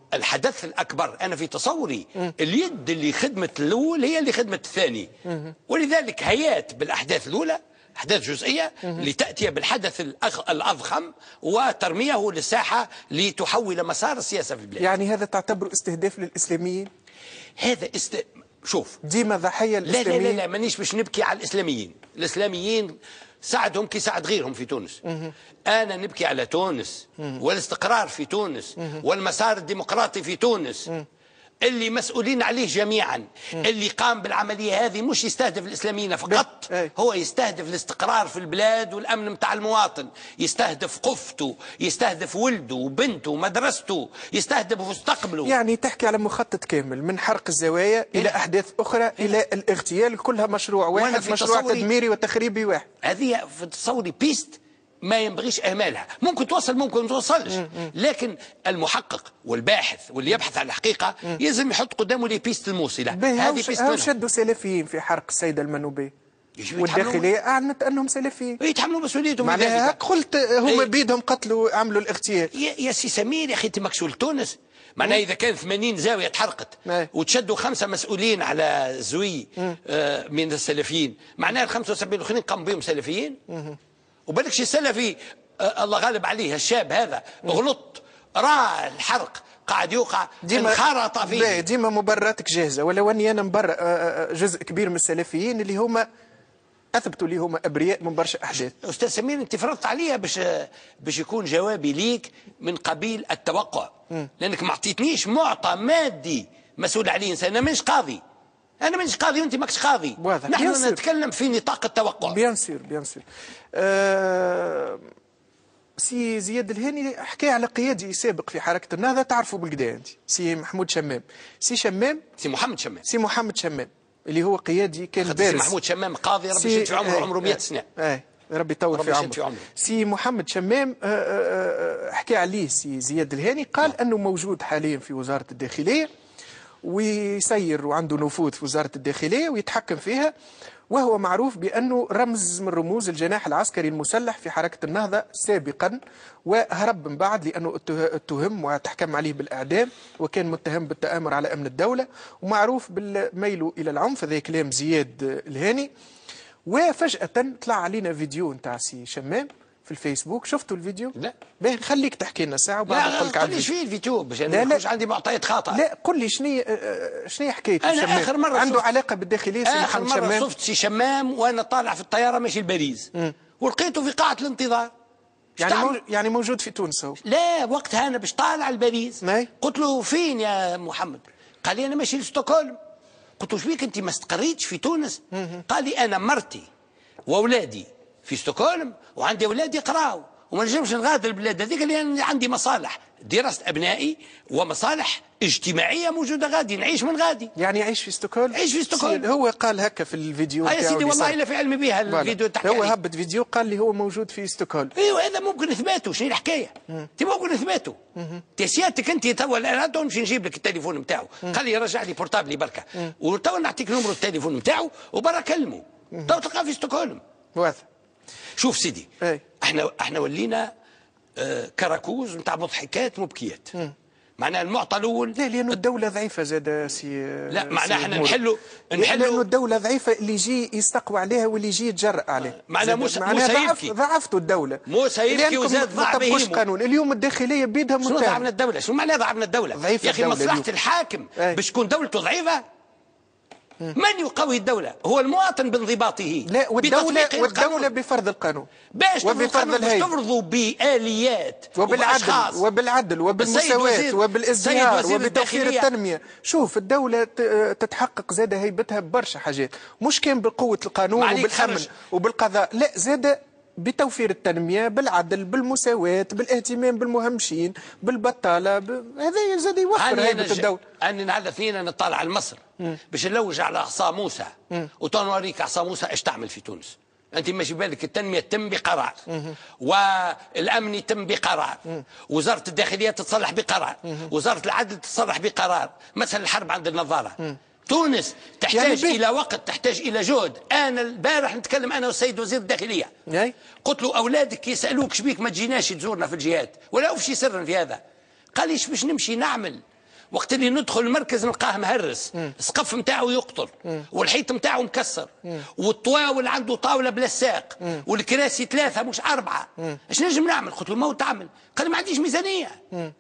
[SPEAKER 2] الحدث الأكبر أنا في تصوري اليد اللي خدمت الأول هي اللي خدمت الثاني، ولذلك هيات بالأحداث الأولى أحداث جزئية لتأتي بالحدث الأضخم وترميه للساحة لتحول مسار السياسة في البلاد.
[SPEAKER 1] يعني هذا تعتبره استهداف للإسلاميين؟
[SPEAKER 2] هذا شوف
[SPEAKER 1] ديما ضحية الإسلاميين.
[SPEAKER 2] لا مانيش باش نبكي على الإسلاميين. الإسلاميين ساعدهم كي ساعد غيرهم في تونس. أنا نبكي على تونس والاستقرار في تونس والمسار الديمقراطي في تونس اللي مسؤولين عليه جميعا. اللي قام بالعملية هذه مش يستهدف الإسلاميين فقط، هو يستهدف الاستقرار في البلاد والأمن متاع المواطن، يستهدف قفته، يستهدف ولده وبنته ومدرسته، يستهدف مستقبله.
[SPEAKER 1] يعني تحكي على مخطط كامل من حرق الزوايا إلى أحداث أخرى إلى الاغتيال، كلها مشروع واحد، مشروع تدميري وتخريبي واحد.
[SPEAKER 2] هذه في تصوري بيست ما ينبغيش اهمالها، ممكن توصل ممكن ما توصلش، لكن المحقق والباحث واللي يبحث عن الحقيقه لازم يحط قدامه لي بيست الموصله. هذه بيست
[SPEAKER 1] منها. شدوا سلفيين في حرق السيده المنوبيه والداخليه اعلنت انهم سلفيين
[SPEAKER 2] يتحملوا مسؤوليتهم.
[SPEAKER 1] معناها قلت هم بيدهم قتلوا عملوا الاغتيال.
[SPEAKER 2] يا سي سمير يا اخي انت مكسول تونس. معناها اذا كان 80 زاويه تحرقت وتشدوا 5 مسؤولين على زوي من السلفيين، معناها ال 75 الاخرين قاموا بهم سلفيين. وبالك شي سلفي الله غالب عليه الشاب هذا غلط راه الحرق قاعد يوقع انخرط فيه.
[SPEAKER 1] ديما مبرراتك جاهزه، ولو اني انا مبرر جزء كبير من السلفيين اللي هما اثبتوا لي هما ابرياء من برشا احداث.
[SPEAKER 2] استاذ سمير انت فرضت عليها باش يكون جوابي ليك من قبيل التوقع، لانك ما عطيتنيش معطى مادي مسؤول عليه انسان. انا مانيش قاضي، أنا مانيش قاضي وأنت ماكش قاضي، نحن نتكلم في نطاق التوقع.
[SPEAKER 1] بيان سور بيان سور. سي زياد الهاني حكى على قيادي سابق في حركة النهضة تعرفوا بالكدا أنت، سي محمود شمام. سي محمد شمام اللي هو قيادي كان بارز.
[SPEAKER 2] سي محمود شمام قاضي ربي يشد في عمره، عمره 100 سنة.
[SPEAKER 1] ربي يطول في عمره. سي محمد شمام حكى عليه سي زياد الهاني، قال أنه موجود حاليا في وزارة الداخلية ويسير وعنده نفوذ في وزارة الداخلية ويتحكم فيها، وهو معروف بأنه رمز من رموز الجناح العسكري المسلح في حركة النهضة سابقا، وهرب من بعد لأنه اتهم وتحكم عليه بالإعدام وكان متهم بالتآمر على أمن الدولة ومعروف بالميل إلى العنف. هذا كلام زياد الهاني. وفجأة طلع علينا فيديو نتاع سي شمام في الفيسبوك. شفتوا الفيديو؟
[SPEAKER 2] لا.
[SPEAKER 1] باهي خليك تحكي لنا ساعه وبعد نقول لك على
[SPEAKER 2] الفيديو. لا الفيديو باش انا مش عندي معطيات خاطئه.
[SPEAKER 1] لا قل لي شنو حكايته
[SPEAKER 2] انا
[SPEAKER 1] شمام؟
[SPEAKER 2] اخر مره
[SPEAKER 1] عنده علاقه بالداخليه سي محمد شمام؟
[SPEAKER 2] اخر مره شفت سي شمام وانا طالع في الطياره ماشي لباريس ولقيته في قاعه الانتظار.
[SPEAKER 1] يعني موجود في تونس هو؟
[SPEAKER 2] لا وقتها انا باش طالع لباريس قلت له فين يا محمد؟ قال لي انا ماشي لستوكهولم. قلت له شبيك انت ما استقريتش في تونس؟ قال لي انا مرتي واولادي في ستوكهولم وعندي اولاد يقراوا وما نجمش نغادر البلاد هذيك لان عندي مصالح دراسه ابنائي ومصالح اجتماعيه موجوده غادي نعيش من غادي.
[SPEAKER 1] يعني يعيش في ستوكهولم؟
[SPEAKER 2] عيش في ستوكهولم.
[SPEAKER 1] هو قال هكا في الفيديو
[SPEAKER 2] يا سيدي والله الا في علمي بها الفيديو تحكي
[SPEAKER 1] هو هبط فيديو قال لي هو موجود في ستوكهولم.
[SPEAKER 2] ايوه هذا ممكن اثباته. شنو الحكايه؟ انت ممكن اثباته. سيادتك انت توا انا تو نمشي نجيب لك التليفون نتاعو، قال لي رجع لي بورتابلي بركه وتوا نعطيك نمرو التليفون نتاعو وبرا كلمه تو تلقاه في ستوكهولم.
[SPEAKER 1] واضح.
[SPEAKER 2] شوف سيدي احنا ولينا كراكوز نتاع مضحكات مبكيات. معناها المعطى الاول
[SPEAKER 1] لا لانه الدوله ضعيفه زاد سي.
[SPEAKER 2] لا معناها احنا نحلوا
[SPEAKER 1] لانه الدوله ضعيفه اللي يجي يستقوى عليها واللي يجي يتجرأ عليه.
[SPEAKER 2] معناها موسى يبكي
[SPEAKER 1] ضعفتوا الدوله.
[SPEAKER 2] موسى يبكي وزاد ضعف بهم.
[SPEAKER 1] قانون اليوم الداخليه بيدها متهم.
[SPEAKER 2] شنو ضعفنا الدوله؟ شنو معناها ضعفنا الدوله؟ يا اخي مصلحه الحاكم باش تكون دولته ضعيفه. من يقوي الدولة؟ هو المواطن بانضباطه.
[SPEAKER 1] لا والدولة بفرض القانون
[SPEAKER 2] باش تفرضوا بآليات
[SPEAKER 1] وبالعدل وبالمساواة وبالازدهار وبتوفير التنمية. شوف الدولة تتحقق زاد هيبتها ببرشا حاجات، مش كان بقوة القانون وبالأمن وبالقضاء، لا زاد بتوفير التنمية بالعدل بالمساواة بالاهتمام بالمهمشين بالبطالة هذا زاد يوفر هيبة الدولة.
[SPEAKER 2] أنا نهار اثنين أنا طالع على مصر باش نلوج على عصا موسى وتنوريك عصا موسى ايش تعمل في تونس. أنت ماشي بالك التنمية تتم بقرار والأمن يتم بقرار وزارة الداخلية تتصلح بقرار وزارة العدل تتصلح بقرار. مثلا الحرب عند النظارة تونس تحتاج يعني إلى وقت، تحتاج إلى جهد. أنا البارح نتكلم أنا والسيد وزير الداخلية قلت له أولادك يسألوك شبيك ما تجيناش تزورنا في الجهات ولا أفشي سرا في هذا. قال لي باش نمشي نعمل وقت اللي ندخل المركز نلقاه مهرس، السقف نتاعو يقطر، والحيط نتاعو مكسر، والطواول عنده طاوله بلا ساق، والكراسي 3 مش 4. اش نجم نعمل؟ قلت له ما هو تعمل. قال لي ما عنديش ميزانيه.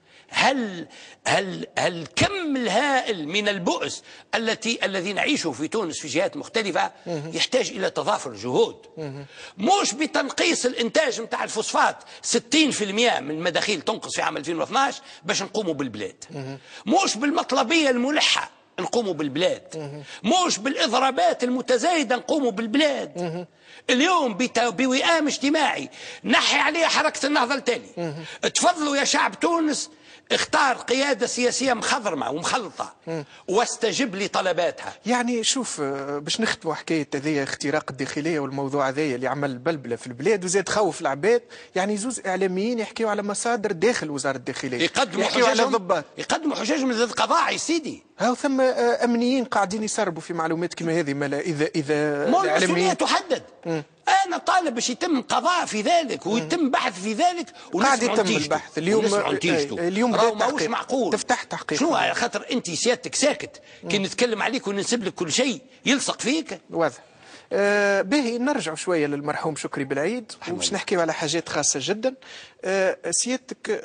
[SPEAKER 2] هل الكم الهائل من البؤس الذي نعيشه في تونس في جهات مختلفة يحتاج إلى تضافر جهود، مش بتنقيص الإنتاج نتاع الفوسفات 60% من المداخيل تنقص في عام 2012 باش نقوموا بالبلاد، مش بالمطلبية الملحة نقوموا بالبلاد، مش بالإضرابات المتزايدة نقوموا بالبلاد. اليوم بوئام اجتماعي نحي عليه حركة النهضة التالي. تفضلوا يا شعب تونس، اختار قيادة سياسية مخضرمة ومخلطة واستجب لطلباتها.
[SPEAKER 1] يعني شوف باش نختموا حكاية هذه اختراق الداخلية والموضوع هذايا اللي عمل بلبلة في البلاد وزاد خوف العباد، يعني زوز إعلاميين يحكيوا على مصادر داخل وزارة الداخلية، يحكيوا على ضباط،
[SPEAKER 2] يقدموا حججهم ضد القضاء يا سيدي.
[SPEAKER 1] هاو ثم أمنيين قاعدين يسربوا في معلومات كما هذه. مالا إذا
[SPEAKER 2] الإعلاميين تحدد. أنا طالب باش يتم قضاء في ذلك ويتم بحث في ذلك،
[SPEAKER 1] قاعد يتم البحث اليوم
[SPEAKER 2] ماهوش معقول.
[SPEAKER 1] تفتح تحقيق
[SPEAKER 2] شنو على خاطر انت سيادتك ساكت كي نتكلم عليك وننسب لك كل شيء يلصق فيك.
[SPEAKER 1] واضح. باهي نرجع شويه للمرحوم شكري بالعيد وباش نحكيو على حاجات خاصه جدا. سيادتك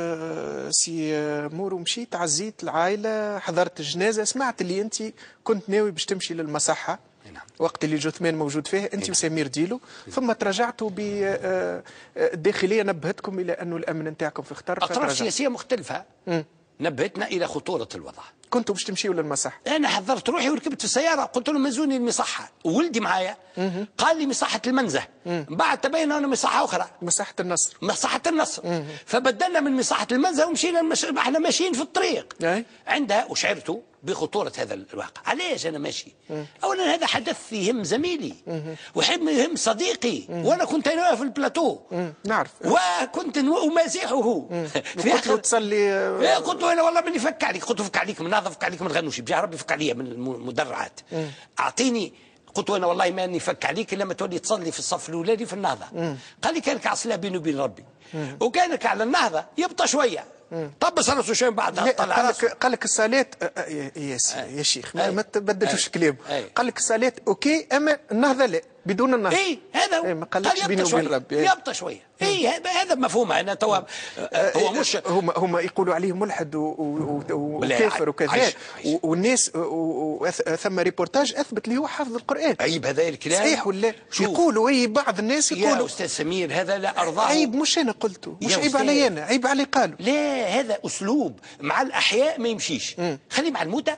[SPEAKER 1] سي مورو مشيت عزيت العائله، حضرت الجنازه، سمعت اللي انت كنت ناوي باش تمشي للمصحه وقت اللي جثمان موجود فيه انت وسمير ديلو، ثم تراجعتوا بالداخليه نبهتكم الى انه الامن نتاعكم في خطر.
[SPEAKER 2] اطراف سياسيه مختلفه نبهتنا الى خطوره الوضع.
[SPEAKER 1] كنتوا باش تمشيوا للمصحه؟
[SPEAKER 2] انا حضرت روحي وركبت في السياره، قلت لهم مزوني المصحه، وولدي معايا قال لي مصحه المنزه، بعد تبين انه مصحه اخرى،
[SPEAKER 1] مصحه النصر.
[SPEAKER 2] مصحه النصر. فبدلنا من مصحه المنزه ومشينا احنا ماشيين في الطريق. عندها وشعرت بخطورة هذا الواقع. علاش أنا ماشي؟ أولا هذا حدث يهم زميلي ويهم يهم صديقي، وأنا كنت أنا في البلاتو
[SPEAKER 1] نعرف،
[SPEAKER 2] وكنت أمازحه
[SPEAKER 1] في آخر تصلي.
[SPEAKER 2] قلت له أنا والله ماني فك عليك، قلت له فك عليك من ناظر، فك عليك من الغنوشي، بجاه ربي فك عليا من المدرعات، أعطيني. قلت له أنا والله ماني فك عليك إلا ما تولي تصلي في الصف الأولاني في النهضة. قال لي كانك عصلها بيني وبين ربي، وكانك على النهضة يبطى شوية. طب راسه شويه بعدها طلع
[SPEAKER 1] قال لك الصلاه يا شيخ ما تبدلوش كلام. قال لك الصلاه اوكي اما النهضه لا، بدون النهضه.
[SPEAKER 2] هذا
[SPEAKER 1] ما قالكش بيني وبين ربي.
[SPEAKER 2] يبطى شويه. هذا مفهوم. انا توا هو مش
[SPEAKER 1] هم يقولوا عليه ملحد وكافر وكذا، والناس ثم ريبورتاج اثبت لي هو حافظ القران.
[SPEAKER 2] عيب هذا الكلام؟
[SPEAKER 1] صحيح ولا؟ يقولوا بعض الناس يقولوا
[SPEAKER 2] يا استاذ سمير هذا لا ارضاه.
[SPEAKER 1] عيب مش انا قلته، مش عيب علي انا، عيب علي قالوا.
[SPEAKER 2] لا هذا اسلوب مع الاحياء ما يمشيش. خلي مع الموتى.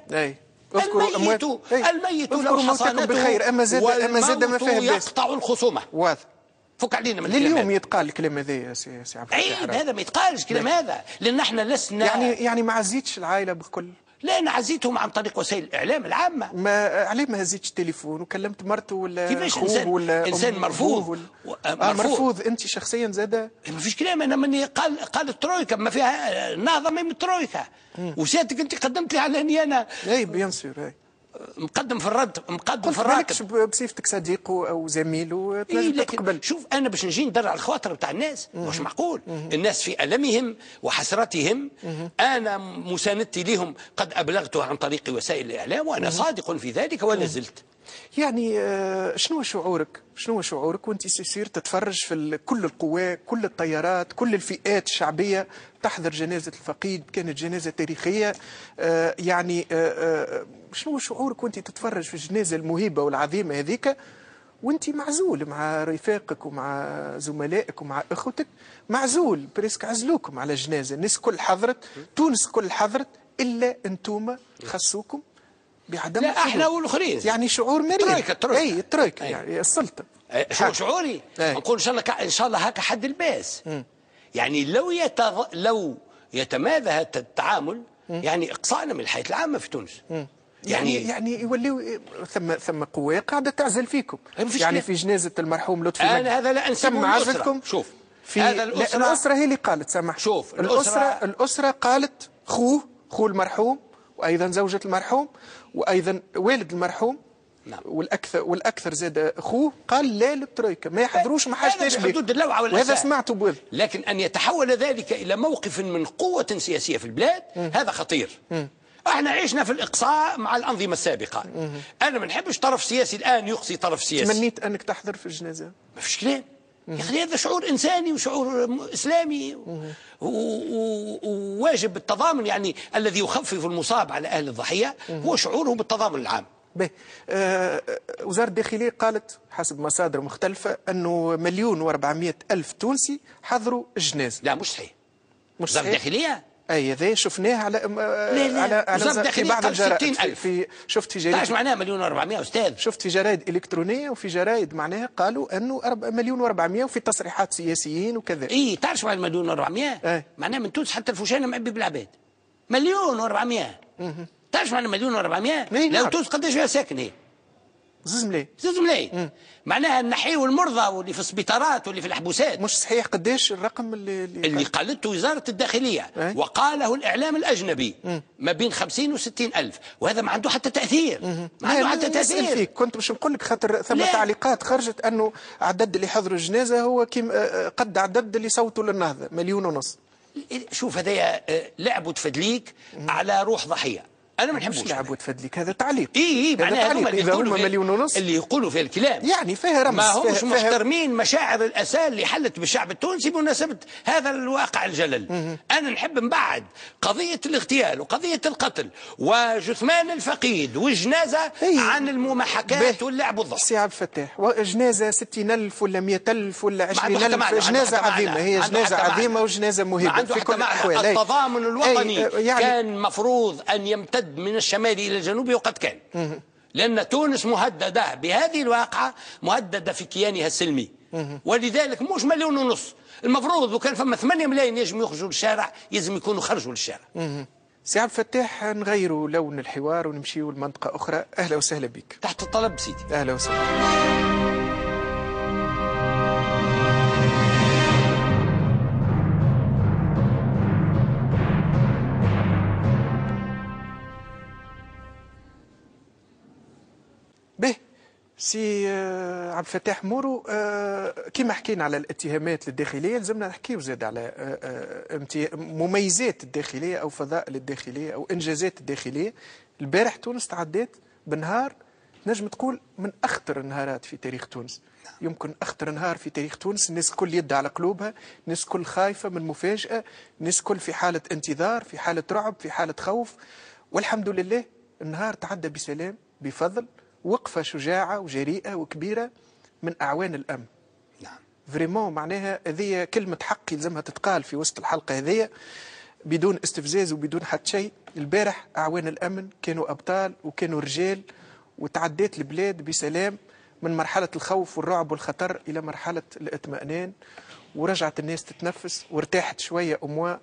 [SPEAKER 2] الميت لو حصانته
[SPEAKER 1] بخير، اما زاد ما فهم
[SPEAKER 2] يقطع الخصومه.
[SPEAKER 1] واضح.
[SPEAKER 2] فك علينا من
[SPEAKER 1] لليوم يتقال الكلام هذا يا سي عبد الفتاح.
[SPEAKER 2] عيب هذا ما يتقالش الكلام هذا، لان احنا لسنا
[SPEAKER 1] يعني ما عزيتش العائله بالكل.
[SPEAKER 2] لا انا عزيتهم عن طريق وسائل الاعلام العامه.
[SPEAKER 1] ما عليه ما هزيتش التليفون وكلمت مرته ولا
[SPEAKER 2] كيفاش انسان مرفوض؟
[SPEAKER 1] مرفوض انت شخصيا زاد؟
[SPEAKER 2] ما فيش كلام. انا مني قال الترويكا ما فيها النهضه من الترويكا، وسيادتك انت قدمت لي على اني انا
[SPEAKER 1] بيان سور
[SPEAKER 2] مقدم في الرد، مقدم في
[SPEAKER 1] الراكب بصفتك صديقه او زميل وتنجم تقبل.
[SPEAKER 2] شوف انا باش نجي ندرع الخواطر بتاع الناس مش معقول. الناس في المهم وحسرتهم انا مساندتي لهم قد ابلغتها عن طريق وسائل الاعلام، وانا صادق في ذلك ولا زلت.
[SPEAKER 1] يعني شنو شعورك وانت سير تتفرج في كل القوى، كل التيارات، كل الفئات الشعبيه تحضر جنازه الفقيد؟ كانت جنازه تاريخيه. يعني شنو شعورك وانت تتفرج في الجنازه المهيبه والعظيمه هذيك وانت معزول مع رفاقك ومع زملائك ومع اخوتك، معزول بريسك عزلوكم على جنازه، الناس كل حضرت، تونس كل حضرت الا انتوما خصوكم بعدم
[SPEAKER 2] لا احنا والاخرين.
[SPEAKER 1] يعني شعور مرير. الترويكا يعني السلطه.
[SPEAKER 2] شو شعوري؟ نقول ان شاء الله هكا حد الباس. يعني لو يتمادى هذا التعامل يعني اقصائنا من الحياه العامه في تونس.
[SPEAKER 1] يعني يوليو ثم قوى قاعده تعزل فيكم. يعني في جنازه المرحوم لطفي
[SPEAKER 2] انا هذا لا انسبه
[SPEAKER 1] تم عزلكم.
[SPEAKER 2] شوف
[SPEAKER 1] في هذا الاسره هي اللي قالت سامح.
[SPEAKER 2] شوف
[SPEAKER 1] الاسره قالت خو المرحوم وايضا زوجة المرحوم وايضا والد المرحوم
[SPEAKER 2] نعم.
[SPEAKER 1] والاكثر زاد اخوه قال لا للترويكا ما يحضروش ما حاجتاش به،
[SPEAKER 2] حدود اللوعه
[SPEAKER 1] وهذا سمعته بوذ.
[SPEAKER 2] لكن ان يتحول ذلك الى موقف من قوه سياسيه في البلاد هذا خطير. احنا عشنا في الاقصاء مع الانظمه السابقه. انا ما نحبش طرف سياسي الان يقصي طرف سياسي.
[SPEAKER 1] تمنيت انك تحضر في الجنازه؟
[SPEAKER 2] ما فيش كلام يا اخي، هذا شعور انساني وشعور اسلامي وواجب بالتضامن، يعني الذي يخفف المصاب على اهل الضحيه هو شعوره بالتضامن العام.
[SPEAKER 1] باهي. وزارة الداخلية قالت حسب مصادر مختلفة أنه 1,400,000 تونسي حضروا الجنازة.
[SPEAKER 2] لا مش صحيح.
[SPEAKER 1] مش
[SPEAKER 2] وزارة الداخلية
[SPEAKER 1] اي هذا شفناه على في بعض الجرائد. شفت في جرائد.
[SPEAKER 2] ايش معناها 1,400,000 استاذ؟
[SPEAKER 1] شفت في جرائد الكترونيه وفي جرائد معناها قالوا انه 1,400,000 وفي تصريحات سياسيين وكذا.
[SPEAKER 2] اي تعرف شو معناها 1,400,000؟ معناها من تونس حتى الفوشانه معبي بالعباد. 1,400,000. تعرف معناها 1,400,000؟ لو تونس قداش فيها ساكن هي؟
[SPEAKER 1] زوز ملايين.
[SPEAKER 2] زوز ملايين. معناها النحي والمرضى واللي في السبيطارات واللي في الحبوسات.
[SPEAKER 1] مش صحيح قداش الرقم اللي
[SPEAKER 2] قالته وزارة الداخلية وقاله الإعلام الأجنبي ما بين 50 و 60 ألف، وهذا ما عنده حتى تأثير. ما عنده حتى تأثير.
[SPEAKER 1] فيك كنت باش نقول لك خاطر ثم تعليقات خرجت أنه عدد اللي حضروا الجنازة هو قد عدد اللي صوتوا للنهضة 1,500,000.
[SPEAKER 2] شوف هذايا لعب وتفدليك على روح ضحية. انا ما نحبوش.
[SPEAKER 1] مش لعب وتفدليك، هذا تعليق.
[SPEAKER 2] اي معناها
[SPEAKER 1] اذا هم 1,500,000
[SPEAKER 2] اللي يقولوا في الكلام
[SPEAKER 1] يعني فيها رمز،
[SPEAKER 2] ما همش محترمين مشاعر الاسى اللي حلت بالشعب التونسي بمناسبه هذا الواقع الجلل. انا نحب نبعد قضيه الاغتيال وقضيه القتل وجثمان الفقيد والجنازه عن المماحكات واللعب والضحك.
[SPEAKER 1] سي عبد الفتاح، جنازه 60,000 ولا 100,000 ولا 20,000 جنازه عظيمه، هي جنازه عظيمه وجنازه مهمه في كل الاحوال.
[SPEAKER 2] التضامن الوطني يعني كان مفروض ان يمتد من الشمال إلى الجنوب، وقد كان. لأن تونس مهددة بهذه الواقعة، مهددة في كيانها السلمي. ولذلك مش 1,500,000، المفروض لو كان فما 8 ملايين يجب يخرجوا للشارع، يجب يكونوا خرجوا للشارع.
[SPEAKER 1] سي عبد الفتاح، نغيروا لون الحوار ونمشيوا لمنطقة أخرى. أهلا وسهلا بك.
[SPEAKER 2] تحت الطلب سيدي.
[SPEAKER 1] أهلا وسهلا. به سي عبد الفتاح مورو، كما حكينا على الاتهامات للداخليه، لازمنا نحكيو زاد على مميزات الداخليه او فضائل الداخليه او انجازات الداخليه. البارح تونس تعدات بنهار نجم تقول من اخطر النهارات في تاريخ تونس. يمكن اخطر نهار في تاريخ تونس. الناس الكل يد على قلوبها، الناس الكل خايفه من مفاجاه، الناس الكل في حاله انتظار، في حاله رعب، في حاله خوف. والحمد لله النهار تعدى بسلام بفضل وقفة شجاعة وجريئة وكبيرة من أعوان الأمن.
[SPEAKER 2] نعم.
[SPEAKER 1] فريمون معناها هذه كلمة حق يلزمها تتقال في وسط الحلقة هذه بدون استفزاز وبدون حتى شيء. البارح أعوان الأمن كانوا أبطال وكانوا رجال، وتعديت البلاد بسلام من مرحلة الخوف والرعب والخطر إلى مرحلة الاطمئنان، ورجعت الناس تتنفس وارتاحت شوية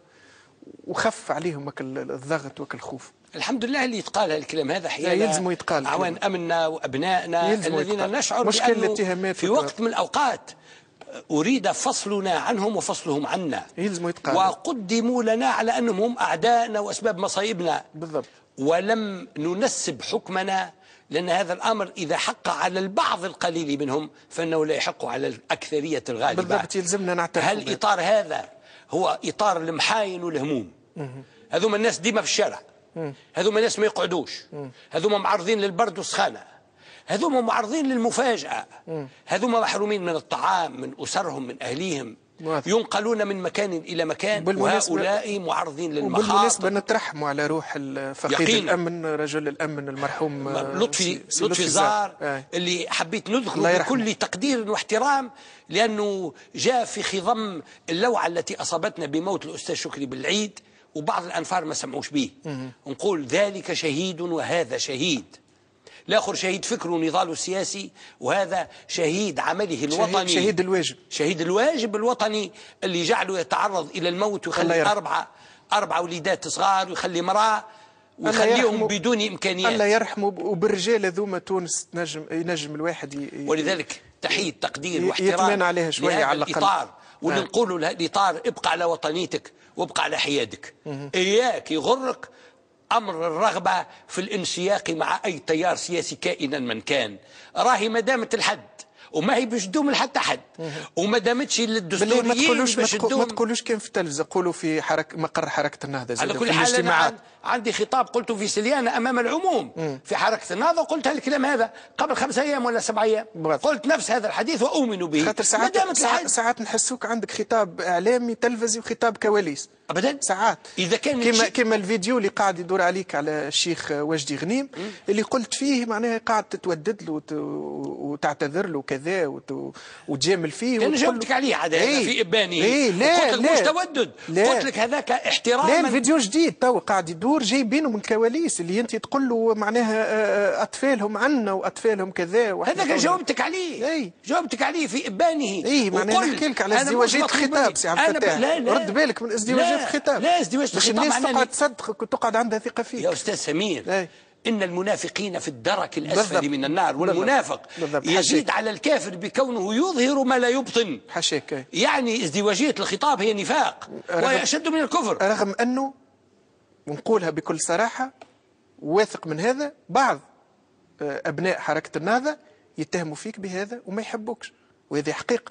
[SPEAKER 1] وخف عليهم الضغط والخوف.
[SPEAKER 2] الحمد لله اللي يتقال الكلام هذا حيال
[SPEAKER 1] يلزم يتقال
[SPEAKER 2] أعوان أمننا وأبنائنا الذين نشعر بأنه في وقت من الأوقات أريد فصلنا عنهم وفصلهم عنا،
[SPEAKER 1] يلزم يتقال،
[SPEAKER 2] وقدموا لنا على أنهم هم أعدائنا وأسباب مصايبنا
[SPEAKER 1] بالضبط،
[SPEAKER 2] ولم ننسب حكمنا، لأن هذا الأمر إذا حق على البعض القليل منهم فإنه لا يحق على الأكثرية الغالبة.
[SPEAKER 1] بالضبط، يلزمنا نعترف.
[SPEAKER 2] هل إطار هذا هو إطار المحاين والهموم؟ هذوما الناس ديما في الشارع، هذوما ناس ما يقعدوش، هذوما معرضين للبرد والسخانة، هذوما معرضين للمفاجأة، هذوما محرومين من الطعام، من أسرهم، من أهليهم، ينقلون من مكان إلى مكان، وهؤلاء معرضين للمخاطر.
[SPEAKER 1] بالمناسبة نترحموا على روح فقيد الأمن، رجل الأمن المرحوم
[SPEAKER 2] لطفي الزار، اللي حبيت نذكره بكل تقدير واحترام، لأنه جاء في خضم اللوعة التي أصابتنا بموت الأستاذ شكري بالعيد، وبعض الأنفار ما سمعوش به. نقول ذلك شهيد وهذا شهيد، الآخر شهيد فكره ونضاله السياسي، وهذا شهيد عمله الوطني، شهيد الواجب الوطني اللي جعله يتعرض إلى الموت ويخلي أربع وليدات صغار ويخلي مرأة ويخليهم بدون إمكانيات.
[SPEAKER 1] الله يرحمه. وبالرجال ذوما تونس ينجم الواحد
[SPEAKER 2] ولذلك تحية تقدير واحترام
[SPEAKER 1] يتمنى عليها شوية على الأقل.
[SPEAKER 2] الإطار واللي نقولوا الإطار ابقى على وطنيتك وابقى على حيادك. إياك يغرك أمر الرغبة في الانسياق مع أي تيار سياسي كائنا من كان. راهي ما دامت الحد وما هي باش تدوم لحتى حد، وما دامتش للدستوريين
[SPEAKER 1] ما تقولوش كان في التلفزه، قولوا في مقر حركه النهضه.
[SPEAKER 2] على كل حال أنا عندي خطاب قلته في سليانة أمام العموم في حركة النهضة، قلت الكلام هذا قبل 5 أيام ولا 7 أيام، قلت نفس هذا الحديث وأؤمن به.
[SPEAKER 1] خاطر ساعات نحسوك عندك خطاب إعلامي تلفزي وخطاب كواليس
[SPEAKER 2] ابدا
[SPEAKER 1] ساعات.
[SPEAKER 2] اذا كان
[SPEAKER 1] كما الفيديو اللي قاعد يدور عليك على الشيخ وجدي غنيم اللي قلت فيه معناها قاعد تتودد له وتعتذر له كذا وتجامل فيه.
[SPEAKER 2] انا جاوبتك عليه عاد في ابانه.
[SPEAKER 1] لا
[SPEAKER 2] قلت لك مش تودد، قلت لك هذاك احتراما.
[SPEAKER 1] لا الفيديو جديد تو قاعد يدور جايبينه من الكواليس اللي انت تقول له معناها اطفالهم عنا واطفالهم كذا.
[SPEAKER 2] هذاك جاوبتك عليه. جاوبتك عليه في ابانه.
[SPEAKER 1] معناها نحكي لك على ازدواجيه الخطاب سي عبد الفتاح. رد بالك من ازدواجيه الخطاب.
[SPEAKER 2] لا ازدواج
[SPEAKER 1] باش الناس تقعد تصدقك وتقعد عندها ثقه فيك
[SPEAKER 2] يا استاذ سمير. إن المنافقين في الدرك الأسفل من النار، والمنافق يزيد على الكافر بكونه يظهر ما لا يبطن.
[SPEAKER 1] حاشاك.
[SPEAKER 2] يعني ازدواجية الخطاب هي نفاق وهي أشد من الكفر.
[SPEAKER 1] رغم أنه ونقولها بكل صراحة واثق من هذا، بعض أبناء حركة النهضة يتهموا فيك بهذا وما يحبوكش، وهذه حقيقة.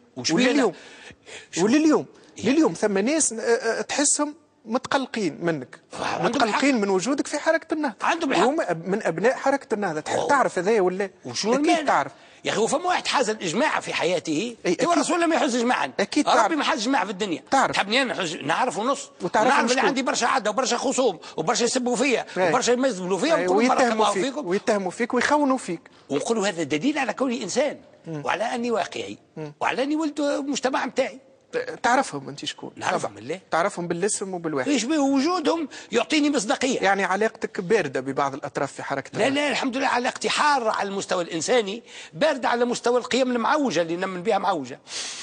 [SPEAKER 1] ولليوم ثم ناس تحسهم متقلقين منك، متقلقين من وجودك في حركة النهضة.
[SPEAKER 2] عندهم الحق.
[SPEAKER 1] هم من أبناء حركة النهضة. تعرف هذايا ولا؟
[SPEAKER 2] وشنو
[SPEAKER 1] أكيد تعرف
[SPEAKER 2] يا أخي. وفما واحد حاز الإجماع في حياته، الرسول لم يحز إجماعا.
[SPEAKER 1] أكيد تعرف.
[SPEAKER 2] ربي ما حز إجماع في الدنيا.
[SPEAKER 1] تعرف.
[SPEAKER 2] تحبني أنا نعرف ونص،
[SPEAKER 1] ونعرف
[SPEAKER 2] اللي عندي برشا عدة وبرشا خصوم وبرشا يسبوا فيا وبرشا يمزلوا فيا
[SPEAKER 1] ويتهموا فيك ويخونوا فيك.
[SPEAKER 2] ونقولوا هذا دليل على كوني إنسان وعلى أني واقعي وعلى أني ولد المجتمع نتاعي.
[SPEAKER 1] تعرفهم انت شكون؟
[SPEAKER 2] نعرفهم بالله.
[SPEAKER 1] تعرفهم بالاسم وبالواحد.
[SPEAKER 2] ايش وجودهم يعطيني مصداقيه.
[SPEAKER 1] يعني علاقتك بارده ببعض الاطراف في حركه
[SPEAKER 2] لا لا الحمد لله علاقتي حاره على المستوى الانساني، بارده على مستوى القيم المعوجه اللي نمن بها معوجه.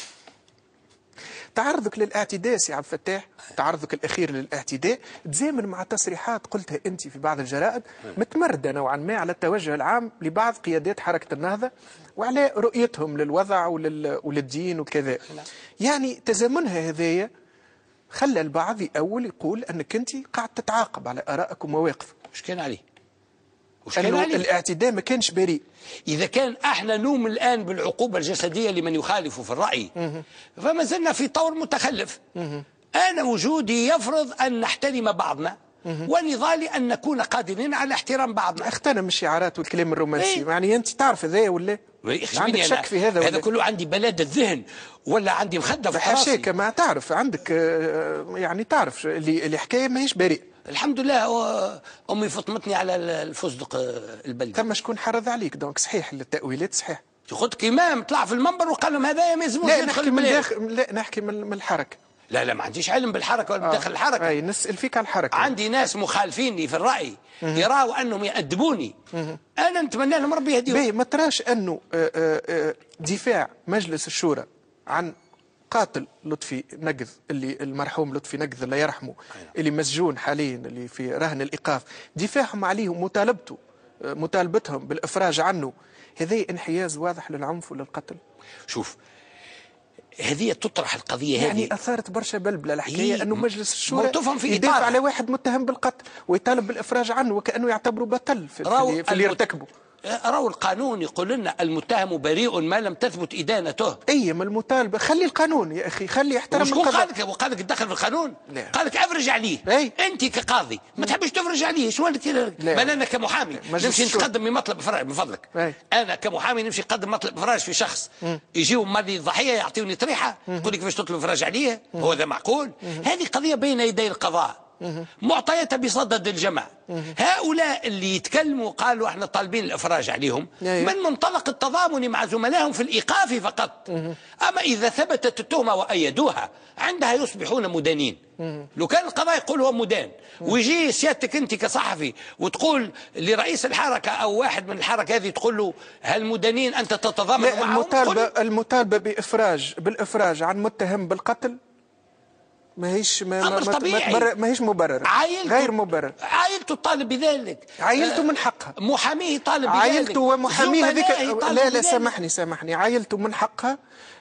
[SPEAKER 1] تعرضك للاعتداء سي عبد الفتاح، تعرضك الاخير للاعتداء تزامن مع تصريحات قلتها انت في بعض الجرائد متمرده نوعا ما على التوجه العام لبعض قيادات حركه النهضه وعلى رؤيتهم للوضع وللدين وكذا. يعني تزامنها هذايا خلى البعض يأول يقول انك انت قاعد تتعاقب على ارائك ومواقفك.
[SPEAKER 2] وش كان عليه؟
[SPEAKER 1] أنه الاعتداء ما كانش بريء.
[SPEAKER 2] إذا كان احنا نؤمن الآن بالعقوبة الجسدية لمن يخالف في الرأي فما زلنا في طور متخلف. أنا وجودي يفرض أن نحترم بعضنا ونضالي أن نكون قادرين على احترام بعضنا.
[SPEAKER 1] اغتنم الشعارات والكلام الرومانسي. يعني أنت تعرف هذا ولا؟ عندك شك في هذا؟
[SPEAKER 2] هذا كله عندي بلاد الذهن ولا عندي مخدة في حراسي؟
[SPEAKER 1] حاشاك ما تعرف عندك يعني تعرف اللي حكاية ماهيش بريء.
[SPEAKER 2] الحمد لله أمي فطمتني على الفستق البلدي.
[SPEAKER 1] ثم شكون حرض عليك دونك صحيح التأويلات صحيح.
[SPEAKER 2] قلت إمام طلع في المنبر وقال لهم هذا ما يلزموش يدخل
[SPEAKER 1] من داخل. لا نحكي من الحركة.
[SPEAKER 2] لا ما عنديش علم بالحركة ولا بداخل الحركة.
[SPEAKER 1] أي نسأل فيك على الحركة.
[SPEAKER 2] عندي ناس مخالفيني في الرأي يراوا أنهم يأدبوني. أنا نتمنى لهم ربي يهديهم.
[SPEAKER 1] ما تراش أنه دفاع مجلس الشورى عن قاتل لطفي نقذ اللي المرحوم لطفي نقذ الله يرحمه اللي مسجون حاليا اللي في رهن الإيقاف، دفاعهم عليه مطالبتهم بالإفراج عنه، هذا انحياز واضح للعنف وللقتل.
[SPEAKER 2] شوف هذه تطرح القضية
[SPEAKER 1] يعني
[SPEAKER 2] هذه
[SPEAKER 1] أثارت برشا بلبلة الحكاية أنه مجلس الشورى
[SPEAKER 2] يدافع
[SPEAKER 1] على واحد متهم بالقتل ويطالب بالإفراج عنه وكأنه يعتبره بطل في اللي يرتكبه.
[SPEAKER 2] راهو القانون يقول لنا المتهم بريء ما لم تثبت إدانته.
[SPEAKER 1] أي ما المطالبة خلي القانون يا أخي، خلي يحترم القضاء.
[SPEAKER 2] وقال لك دخل في القانون.
[SPEAKER 1] قال
[SPEAKER 2] لك افرج عليه. أنت كقاضي ما تحبش تفرج عليه شو لك؟ بل أنا كمحامي نمشي نتقدم بمطلب إفراج من فضلك. أنا كمحامي نمشي نقدم مطلب إفراج في شخص يجيو مالي الضحية يعطيوني طريحة يقول لك كيفاش تطلب إفراج عليه؟ هو ذا معقول؟ هذه قضية بين يدي القضاء معطية بصدد الجمع. هؤلاء اللي يتكلموا قالوا احنا طالبين الافراج عليهم من منطلق التضامن مع زملائهم في الايقاف فقط. اما اذا ثبتت التهمه وايدوها عندها يصبحون مدانين. لو كان القضاء يقول هو مدان ويجي سيادتك انت كصحفي وتقول لرئيس الحركه او واحد من الحركه هذه تقول له هل مدانين انت تتضامن معهم؟
[SPEAKER 1] المطالبه بالافراج عن متهم بالقتل ماهيش ماهيش مبرر، غير مبرر.
[SPEAKER 2] عائلته طالب بذلك،
[SPEAKER 1] عائلته من حقها،
[SPEAKER 2] محاميه طالب بذلك،
[SPEAKER 1] عائلته ومحاميه هذيك. لا سامحني عائلته من حقها،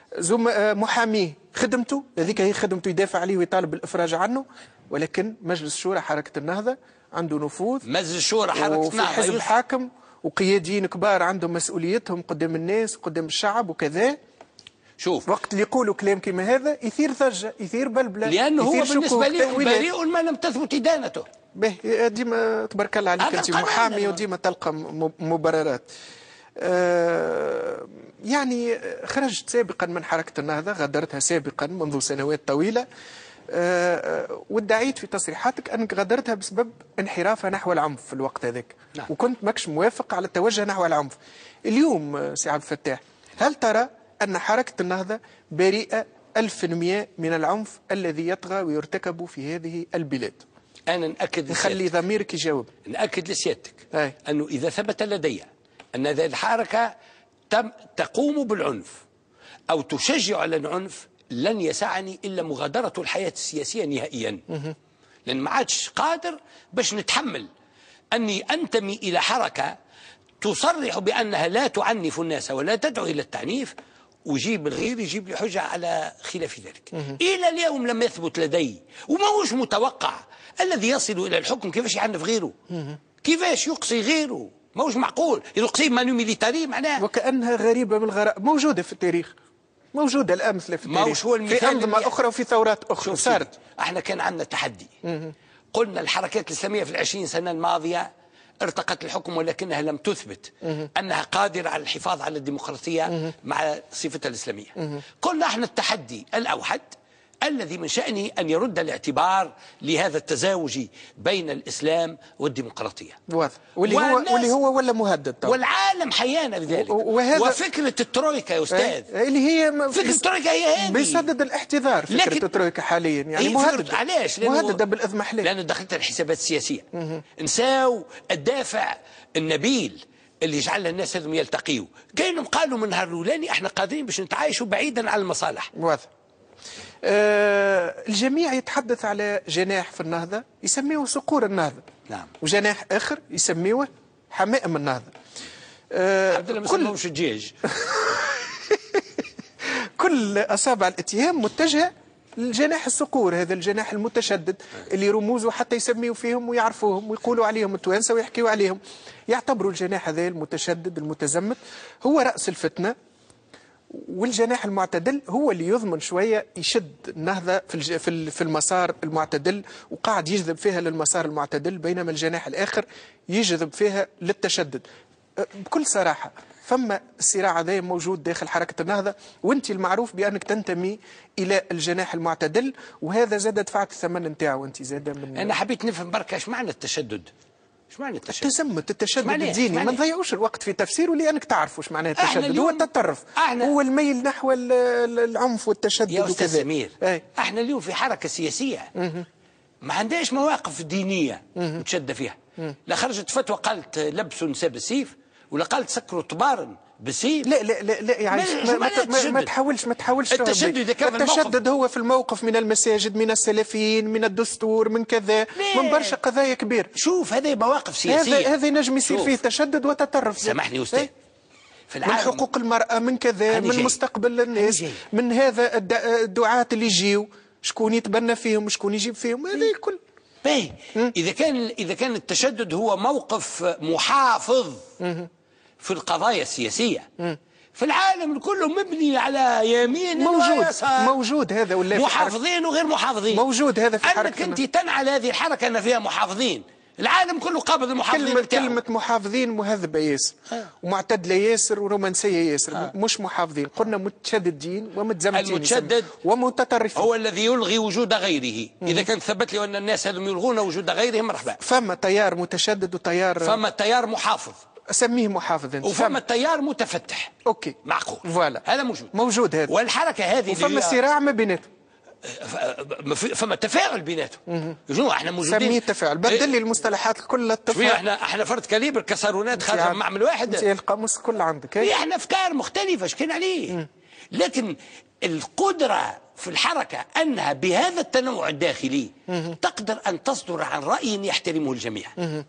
[SPEAKER 1] محاميه خدمته هذيك هي خدمته يدافع عليه ويطالب بالافراج عنه، ولكن مجلس الشورى حركه النهضه عنده نفوذ،
[SPEAKER 2] مجلس الشورى حركة
[SPEAKER 1] وفي
[SPEAKER 2] النهضة
[SPEAKER 1] حزب حاكم، وقياديين كبار عندهم مسؤوليتهم قدام الناس قدام الشعب وكذا.
[SPEAKER 2] شوف،
[SPEAKER 1] وقت اللي يقولوا كلام كما هذا يثير ضجه، يثير بلبله،
[SPEAKER 2] لانه هو بالنسبه لي بريء ما لم تثبت ادانته.
[SPEAKER 1] باهي ديما تبارك الله عليك انت محامي وديما تلقى مبررات. يعني خرجت سابقا من حركة النهضة، غادرتها سابقا منذ سنوات طويلة، وادعيت في تصريحاتك أنك غادرتها بسبب انحرافها نحو العنف في الوقت هذاك.
[SPEAKER 2] نعم.
[SPEAKER 1] وكنت ماكش موافق على التوجه نحو العنف. اليوم سي عبد الفتاح، هل ترى أن حركة النهضة بريئة 1000% من العنف الذي يطغى ويرتكب في هذه البلاد؟
[SPEAKER 2] أنا نأكد
[SPEAKER 1] نخلي ضميرك يجاوب.
[SPEAKER 2] نأكد لسيادتك
[SPEAKER 1] أي.
[SPEAKER 2] أنه إذا ثبت لدي أن هذه الحركة تقوم بالعنف أو تشجع على العنف، لن يسعني إلا مغادرة الحياة السياسية نهائيا. لأن ما عادش قادر باش نتحمل أني أنتمي إلى حركة تصرح بأنها لا تعنف الناس ولا تدعو إلى التعنيف، ويجيب الغير يجيب لي حجة على خلاف ذلك. إلى اليوم لم يثبت لدي، وما هوش متوقع الذي يصل إلى الحكم كيفاش يعنف غيره، كيفاش يقصي غيره، ما هوش معقول يقصي مانو ميليتاري معناه.
[SPEAKER 1] وكأنها غريبة من الغرائب، موجودة في التاريخ، موجودة الأمثلة في التاريخ، في أنظمة أخرى وفي ثورات أخرى صارت.
[SPEAKER 2] احنا كان عندنا تحدي، قلنا الحركات الإسلامية في ال20 سنة الماضية ارتقت الحكم ولكنها لم تثبت أنها قادرة على الحفاظ على الديمقراطية مع صفتها الإسلامية. قلنا احنا التحدي الأوحد الذي من شأنه أن يرد الاعتبار لهذا التزاوج بين الإسلام والديمقراطية،
[SPEAKER 1] واللي هو ولا مهدد طبعا.
[SPEAKER 2] والعالم حيانا بذلك. وفكرة الترويكا يا أستاذ،
[SPEAKER 1] اللي هي
[SPEAKER 2] فكرة الترويكا هي هذه
[SPEAKER 1] بيسدد الاحتضار. فكرة الترويكا حاليا يعني مهددة.
[SPEAKER 2] علاش؟
[SPEAKER 1] مهددة بالإضمحلال،
[SPEAKER 2] لأنه دخلت الحسابات السياسية. نساو الدافع النبيل اللي يجعل الناس هذم يلتقيوا. كانوا قالوا من نهار الأولاني احنا قادرين باش نتعايشوا بعيدا عن المصالح.
[SPEAKER 1] واضح. الجميع يتحدث على جناح في النهضة يسميه صقور النهضة.
[SPEAKER 2] نعم.
[SPEAKER 1] وجناح آخر يسميه حمائم النهضة.
[SPEAKER 2] الحمد لله ما سموش الدجاج.
[SPEAKER 1] كل أصابع الاتهام متجهة للجناح الصقور، هذا الجناح المتشدد اللي رموزه حتى يسميوا فيهم ويعرفوهم ويقولوا عليهم التوانسة ويحكيوا عليهم. يعتبروا الجناح هذا المتشدد المتزمت هو رأس الفتنة، والجناح المعتدل هو اللي يضمن شوية يشد النهضة في المسار المعتدل، وقاعد يجذب فيها للمسار المعتدل، بينما الجناح الآخر يجذب فيها للتشدد. بكل صراحة فما الصراع هذا موجود داخل حركة النهضة، وانت المعروف بأنك تنتمي إلى الجناح المعتدل، وهذا زاد دفعت الثمن نتاعو انت زاد من.
[SPEAKER 2] أنا حبيت نفهم برك ايش معنى التشدد. ايش معنى التشدد؟
[SPEAKER 1] التزمت، التشدد الديني، ما نضيعوش الوقت في تفسيره لانك تعرفوا ايش معناه التشدد. هو التطرف، هو الميل نحو العنف والتشدد
[SPEAKER 2] يا استاذ سمير.
[SPEAKER 1] أي.
[SPEAKER 2] احنا اليوم في حركه سياسيه ما عندهاش مواقف دينيه متشدة فيها. لا خرجت فتوى قالت لبسوا النساء بالسيف، ولا قالت سكروا طبارا بالسيف.
[SPEAKER 1] لا لا لا لا يعني ما تحاولش
[SPEAKER 2] التشدد إذا كان
[SPEAKER 1] التشدد هو في الموقف من المساجد، من السلفيين، من الدستور، من كذا، من برشا قضايا كبير.
[SPEAKER 2] شوف هذه مواقف سياسيه،
[SPEAKER 1] هذا نجم يصير فيه تشدد وتطرف.
[SPEAKER 2] سامحني استاذ،
[SPEAKER 1] في العالم من حقوق المرأة، من كذا، من مستقبل الناس، من هذا الدعاة اللي يجيو شكون يتبنى فيهم وشكون يجيب فيهم، هذا الكل.
[SPEAKER 2] باهي إذا كان التشدد هو موقف محافظ في القضايا السياسية في العالم كله مبني على يمين ويسار،
[SPEAKER 1] موجود هذا، ولا
[SPEAKER 2] محافظين وغير محافظين،
[SPEAKER 1] موجود هذا في حركة.
[SPEAKER 2] أنك أنت تنعى هذه الحركة أن فيها محافظين، العالم كله قابض المحافظين.
[SPEAKER 1] كلمة محافظين مهذبة ياسر ومعتدلة ياسر ورومانسية ياسر. مش محافظين، قلنا متشددين ومتزمتين.
[SPEAKER 2] المتشدد
[SPEAKER 1] ومتطرفين
[SPEAKER 2] هو الذي يلغي وجود غيره. إذا كان ثبت لي أن الناس هذم يلغون وجود غيرهم مرحبا.
[SPEAKER 1] فما تيار متشدد وتيار،
[SPEAKER 2] فما تيار محافظ
[SPEAKER 1] أسميه محافظ انت،
[SPEAKER 2] وفما تيار متفتح.
[SPEAKER 1] اوكي
[SPEAKER 2] معقول،
[SPEAKER 1] فوالا
[SPEAKER 2] هذا
[SPEAKER 1] موجود هذا.
[SPEAKER 2] والحركة هذه
[SPEAKER 1] وفما صراع ما بيناتهم،
[SPEAKER 2] فما تفاعل بيناتهم. شنو احنا موجودين؟
[SPEAKER 1] سميه تفاعل، بدل لي المصطلحات كلها. التفاعل
[SPEAKER 2] احنا فرد كاليبر كسرونات خارجه من معمل واحد.
[SPEAKER 1] انت القاموس كل عندك.
[SPEAKER 2] احنا افكار مختلفه شكين عليه. لكن القدره في الحركه انها بهذا التنوع الداخلي تقدر ان تصدر عن راي يحترمه الجميع.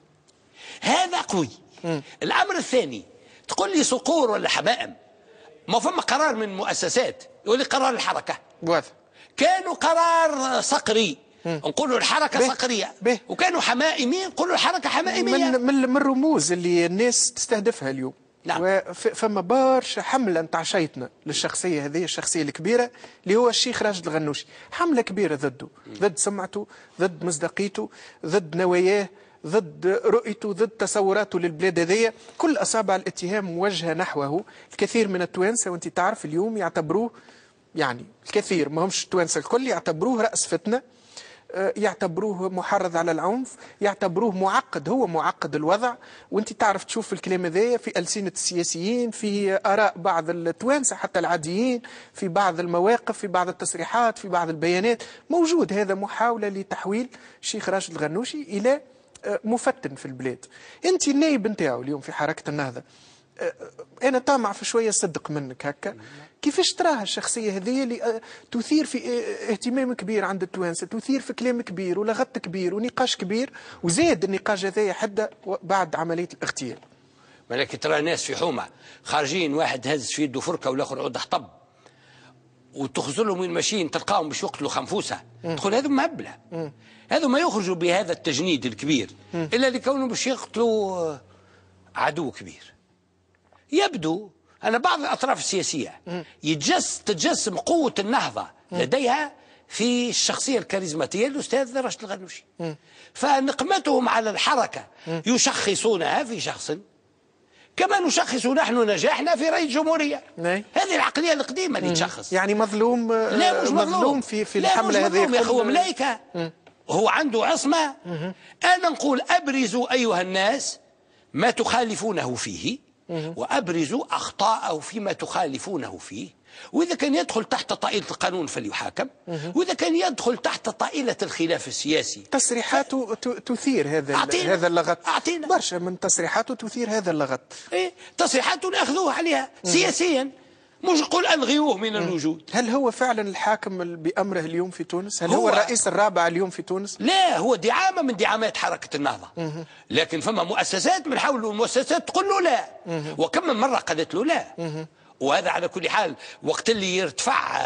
[SPEAKER 2] هذا قوي. الامر الثاني تقول لي صقور ولا حمائم، ما فما قرار من مؤسسات يقول لي قرار الحركه.
[SPEAKER 1] واضح.
[SPEAKER 2] كانوا قرار صقري نقولوا الحركة صقرية، وكانوا حمائمين نقولوا الحركة حمائمية.
[SPEAKER 1] من الرموز اللي الناس تستهدفها اليوم.
[SPEAKER 2] نعم.
[SPEAKER 1] وفما برشا حملة نتاع شيطنة للشخصية هذه، الشخصية الكبيرة اللي هو الشيخ راشد الغنوشي، حملة كبيرة ضده، ضد سمعته، ضد مصداقيته، ضد نواياه، ضد رؤيته، ضد تصوراته للبلاد هذية. كل أصابع الاتهام موجهة نحوه. الكثير من التوانسة وانت تعرف اليوم يعتبروه، يعني الكثير ما همش التوانسة الكل، يعتبروه رأس فتنة، يعتبروه محرض على العنف، يعتبروه معقد، هو معقد الوضع. وانت تعرف تشوف الكلام هذايا في ألسنة السياسيين، في آراء بعض التوانسة حتى العاديين، في بعض المواقف، في بعض التصريحات، في بعض البيانات موجود. هذا محاولة لتحويل الشيخ راشد الغنوشي إلى مفتن في البلاد. انت النائب نتاعو اليوم في حركة النهضة، أنا طامع في شوية صدق منك هكا، كيفاش تراها الشخصية هذه اللي تثير في اهتمام كبير عند التوانسة، تثير في كلام كبير ولغط كبير ونقاش كبير، وزاد النقاش هذا حتى بعد عملية الاغتيال؟
[SPEAKER 2] ملك ترى ناس في حومة خارجين، واحد هز في يده فركة والآخر عود حطب، وتخزر لهم وين ماشيين تلقاهم باش يقتلوا خنفوسة، تقول هذا مهبلة، هذا ما يخرجوا بهذا التجنيد الكبير إلا لكونهم باش يقتلوا عدو كبير. يبدو أن بعض الأطراف السياسية تتجسم قوة النهضة لديها في الشخصية الكاريزماتية الأستاذ راشد الغنوشي، فنقمتهم على الحركة يشخصونها في شخص كما نشخص نحن نجاحنا في رئيس الجمهورية. هذه العقلية القديمة اللي تشخص،
[SPEAKER 1] يعني مظلوم.
[SPEAKER 2] لا مش
[SPEAKER 1] مظلوم في الحملة هذه.
[SPEAKER 2] يا أخوة ملايكة، هو عنده عصمة. أنا نقول أبرزوا أيها الناس ما تخالفونه فيه، وأبرزوا أخطاءه فيما تخالفونه فيه، وإذا كان يدخل تحت طائلة القانون فليحاكم، وإذا كان يدخل تحت طائلة الخلاف السياسي.
[SPEAKER 1] تصريحاته تثير هذا اللغط. برشا من تصريحاته تثير هذا اللغط.
[SPEAKER 2] تصريحاته نأخذوه عليها سياسيا، مش نقول ألغيوه من الوجود.
[SPEAKER 1] هل هو فعلا الحاكم بأمره اليوم في تونس؟ هل هو الرئيس الرابع اليوم في تونس؟
[SPEAKER 2] لا، هو دعامة من دعامات حركة النهضة. لكن فما مؤسسات بنحاول المؤسسات تقول له لا، وكم من مرة قالت له لا. وهذا على كل حال وقت اللي يرتفع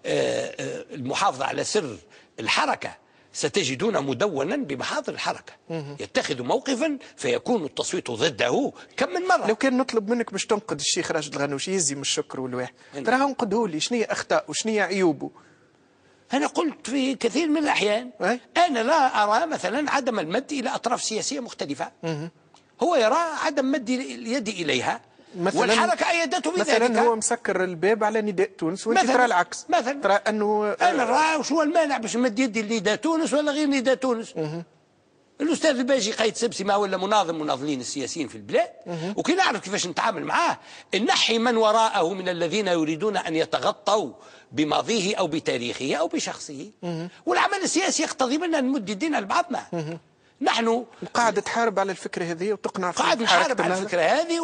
[SPEAKER 2] المحافظة على سر الحركة ستجدون مدونا بمحاضر الحركة يتخذ موقفا فيكون التصويت ضده كم من مرة.
[SPEAKER 1] لو كان نطلب منك باش تنقد الشيخ راشد الغنوشي يزي من الشكر والواحد، تراها انقده لي شنو هي أخطاء وشنو هي عيوبه؟
[SPEAKER 2] أنا قلت في كثير من الأحيان أنا لا أرى مثلا عدم المد إلى أطراف سياسية مختلفة. هو يرى عدم مد اليد إليها، والحركة أيدته بذلك.
[SPEAKER 1] مثلا هو مسكر الباب على نداء تونس وانت ترى العكس.
[SPEAKER 2] مثلا
[SPEAKER 1] ترى أنه
[SPEAKER 2] أنا نرى وشو المانع باش نمد يدي لنداء تونس ولا غير نداء تونس. الأستاذ الباجي قايد سبسي ما ولا مناضلين السياسيين في البلاد، وكي نعرف كيفاش نتعامل معاه، نحي من وراءه من الذين يريدون أن يتغطوا بماضيه أو بتاريخه أو بشخصه. والعمل السياسي يقتضي منا نمد يدينا لبعضنا. نحن
[SPEAKER 1] قاعد تحارب على الفكرة هذه وتقنع في
[SPEAKER 2] قاعد نحارب على الفكرة هذه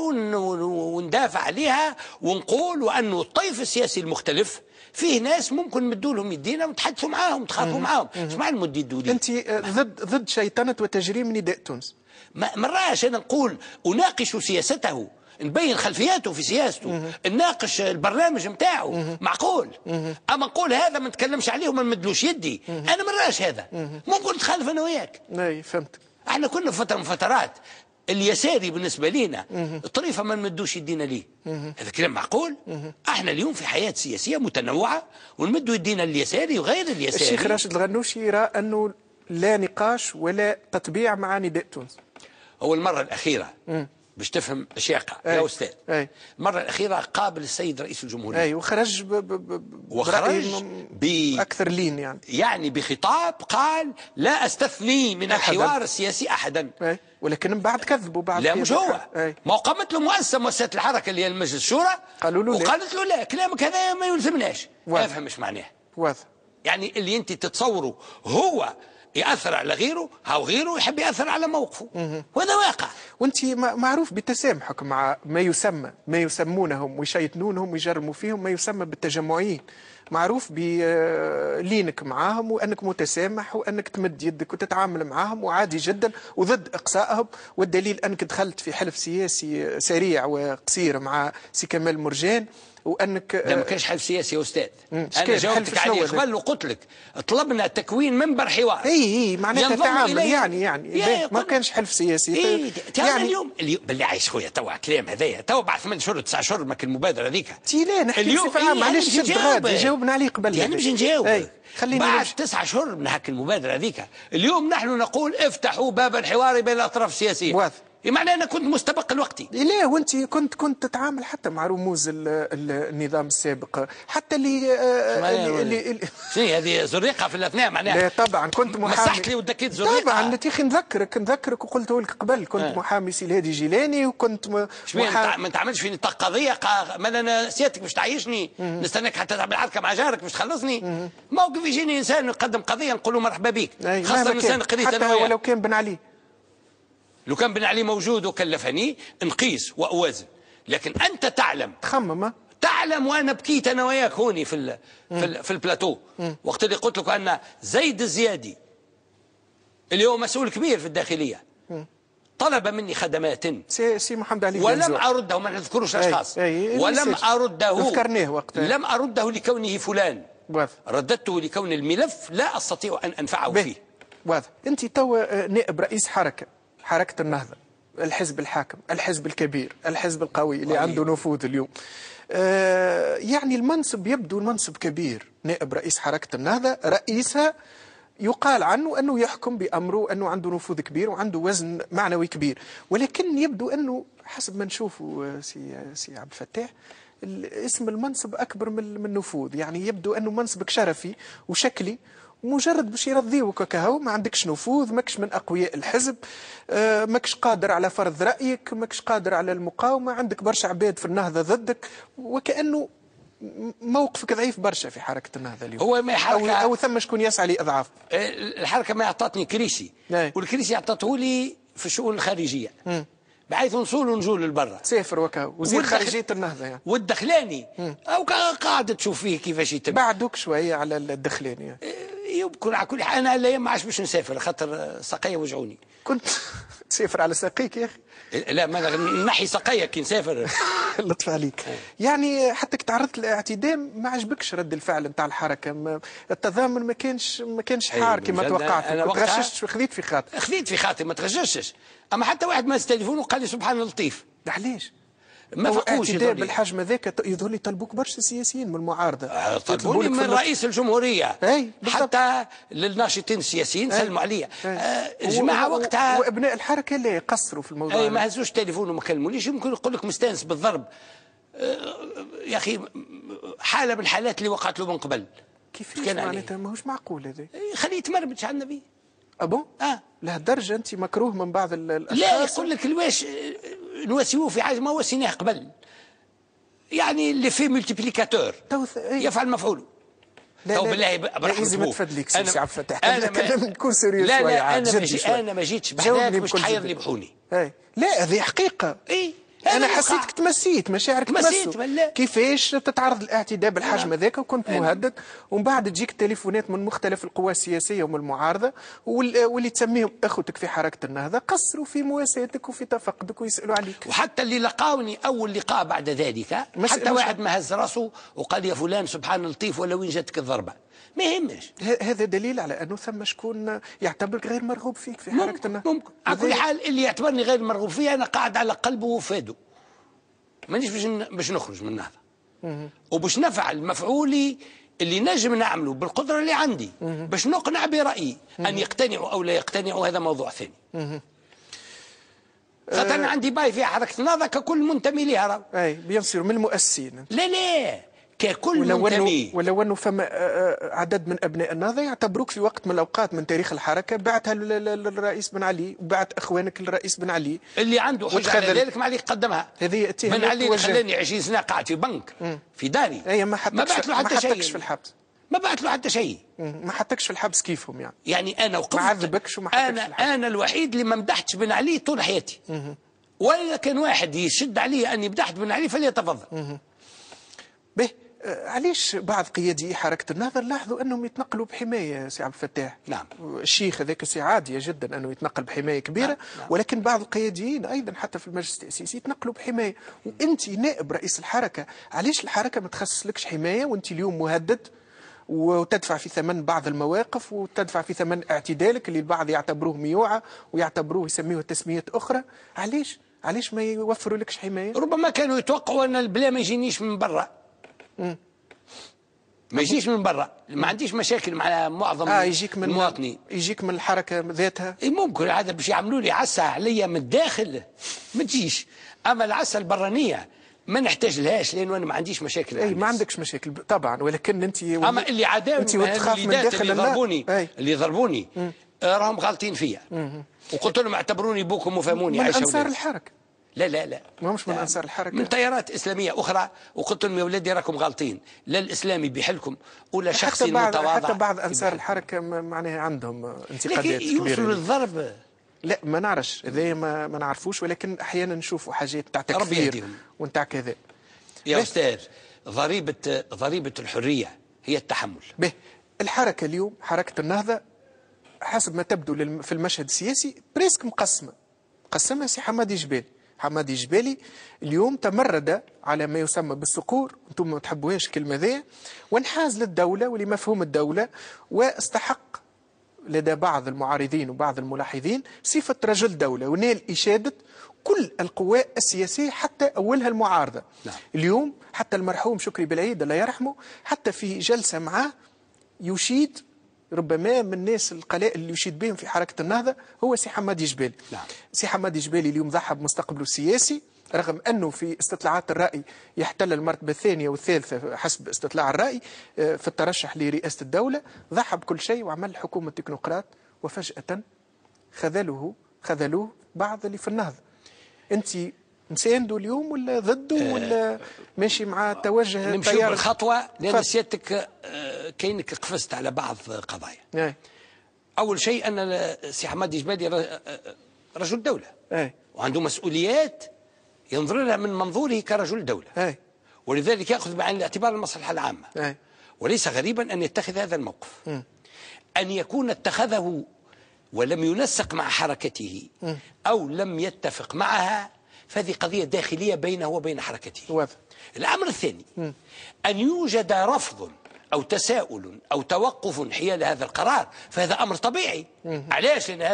[SPEAKER 2] وندافع عليها ونقول وأنه الطيف السياسي المختلف فيه ناس ممكن نمدوا لهم يدينا ونتحدثوا معاهم ونتخاطبوا معاهم. ايش معنى نمد يدوا لي؟
[SPEAKER 1] أنت ضد شيطنة وتجريم نداء تونس؟
[SPEAKER 2] ما راش أنا نقول أناقش سياسته، نبين خلفياته في سياسته، نناقش البرنامج نتاعو معقول. اما نقول هذا ما نتكلمش عليه وما نمدلوش يدي، انا ما نراش هذا. ممكن نتخالف انا وياك.
[SPEAKER 1] اي فهمتك.
[SPEAKER 2] احنا كنا فتره من فترات اليساري بالنسبه لينا الطريفه ما نمدوش يدينا ليه. هذا كلام معقول؟ احنا اليوم في حياه سياسيه متنوعه ونمدوا يدينا اليساري وغير اليساري.
[SPEAKER 1] الشيخ راشد الغنوشي يرى انه لا نقاش ولا تطبيع مع نداء تونس.
[SPEAKER 2] هو المره الاخيره باش تفهم شياقة يا أستاذ. المرة الأخيرة قابل السيد رئيس الجمهورية
[SPEAKER 1] وخرج أكثر لين
[SPEAKER 2] يعني بخطاب قال لا أستثني من الحوار السياسي أحدا.
[SPEAKER 1] ولكن من بعد كذبوا بعد.
[SPEAKER 2] لا مش هو ما قامت له مؤسسة الحركة اللي هي المجلس الشورى
[SPEAKER 1] قالوا له
[SPEAKER 2] وقالت له لا كلامك هذا ما يلزمناش. أفهم مش معناه
[SPEAKER 1] واضح.
[SPEAKER 2] يعني اللي أنت تتصوره هو يأثر على غيره أو غيره يحب يأثر على موقفه وهذا واقع.
[SPEAKER 1] وانت معروف بتسامحك مع ما يسمونهم ويشيطنونهم ويجرموا فيهم ما يسمى بالتجمعيين، معروف بلينك معاهم وأنك متسامح وأنك تمد يدك وتتعامل معاهم وعادي جدا وضد إقصائهم. والدليل أنك دخلت في حلف سياسي سريع وقصير مع سي كمال مرجان وانك
[SPEAKER 2] لا ما كانش حل سياسي يا استاذ. انا
[SPEAKER 1] حل
[SPEAKER 2] جاوبتك عليه قبل وقلت لك طلبنا تكوين منبر حوار.
[SPEAKER 1] اي معناتها تعامل يعني ما كانش حلف سياسي.
[SPEAKER 2] يعني اليوم باللي عايش خويا توا كلام هذايا توا بعد 8 شهور 9 شهور ما كان المبادره هذيك
[SPEAKER 1] لا نحكي بصفه عامه. علاش شد غادي جاوبنا عليه قبل
[SPEAKER 2] يعني باش نجاوب بعد 9 شهور من هاك المبادره هذيك. اليوم نحن نقول افتحوا باب الحوار بين الاطراف السياسيه. معناه انا كنت مستبق الوقت.
[SPEAKER 1] لا وانت كنت تتعامل حتى مع رموز النظام السابق حتى اللي
[SPEAKER 2] شنو هذه زريقه في الاثناء معناها.
[SPEAKER 1] لا طبعا كنت محامي.
[SPEAKER 2] مسحت لي ودكيت زريقه.
[SPEAKER 1] طبعا يا اخي نذكرك وقلته لك قبل كنت محامي سي الهادي جيلاني وكنت
[SPEAKER 2] ما تعملش فيني نطاق قضيه ما انا سيادتك باش تعيشني نستناك حتى تعمل حركه مع جارك باش تخلصني. موقف يجيني انسان يقدم قضيه نقول له مرحبا بك خاصه انسان قريت
[SPEAKER 1] حتى ولو كان بن علي.
[SPEAKER 2] لو كان بن علي موجود وكلفني نقيس واوازن. لكن انت تعلم تعلم وانا بكيت انا وياك هوني في البلاتو وقت اللي قلت لك ان زيد الزيادي اللي هو مسؤول كبير في الداخليه طلب مني خدمات
[SPEAKER 1] سي محمد علي
[SPEAKER 2] ولم ارده. ما نذكروش اشخاص. ولم ارده.
[SPEAKER 1] ذكرناه وقتها.
[SPEAKER 2] لم ارده لكونه فلان. رددته لكون الملف لا استطيع ان انفعه فيه.
[SPEAKER 1] واضح. انت توا نائب رئيس حركة النهضة، الحزب الحاكم، الحزب الكبير، الحزب القوي اللي عنده نفوذ اليوم. يعني المنصب يبدو المنصب كبير. نائب رئيس حركة النهضة رئيسها يقال عنه أنه يحكم بأمره، أنه عنده نفوذ كبير وعنده وزن معنوي كبير، ولكن يبدو أنه حسب ما نشوفه سي عبد الفتاح اسم المنصب أكبر من النفوذ. يعني يبدو أنه منصبك شرفي وشكلي مجرد باش يرضيوك كهو، ما عندكش نفوذ، ماكش من اقوياء الحزب، ماكش قادر على فرض رايك، ماكش قادر على المقاومه، عندك برشا عباد في النهضه ضدك، وكانه موقفك ضعيف برشا في حركه النهضه اليوم.
[SPEAKER 2] هو ما
[SPEAKER 1] أو ثم شكون يسعى لاضعاف
[SPEAKER 2] الحركه. ما اعطتني كريسي والكريسي اعطته لي في الشؤون الخارجيه بحيث نصول ونجول للبرا.
[SPEAKER 1] تسافر وكاو وزير خارجيه النهضه يعني.
[SPEAKER 2] والدخلاني او قاعد تشوف فيه كيفاش يتم.
[SPEAKER 1] بعدوك شويه على الدخلاني يعني.
[SPEAKER 2] يبكر على كل حال. انا الايام ما عادش باش نسافر خاطر ساقيه وجعوني.
[SPEAKER 1] كنت تسافر على ساقيك يا اخي؟
[SPEAKER 2] لا ما نحي ساقيه كي نسافر.
[SPEAKER 1] لطف عليك. يعني حتى كي تعرضت للاعتدام ما عجبكش رد الفعل نتاع الحركه، التضامن ما كانش حار كما توقعت. تغششت خذيت في خاطري
[SPEAKER 2] ما تغششتش. اما حتى واحد ماس تليفون وقال لي سبحان اللطيف.
[SPEAKER 1] علاش؟
[SPEAKER 2] ما فقوش
[SPEAKER 1] اعتداء بالحجم هذاك يظهر لي يطلبوك برشا سياسيين من المعارضه.
[SPEAKER 2] طلبوني من رئيس الجمهوريه حتى للناشطين السياسيين سلموا عليا. الجماعه وقتها
[SPEAKER 1] وابناء الحركه اللي يقصروا في الموضوع.
[SPEAKER 2] ما هزوش تليفون وما كلمونيش. يمكن يقول لك مستانس بالضرب. يا اخي حاله من الحالات اللي وقعت له من قبل.
[SPEAKER 1] كيفاش معناتها ماهوش معقول هذا؟
[SPEAKER 2] خليه يتمرمج على النبي.
[SPEAKER 1] أبون؟ لهالدرجه انت مكروه من بعض الاشخاص؟
[SPEAKER 2] لا يقول لك الواش نواسيوه في حاجه ما وسيناه قبل. يعني اللي فيه ملتيبليكاتور يفعل مفعوله.
[SPEAKER 1] لا بالله برحمة ما تفدليك سي عبد الفتاح. انا نكون سيريوس شويه.
[SPEAKER 2] لا انا ما جيتش بحذاك باش تحير لي بحوني.
[SPEAKER 1] لا هذه حقيقه. انا حسيتك تمسيت مشاعرك تمسوا. كيفاش تتعرض للاعتداء بالحجم هذاك وكنت مهدد، ومن بعد تجيك تليفونات من مختلف القوى السياسيه ومن المعارضه واللي تسميهم اخوتك في حركه النهضه قصروا في مواساتك وفي تفقدك ويسالوا عليك.
[SPEAKER 2] وحتى اللي لقاوني اول لقاء بعد ذلك حتى واحد ما هز راسه وقال يا فلان سبحان اللطيف ولا وين جاتك الضربه. ما يهمش.
[SPEAKER 1] هذا دليل على انه ثم شكون يعتبرك غير مرغوب فيك في حركه النهضه.
[SPEAKER 2] ممكن. على كل حال اللي يعتبرني غير مرغوب فيه انا قاعد على قلبه وفاده. مانيش باش نخرج من النهضه. وباش نفعل مفعولي اللي نجم نعمله بالقدره اللي عندي باش نقنع برايي. ان يقتنعوا او لا يقتنعوا هذا موضوع ثاني. خاطر انا عندي باي في حركه النهضه ككل منتمي لها.
[SPEAKER 1] بيان سور من المؤسسين.
[SPEAKER 2] لا ككل منتمي.
[SPEAKER 1] ولو انه فما عدد من ابناء النهضه يعتبروك في وقت من الاوقات من تاريخ الحركه بعتها للرئيس بن علي وبعت اخوانك للرئيس بن علي
[SPEAKER 2] اللي عنده حجه على ذلك ما عليه قدمها.
[SPEAKER 1] هذه
[SPEAKER 2] بن علي خلاني 20 سنه قاعد في بنك في داري.
[SPEAKER 1] ما بعت له حتى شيء. في الحبس.
[SPEAKER 2] ما بعت له حتى شيء.
[SPEAKER 1] ما حطكش في الحبس كيفهم
[SPEAKER 2] يعني انا وقفت.
[SPEAKER 1] ما عذبكش وما حطكش في الحبس.
[SPEAKER 2] انا الوحيد اللي ما مدحتش بن علي طول حياتي. واذا كان واحد يشد علي اني مدحت بن علي فليتفضل.
[SPEAKER 1] به علاش بعض قيادي حركة النهضة نلاحظوا أنهم يتنقلوا بحماية سي عبد الفتاح؟
[SPEAKER 2] نعم.
[SPEAKER 1] الشيخ هذاك سي عادية جدا أنه يتنقل بحماية كبيرة. نعم. ولكن بعض القياديين أيضا حتى في المجلس التأسيسي يتنقلوا بحماية. وأنت نائب رئيس الحركة، علاش الحركة ما تخصصلكش حماية وأنت اليوم مهدد وتدفع في ثمن بعض المواقف وتدفع في ثمن اعتدالك اللي البعض يعتبروه ميوعة ويعتبروه يسميه تسميات أخرى؟ علاش ما يوفروا لكش حماية؟
[SPEAKER 2] ربما كانوا يتوقعوا أن البلا ما يجينيش من برا، ما يجيش من برا، ما عنديش مشاكل مع معظم المواطنين.
[SPEAKER 1] يجيك من الحركة ذاتها؟
[SPEAKER 2] ممكن هذا باش يعملوا لي عسى عليا من الداخل ما تجيش، أما العسى البرانية ما نحتاج لهاش لأنه أنا ما عنديش مشاكل.
[SPEAKER 1] أي ما عندكش مشاكل طبعا، ولكن أنت
[SPEAKER 2] أما اللي عداهم اللي ضربوني راهم غالطين فيا وقلت لهم اعتبروني بوكم وفهموني.
[SPEAKER 1] من أنصار الحركة؟
[SPEAKER 2] لا
[SPEAKER 1] ما مش من أنصار الحركة،
[SPEAKER 2] من تيارات إسلامية أخرى، وقلت لهم يا ولادي راكم غالطين، لا الإسلامي بيحلكم ولا شخصي متواضع.
[SPEAKER 1] حتى بعض أنصار الحركة معناها عندهم انتقادات كبيرة.
[SPEAKER 2] يوصلوا للضرب؟
[SPEAKER 1] لا ما نعرفش، هذا ما نعرفوش، ولكن أحيانا نشوفوا حاجات تاع تكفير ونتاع كذا.
[SPEAKER 2] يا أستاذ ضريبة الحرية هي التحمل.
[SPEAKER 1] به الحركة اليوم حركة النهضة حسب ما تبدو في المشهد السياسي بريسك قسمها سي حمادي جبالي. حمادي جبالي اليوم تمرد على ما يسمى بالصقور، انتم ما تحبوهاش الكلمه ذي، وانحاز للدوله ولمفهوم الدوله، واستحق لدى بعض المعارضين وبعض الملاحظين صفه رجل دوله، ونال اشاده كل القوى السياسيه حتى اولها المعارضه.
[SPEAKER 2] نعم.
[SPEAKER 1] اليوم حتى المرحوم شكري بالعيد الله يرحمه حتى في جلسه معاه يشيد، ربما من الناس القلائل اللي يشيد بهم في حركة النهضة هو سي حمادي جبالي.
[SPEAKER 2] نعم.
[SPEAKER 1] سي حمادي جبالي اليوم ضحى بمستقبله السياسي، رغم أنه في استطلاعات الرأي يحتل المرتبة الثانية والثالثة حسب استطلاع الرأي في الترشح لرئاسة الدولة، ضحى بكل شيء وعمل حكومة تكنوقراط، وفجأة خذلوه بعض اللي في النهضة. أنت مسانده اليوم ولا ضده ولا ماشي مع توجه
[SPEAKER 2] نمشي بالخطوة؟ لأن سيادتك كأنك قفزت على بعض قضايا. أول شيء أن سي حمادي جبالي رجل دولة وعنده مسؤوليات ينظر لها من منظوره كرجل دولة، ولذلك يأخذ بعين الاعتبار المصلحة العامة. وليس غريبا أن يتخذ هذا الموقف. أن يكون اتخذه ولم ينسق مع حركته أو لم يتفق معها، فهذه قضية داخلية بينه وبين حركته. الأمر الثاني أن يوجد رفض أو تساؤل أو توقف حيال هذا القرار، فهذا أمر طبيعي. علاش؟ لأن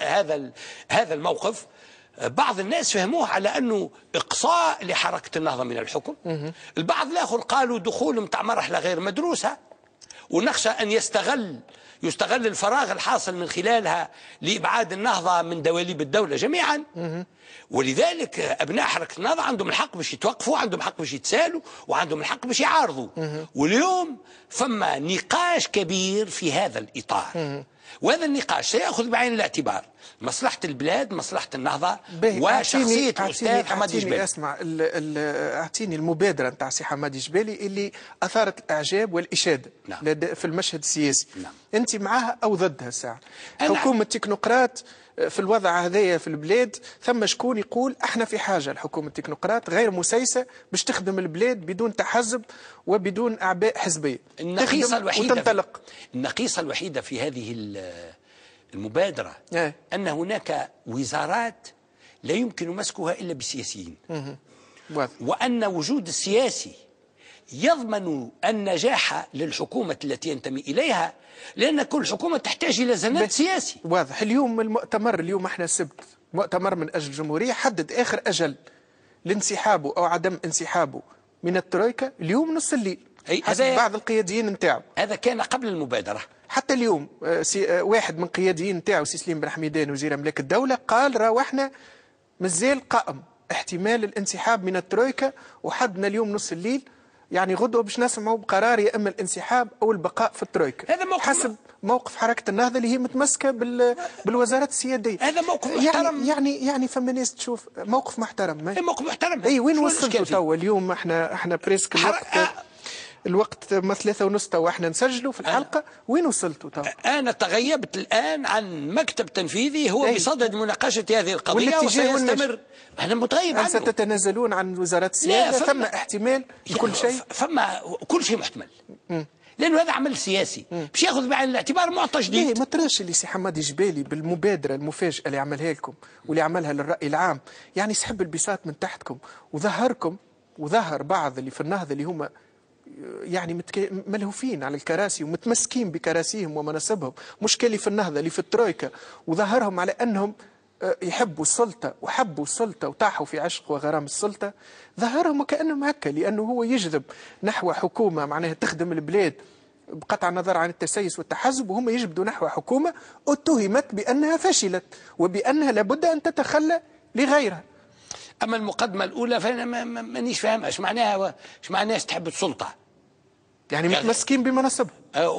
[SPEAKER 2] هذا الموقف بعض الناس فهموه على أنه إقصاء لحركة النهضة من الحكم. البعض الآخر قالوا دخول متاع مرحلة غير مدروسة، ونخشى أن يستغل الفراغ الحاصل من خلالها لإبعاد النهضة من دواليب الدولة جميعا. ولذلك أبناء حركة النهضة عندهم الحق باش يتوقفوا، عندهم الحق باش يتسالوا، وعندهم الحق باش يعارضوا. واليوم فما نقاش كبير في هذا الإطار، وهذا النقاش سيأخذ بعين الاعتبار مصلحة البلاد، مصلحة النهضة، وشخصية الأستاذ حمادي جبالي.
[SPEAKER 1] اسمع، أعطيني المبادرة نتاع سي حمادي جبالي اللي أثارت الإعجاب والإشادة.
[SPEAKER 2] نعم.
[SPEAKER 1] في المشهد السياسي.
[SPEAKER 2] نعم.
[SPEAKER 1] أنت معها أو ضدها الساعة؟ حكومة تكنوقراط في الوضع هذايا في البلاد، ثم شكون يقول احنا في حاجة لحكومة تكنوقراط غير مسيسة باش تخدم البلاد بدون تحزب وبدون أعباء حزبية.
[SPEAKER 2] النقيصة الوحيدة في هذه المبادرة أن هناك وزارات لا يمكن مسكها إلا بالسياسيين، وأن وجود السياسي يضمن النجاح للحكومة التي ينتمي إليها، لأن كل حكومة تحتاج إلى زند سياسي.
[SPEAKER 1] واضح. اليوم المؤتمر، اليوم احنا السبت مؤتمر من أجل الجمهورية حدد آخر أجل لانسحابه أو عدم انسحابه من الترويكا اليوم نص الليل حسب بعض القياديين نتاعو.
[SPEAKER 2] هذا كان قبل المبادرة.
[SPEAKER 1] حتى اليوم واحد من قياديين نتاعو سي سليم بن حميدان وزير أملاك الدولة قال راهو احنا مازال قائم احتمال الانسحاب من الترويكا، وحدنا اليوم نص الليل، يعني غدوة باش نسمعوا بقرار يا اما الانسحاب او البقاء في الترويكا.
[SPEAKER 2] هذا موقف
[SPEAKER 1] حسب موقف حركة النهضة اللي هي متمسكة بالوزارات السيادية.
[SPEAKER 2] هذا موقف محترم.
[SPEAKER 1] يعني فما ناس تشوف موقف محترم.
[SPEAKER 2] موقف محترم.
[SPEAKER 1] اي وين وصلتوا توا اليوم؟ احنا بريسك الوقت الوقت ما 3:30 توا احنا نسجلوا في الحلقه. وين وصلتوا توا؟
[SPEAKER 2] انا تغيبت الان عن مكتب تنفيذي هو بصدد مناقشه هذه القضيه وسيستمر. انا متغيب عنه.
[SPEAKER 1] ستتنازلون عن وزاره السياده؟ ثم احتمال لكل شيء؟
[SPEAKER 2] فما كل شيء محتمل. لانه هذا عمل سياسي باش ياخذ بعين الاعتبار معطى جديد.
[SPEAKER 1] ليه ما تراش اللي سي حمادي جبالي بالمبادره المفاجئه اللي عملها لكم واللي عملها للراي العام، يعني سحب البساط من تحتكم وظهركم وظهر بعض اللي في النهضه اللي هما يعني ملهوفين على الكراسي ومتمسكين بكراسيهم ومناصبهم، مش اللي في النهضه اللي في الترويكا، وظهرهم على انهم يحبوا السلطه وحبوا السلطه وطاحوا في عشق وغرام السلطه. ظهرهم وكانهم هكا، لانه هو يجذب نحو حكومه معناها تخدم البلاد بقطع النظر عن التسيس والتحزب، وهم يجبدوا نحو حكومه اتهمت بانها فشلت وبانها لابد ان تتخلى لغيرها.
[SPEAKER 2] اما المقدمه الاولى فانا مانيش فاهم ايش معناها، ايش معناها تحب السلطه؟
[SPEAKER 1] يعني متمسكين بمناصبهم.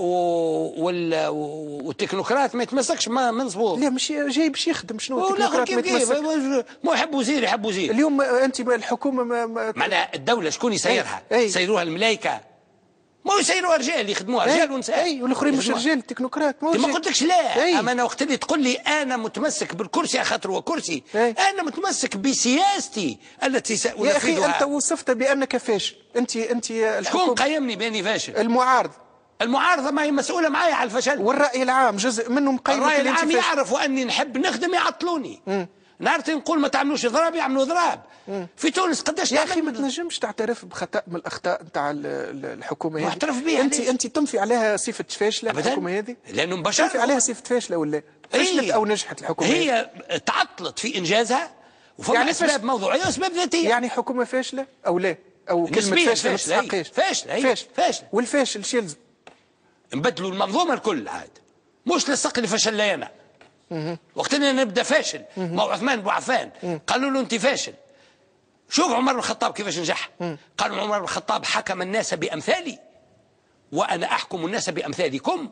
[SPEAKER 2] والتكنوقراط ما يتمسكش منصبه.
[SPEAKER 1] لا مش جاي باش يخدم. شنو التكنوقراط ما يتمسك؟
[SPEAKER 2] مو يحب وزير يحب وزير.
[SPEAKER 1] اليوم انت الحكومه
[SPEAKER 2] معناها الدوله شكون يسيرها؟ يسيروها الملايكه؟ ما يسيروها رجال يخدموها رجال ونساء.
[SPEAKER 1] اي والاخرين مش رجال التكنوقراط.
[SPEAKER 2] ما قلتلكش لا. اما انا وقت اللي تقول لي انا متمسك بالكرسي على خاطر هو كرسي، انا متمسك بسياستي التي سأنفذها.
[SPEAKER 1] يا اخي انت وصفت بانك فاشل. انت
[SPEAKER 2] شكون قيمني باني فاشل؟
[SPEAKER 1] المعارضه
[SPEAKER 2] ما هي مسؤوله معايا على الفشل.
[SPEAKER 1] والراي العام جزء منه مقيم.
[SPEAKER 2] الراي العام يعرفوا اني نحب نخدم يعطلوني. نهار نقول ما تعملوش ضراب يعملوا ضراب. في تونس قداش
[SPEAKER 1] يا اخي ما تنجمش تعترف بخطا من الاخطاء نتاع الحكومه هذه؟
[SPEAKER 2] معترف بها.
[SPEAKER 1] انت تنفي عليها صفه فاشله الحكومه هذه؟
[SPEAKER 2] لانه مباشره
[SPEAKER 1] تنفي عليها صفه فاشله ولا فشلت او نجحت الحكومه؟
[SPEAKER 2] هي تعطلت في انجازها وفما يعني اسباب موضوعيه واسباب ذاتيه.
[SPEAKER 1] يعني حكومه فاشله او لا؟ او كلمه فاشله ما تستحقش.
[SPEAKER 2] فاشله.
[SPEAKER 1] والفاشل شو يلزم؟
[SPEAKER 2] نبدلوا المنظومه الكل عاد، مش للصق اللي فشل لي انا. وقتنا نبدا فاشل. ما عثمان بن عفان قالوا له انت فاشل. شوف عمر بن الخطاب كيفاش نجح. قالوا عمر بن الخطاب حكم الناس بامثالي وانا احكم الناس بامثالكم.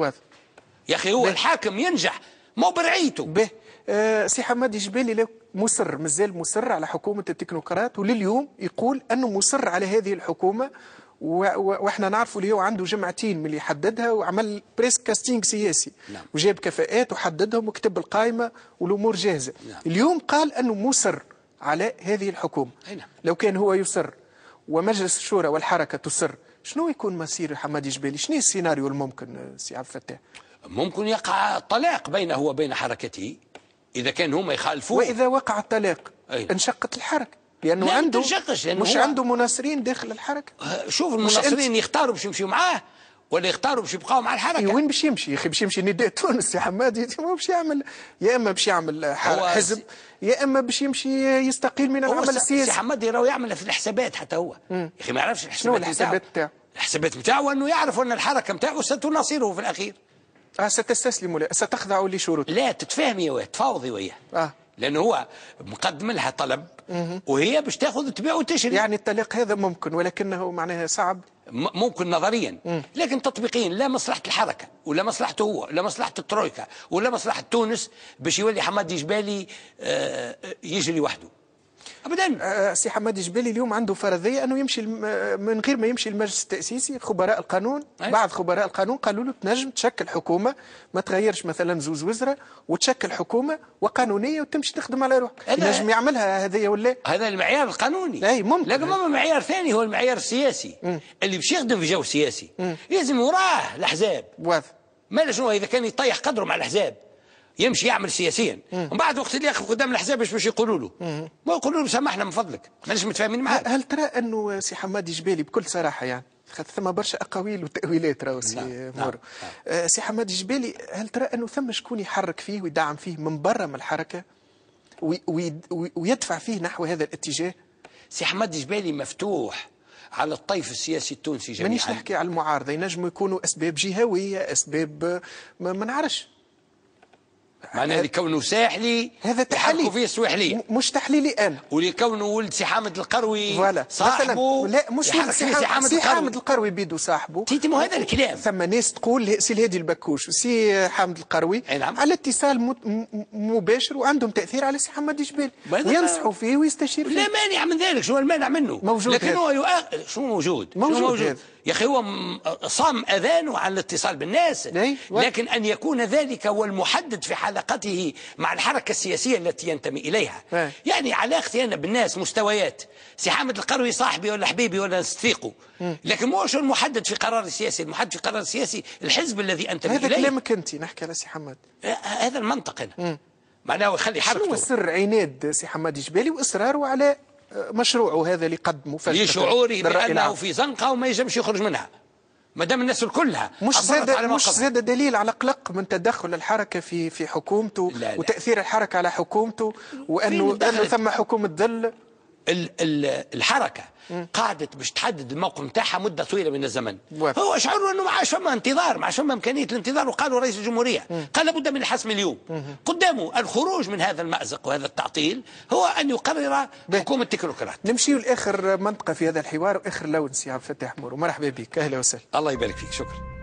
[SPEAKER 2] يا اخي هو الحاكم ينجح مو برعيته.
[SPEAKER 1] به سي حمادي جبالي مصر مازال مصر على حكومه التكنوقراط، ولليوم يقول انه مصر على هذه الحكومه، واحنا نعرفوا اللي هو عنده جمعتين من اللي حددها وعمل بريس كاستينج سياسي.
[SPEAKER 2] نعم.
[SPEAKER 1] وجاب كفاءات وحددهم وكتب القائمه والامور جاهزه.
[SPEAKER 2] نعم.
[SPEAKER 1] اليوم قال انه مصر على هذه الحكومه.
[SPEAKER 2] نعم.
[SPEAKER 1] لو كان هو يصر ومجلس الشورى والحركه تصر، شنو يكون مصير حمادي جبالي؟ شنو السيناريو الممكن سي عبد الفتاح؟
[SPEAKER 2] ممكن يقع طلاق بينه وبين حركته اذا كان هما يخالفوه.
[SPEAKER 1] واذا وقع الطلاق انشقت الحركه، لانه عنده مش عنده مناصرين داخل الحركه.
[SPEAKER 2] شوف المناصرين يختاروا باش يمشيوا معاه ولا يختاروا باش يبقاو مع الحركه.
[SPEAKER 1] وين باش يمشي يا اخي؟ باش يمشي نداء تونس يا حمادي؟ ما باش يعمل، يا اما باش يعمل حزب يا اما باش يمشي يستقيل من العمل السياسي.
[SPEAKER 2] سي حمادي راهو يعمل في الحسابات حتى هو. يا اخي ما يعرفش الحسابات.
[SPEAKER 1] شنو الحسابات نتاعو؟
[SPEAKER 2] الحسابات نتاعو انه يعرف ان الحركه نتاعو ستناصره في الاخير.
[SPEAKER 1] ستستسلم له، ستخضع لشروط.
[SPEAKER 2] لا تتفاهمي وياه، تفاوضي وياه. لانه هو مقدم لها طلب وهي باش تاخذ تبيع وتشري.
[SPEAKER 1] يعني الطلاق هذا ممكن ولكنه معناها صعب.
[SPEAKER 2] ممكن نظريا لكن تطبيقيا لا مصلحه الحركه ولا مصلحته هو ولا مصلحه الترويكا ولا مصلحه تونس باش يولي حمادي جبالي يجري وحده ابدا.
[SPEAKER 1] سي حمادي جبالي اليوم عنده فرضيه انه يمشي من غير ما يمشي المجلس التاسيسي. خبراء القانون بعض خبراء القانون قالوا له تنجم تشكل حكومه ما تغيرش مثلا زوز وزراء وتشكل حكومه وقانونيه وتمشي تخدم على روحك. ينجم يعملها هذايا ولا؟
[SPEAKER 2] هذا المعيار القانوني.
[SPEAKER 1] اي ممكن.
[SPEAKER 2] لكن معيار ثاني هو المعيار السياسي. اللي باش يخدم في جو سياسي لازم وراه الاحزاب.
[SPEAKER 1] واضح.
[SPEAKER 2] ما شنو اذا كان يطيح قدره مع الاحزاب يمشي يعمل سياسيا ومن بعد وقت اللي ياخذ قدام الاحزاب باش يقولوا له ما يقولوا له سامحنا من فضلك ماناش متفاهمين معاك.
[SPEAKER 1] هل ترى انه سي حمادي جبالي بكل صراحه يعني خاطر ثم برشا اقاويل وتاويلات راهو سي مورو. سي حمادي جبالي هل ترى انه ثم شكون يحرك فيه ويدعم فيه من برا من الحركه ويدفع فيه نحو هذا الاتجاه؟
[SPEAKER 2] سي حمادي جبالي مفتوح على الطيف السياسي التونسي جميعا.
[SPEAKER 1] مانيش نحكي على المعارضه، ينجموا يكونوا اسباب جهويه، اسباب ما نعرفش.
[SPEAKER 2] معناها اللي كونه ساحلي
[SPEAKER 1] هذا تحليل
[SPEAKER 2] فيه السواحليه
[SPEAKER 1] مش تحليلي انا.
[SPEAKER 2] واللي كونه ولد سي حامد القروي صاحبه.
[SPEAKER 1] لا مش سي حامد القروي بيدو صاحبه.
[SPEAKER 2] مو هذا الكلام.
[SPEAKER 1] ثم ناس تقول سي الهادي البكوش وسي حامد القروي
[SPEAKER 2] نعم.
[SPEAKER 1] على اتصال مباشر وعندهم تاثير على سي حمادي جبالي وينصحوا فيه ويستشير فيه.
[SPEAKER 2] لا مانع من ذلك. شو المانع منه؟
[SPEAKER 1] موجود.
[SPEAKER 2] لكن هو شو موجود؟
[SPEAKER 1] موجود.
[SPEAKER 2] يا أخي هو صام أذانه عن الاتصال بالناس، لكن أن يكون ذلك هو المحدد في علاقته مع الحركة السياسية التي ينتمي إليها. يعني علاقتي أنا بالناس مستويات، سي حامد القروي صاحبي ولا حبيبي ولا نصديقه، لكن مش المحدد في قرار السياسي. المحدد في قرار السياسي الحزب الذي أنتمي إليه.
[SPEAKER 1] هذا كلامك أنت، نحكي على سي حماد.
[SPEAKER 2] هذا المنطق أنا. معناه يخلي حركته.
[SPEAKER 1] شنو سر عناد سي حماد جبالي وإصراره على مشروعه هذا اللي قدمه فجأة
[SPEAKER 2] لشعوره بأنه في زنقة وما يجمش يخرج منها ما دام الناس كلها
[SPEAKER 1] مش زاد دليل على قلق من تدخل الحركة في حكومته. لا. وتأثير الحركة على حكومته، وأنه ثم حكومة ظل.
[SPEAKER 2] الحركة قعدت باش تحدد الموقف نتاعها مدة طويلة من الزمن. هو شعروا أنه ما عادش فما انتظار، ما عادش فما إمكانية الانتظار، وقالوا رئيس الجمهورية قال لابد من الحسم اليوم. قدامه الخروج من هذا المأزق وهذا التعطيل هو أن يقرر حكومة تكنوقراط.
[SPEAKER 1] نمشي لآخر منطقة في هذا الحوار وآخر لون سي عبد الفتاح مورو. مرحبا بك، أهلا وسهلا.
[SPEAKER 2] الله يبارك فيك، شكرا.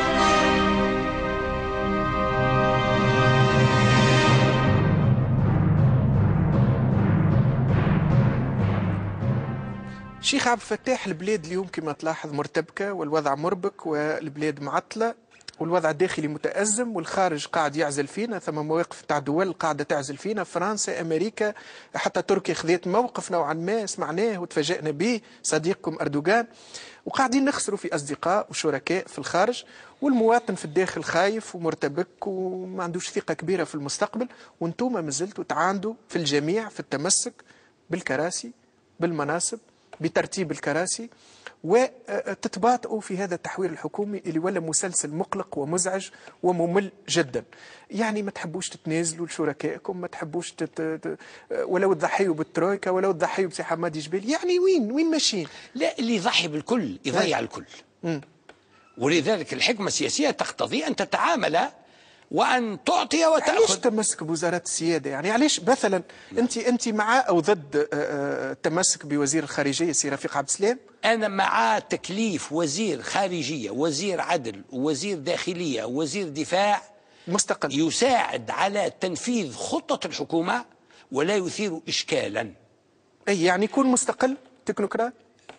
[SPEAKER 1] شيخ عبد الفتاح، البلاد اليوم كما تلاحظ مرتبكة والوضع مربك والبلاد معطلة والوضع الداخلي متأزم والخارج قاعد يعزل فينا. ثم مواقف تاع دول قاعدة تعزل فينا، فرنسا، أمريكا، حتى تركيا خذت موقف نوعا ما سمعناه وتفاجأنا به، صديقكم أردوغان. وقاعدين نخسروا في أصدقاء وشركاء في الخارج، والمواطن في الداخل خايف ومرتبك وما عندوش ثقة كبيرة في المستقبل. وانتم ما زلتوا تعاندوا في الجميع في التمسك بالكراسي، بالمناصب، بترتيب الكراسي، وتتباطؤوا في هذا التحوير الحكومي اللي ولا مسلسل مقلق ومزعج وممل جدا. يعني ما تحبوش تتنازلوا لشركائكم، ما تحبوش ولو تضحيوا بالترويكا، ولو تضحيوا بسي حماد جبال. يعني وين ماشيين؟
[SPEAKER 2] لا، اللي يضحي بالكل يضيع الكل. ولذلك الحكمة السياسية تقتضي أن تتعامل وأن تعطي وتأخذ.
[SPEAKER 1] علاش تمسك بوزارة السيادة؟ يعني علاش مثلا أنت مع أو ضد التمسك بوزير الخارجية سي رفيق عبد السلام؟
[SPEAKER 2] أنا مع تكليف وزير خارجية، وزير عدل، وزير داخلية، وزير دفاع
[SPEAKER 1] مستقل
[SPEAKER 2] يساعد على تنفيذ خطة الحكومة ولا يثير إشكالا.
[SPEAKER 1] أي يعني يكون مستقل تكنوقراط؟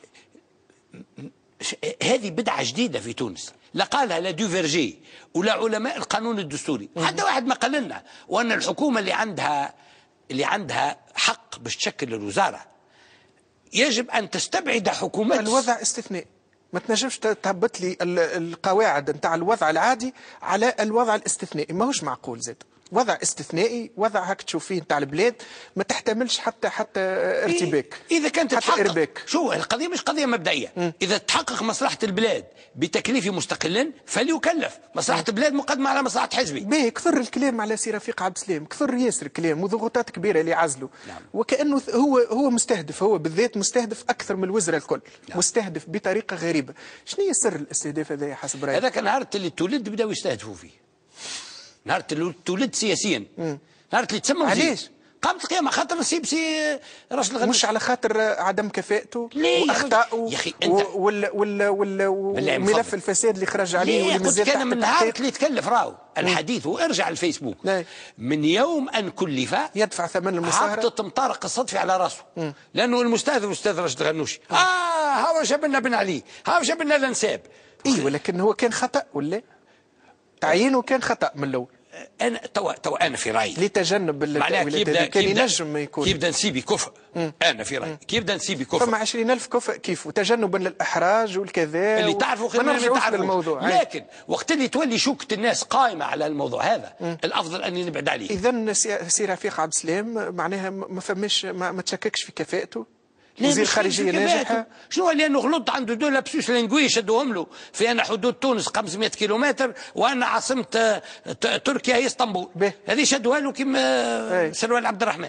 [SPEAKER 2] هذه بدعة جديدة في تونس، لا قالها لا دوفيرجي ولا علماء القانون الدستوري، حتى واحد ما قال لنا. وأن الحكومة اللي عندها حق باش تشكل الوزارة يجب أن تستبعد حكومات.
[SPEAKER 1] الوضع استثنائي، ما تنجمش تهبط لي القواعد نتاع الوضع العادي على الوضع الاستثنائي، ماهوش معقول. زاد وضع استثنائي، وضع هاك تشوف فيه نتاع البلاد ما تحتملش حتى ارتباك.
[SPEAKER 2] إذا كانت تتحقق، شو القضية مش قضية مبدئية. إذا تحقق مصلحة البلاد بتكليف مستقل فليكلف. مصلحة البلاد مقدمة على مصلحة حزبي.
[SPEAKER 1] باهي، كثر الكلام على سي رفيق عبد السلام، كثر ياسر الكلام وضغوطات كبيرة اللي عزلوا.
[SPEAKER 2] نعم.
[SPEAKER 1] وكأنه هو مستهدف، هو بالذات مستهدف أكثر من الوزراء الكل. نعم. مستهدف بطريقة غريبة. شنو هي سر الاستهداف هذا حسب رأيك؟
[SPEAKER 2] هذاك نهار اللي تولد بداوا يستهدفوا فيه، نهار اللي تولد سياسيا، نهار اللي تسمى وزير.
[SPEAKER 1] علاش؟
[SPEAKER 2] قامت القيامة خاطر نسيب سي راشد الغنوشي.
[SPEAKER 1] مش على خاطر عدم كفاءته واخطائه وملف الفساد اللي خرج عليه واللي مازال
[SPEAKER 2] كان من نهار اللي تكلف راهو الحديث وارجع الفيسبوك. من يوم ان كلف
[SPEAKER 1] يدفع ثمن المساهرة.
[SPEAKER 2] حطت مطارق الصدفي على راسه. لانه المستهدف الاستاذ راشد الغنوشي. هاو جاب لنا بن علي، هاو جاب لنا الانساب.
[SPEAKER 1] ولكن هو كان خطأ ولا تعيينه كان خطأ من الاول.
[SPEAKER 2] انا توا انا في رايي
[SPEAKER 1] لتجنب التأويلات كان ينجم ما يكون.
[SPEAKER 2] كيف بدنا نسيبي كفء. انا في رايي كيف بدنا نسيبي كفء.
[SPEAKER 1] فما 20,000 كفء كيف، وتجنبا للاحراج والكذا
[SPEAKER 2] اللي تعرفوا خير من اللي تعرفوا. لكن وقت اللي تولي شوكة الناس قائمة على الموضوع هذا الافضل اني نبعد عليه.
[SPEAKER 1] اذا سي رفيق عبد السلام معناها ما فماش ما تشككش في كفاءته. وزير خارجية ناجحة.
[SPEAKER 2] شنو لأنه غلط عنده دو لابسوس لينغوي شدوهم له في أن حدود تونس 500 كيلومتر وأن عاصمة تركيا هي اسطنبول. هذه شدوها له كيما سلوان عبد الرحمن.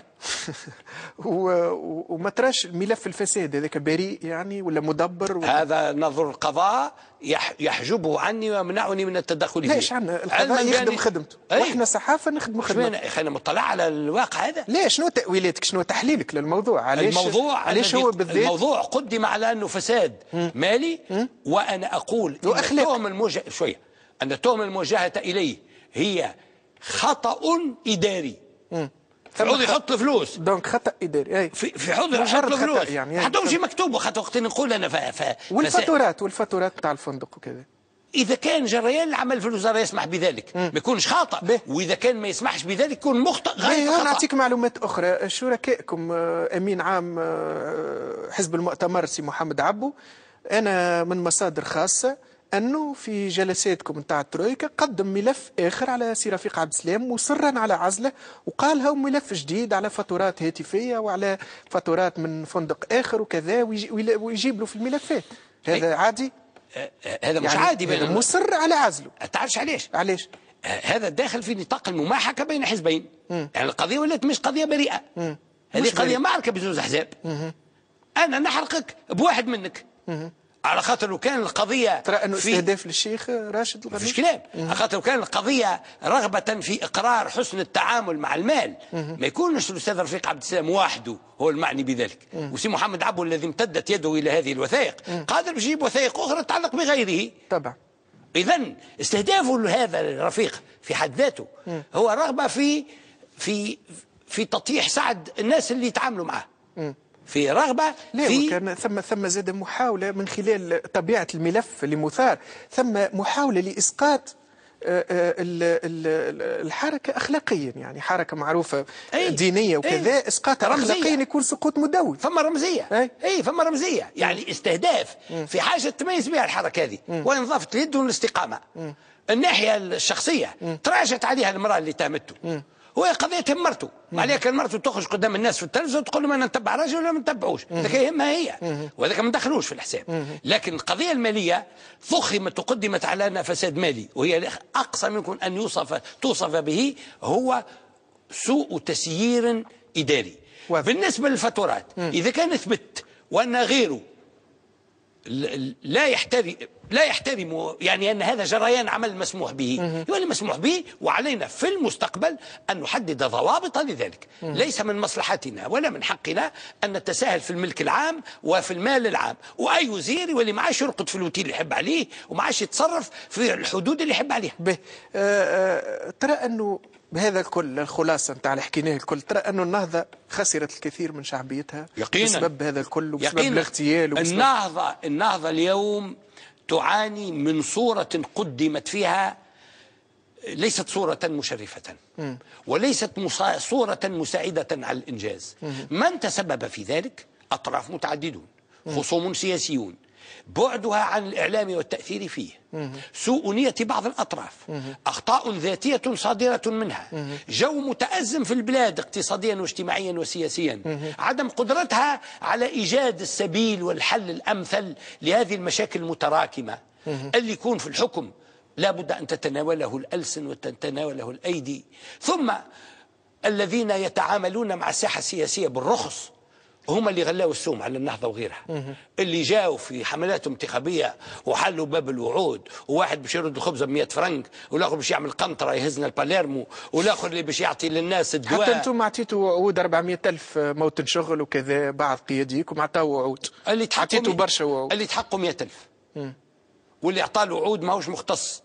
[SPEAKER 1] وما تراش ملف الفساد هذاك بريء يعني ولا مدبر
[SPEAKER 2] هذا نظر القضاء يحجبه عني ويمنعني من التدخل فيه.
[SPEAKER 1] ليش عنا القضاء يخدم خدمته واحنا صحافة نخدم خدمته.
[SPEAKER 2] أنا مطلع على الواقع هذا.
[SPEAKER 1] ليش شنو تأويلاتك، شنو تحليلك للموضوع؟ علاش هو بالذات
[SPEAKER 2] الموضوع قدم على أنه فساد مالي. وأنا أقول أن التهم الموجهة إليه هي خطأ إداري في حوض يحط الفلوس.
[SPEAKER 1] دونك خطأ إداري. أي
[SPEAKER 2] في حوض يحط الفلوس
[SPEAKER 1] يعني
[SPEAKER 2] حتى مش مكتوب وقت نقول أنا
[SPEAKER 1] والفاتورات تاع الفندق وكذا.
[SPEAKER 2] إذا كان جريان العمل في الوزارة يسمح بذلك ما يكونش خاطئ، وإذا كان ما يسمحش بذلك يكون مخطئ غير خطأ.
[SPEAKER 1] نعطيك معلومات أخرى. شركائكم أمين عام حزب المؤتمر سي محمد عبو، أنا من مصادر خاصة أنه في جلساتكم نتاع الترويكا قدم ملف آخر على سي رفيق عبد السلام مصرا على عزله، وقال هو ملف جديد على فاتورات هاتفية وعلى فاتورات من فندق آخر وكذا، ويجيب له في الملفات. هذا عادي؟
[SPEAKER 2] هذا مش يعني عادي.
[SPEAKER 1] مصر على عزله.
[SPEAKER 2] تعرفش علاش؟
[SPEAKER 1] علاش؟
[SPEAKER 2] هذا داخل في نطاق المماحكة بين حزبين. يعني القضية ولات مش قضية بريئة، هذه قضية معركة بزوز أحزاب. أنا نحرقك بواحد منك على خاطر لو كان القضية
[SPEAKER 1] ترى أنه استهداف للشيخ راشد الغنوشي.
[SPEAKER 2] مفيش كلام. على خاطر لو كان القضية رغبة في إقرار حسن التعامل مع المال ما يكونش الأستاذ رفيق عبد السلام وحده هو المعني بذلك، وسي محمد عبو الذي امتدت يده إلى هذه الوثائق قادر يجيب وثائق أخرى تتعلق بغيره.
[SPEAKER 1] طبعا.
[SPEAKER 2] إذن استهدافه لهذا الرفيق في حد ذاته هو رغبة في تطيح سعد الناس اللي يتعاملوا معه. في رغبة
[SPEAKER 1] في كان ثم زاد محاولة من خلال طبيعة الملف اللي مثار، ثم محاولة لإسقاط الحركة أخلاقيا، يعني حركة معروفة دينية وكذا، إسقاطها أخلاقيا يكون سقوط مدوي.
[SPEAKER 2] ثم رمزية. ثم رمزية، يعني استهداف في حاجة تميز بها الحركة هذه، وإن ضافت اليد والاستقامة. الناحية الشخصية تراجعت عليها المرأة اللي تهمته، هو قضية مرته، عليها كان مرته تخرج قدام الناس في التلفزيون وتقول لهم انا نتبع راجل ولا ما نتبعوش، هذاك يهمها هي، وهذاك ما ندخلوش في الحساب. لكن القضية المالية فخمت وقدمت على انها فساد مالي، وهي اقصى منكم ان توصف به هو سوء تسيير اداري. بالنسبة للفاتورات اذا كان ثبت وان غيره لا يحترم يعني أن هذا جريان عمل مسموح به، يولي مسموح به، وعلينا في المستقبل أن نحدد ضوابط لذلك. ليس من مصلحتنا ولا من حقنا أن نتساهل في الملك العام وفي المال العام، وأي وزير يولي ما عادش يرقد في الوتيل اللي يحب عليه وما عادش يتصرف في الحدود اللي يحب عليها.
[SPEAKER 1] ترى أنه بهذا الكل الخلاصة نتاع اللي حكيناه الكل، ترى أنه النهضة خسرت الكثير من شعبيتها
[SPEAKER 2] يقينا
[SPEAKER 1] بسبب هذا الكل وبسبب الاغتيال
[SPEAKER 2] النهضة اليوم تعاني من صورة قدمت فيها ليست صورة مشرفة وليست صورة مساعدة على الإنجاز. من تسبب في ذلك؟ أطراف متعددون، خصوم سياسيون، بعدها عن الإعلام والتأثير فيه، سوء نية بعض الأطراف، أخطاء ذاتية صادرة منها، جو متأزم في البلاد اقتصاديا واجتماعيا وسياسيا، عدم قدرتها على إيجاد السبيل والحل الأمثل لهذه المشاكل المتراكمة. اللي يكون في الحكم لابد أن تتناوله الألسن وتتناوله الأيدي، ثم الذين يتعاملون مع الساحة السياسية بالرخص هم اللي غلاوا السوم على النهضة وغيرها، اللي جاوا في حملات انتخابية وحلوا باب الوعود، وواحد باش يرد الخبزة ب100 فرنك، والاخر باش يعمل قنطرة يهزنا الباليرمو، والاخر اللي باش يعطي للناس الدواء.
[SPEAKER 1] حتى انتم عطيتوا وعود 400,000 موطن شغل وكذا، بعض قياديكم عطاوا وعود،
[SPEAKER 2] اللي
[SPEAKER 1] عطيتوا برشا وعود،
[SPEAKER 2] اللي تحقوا 100,000 واللي عطى له وعود ماهوش مختص،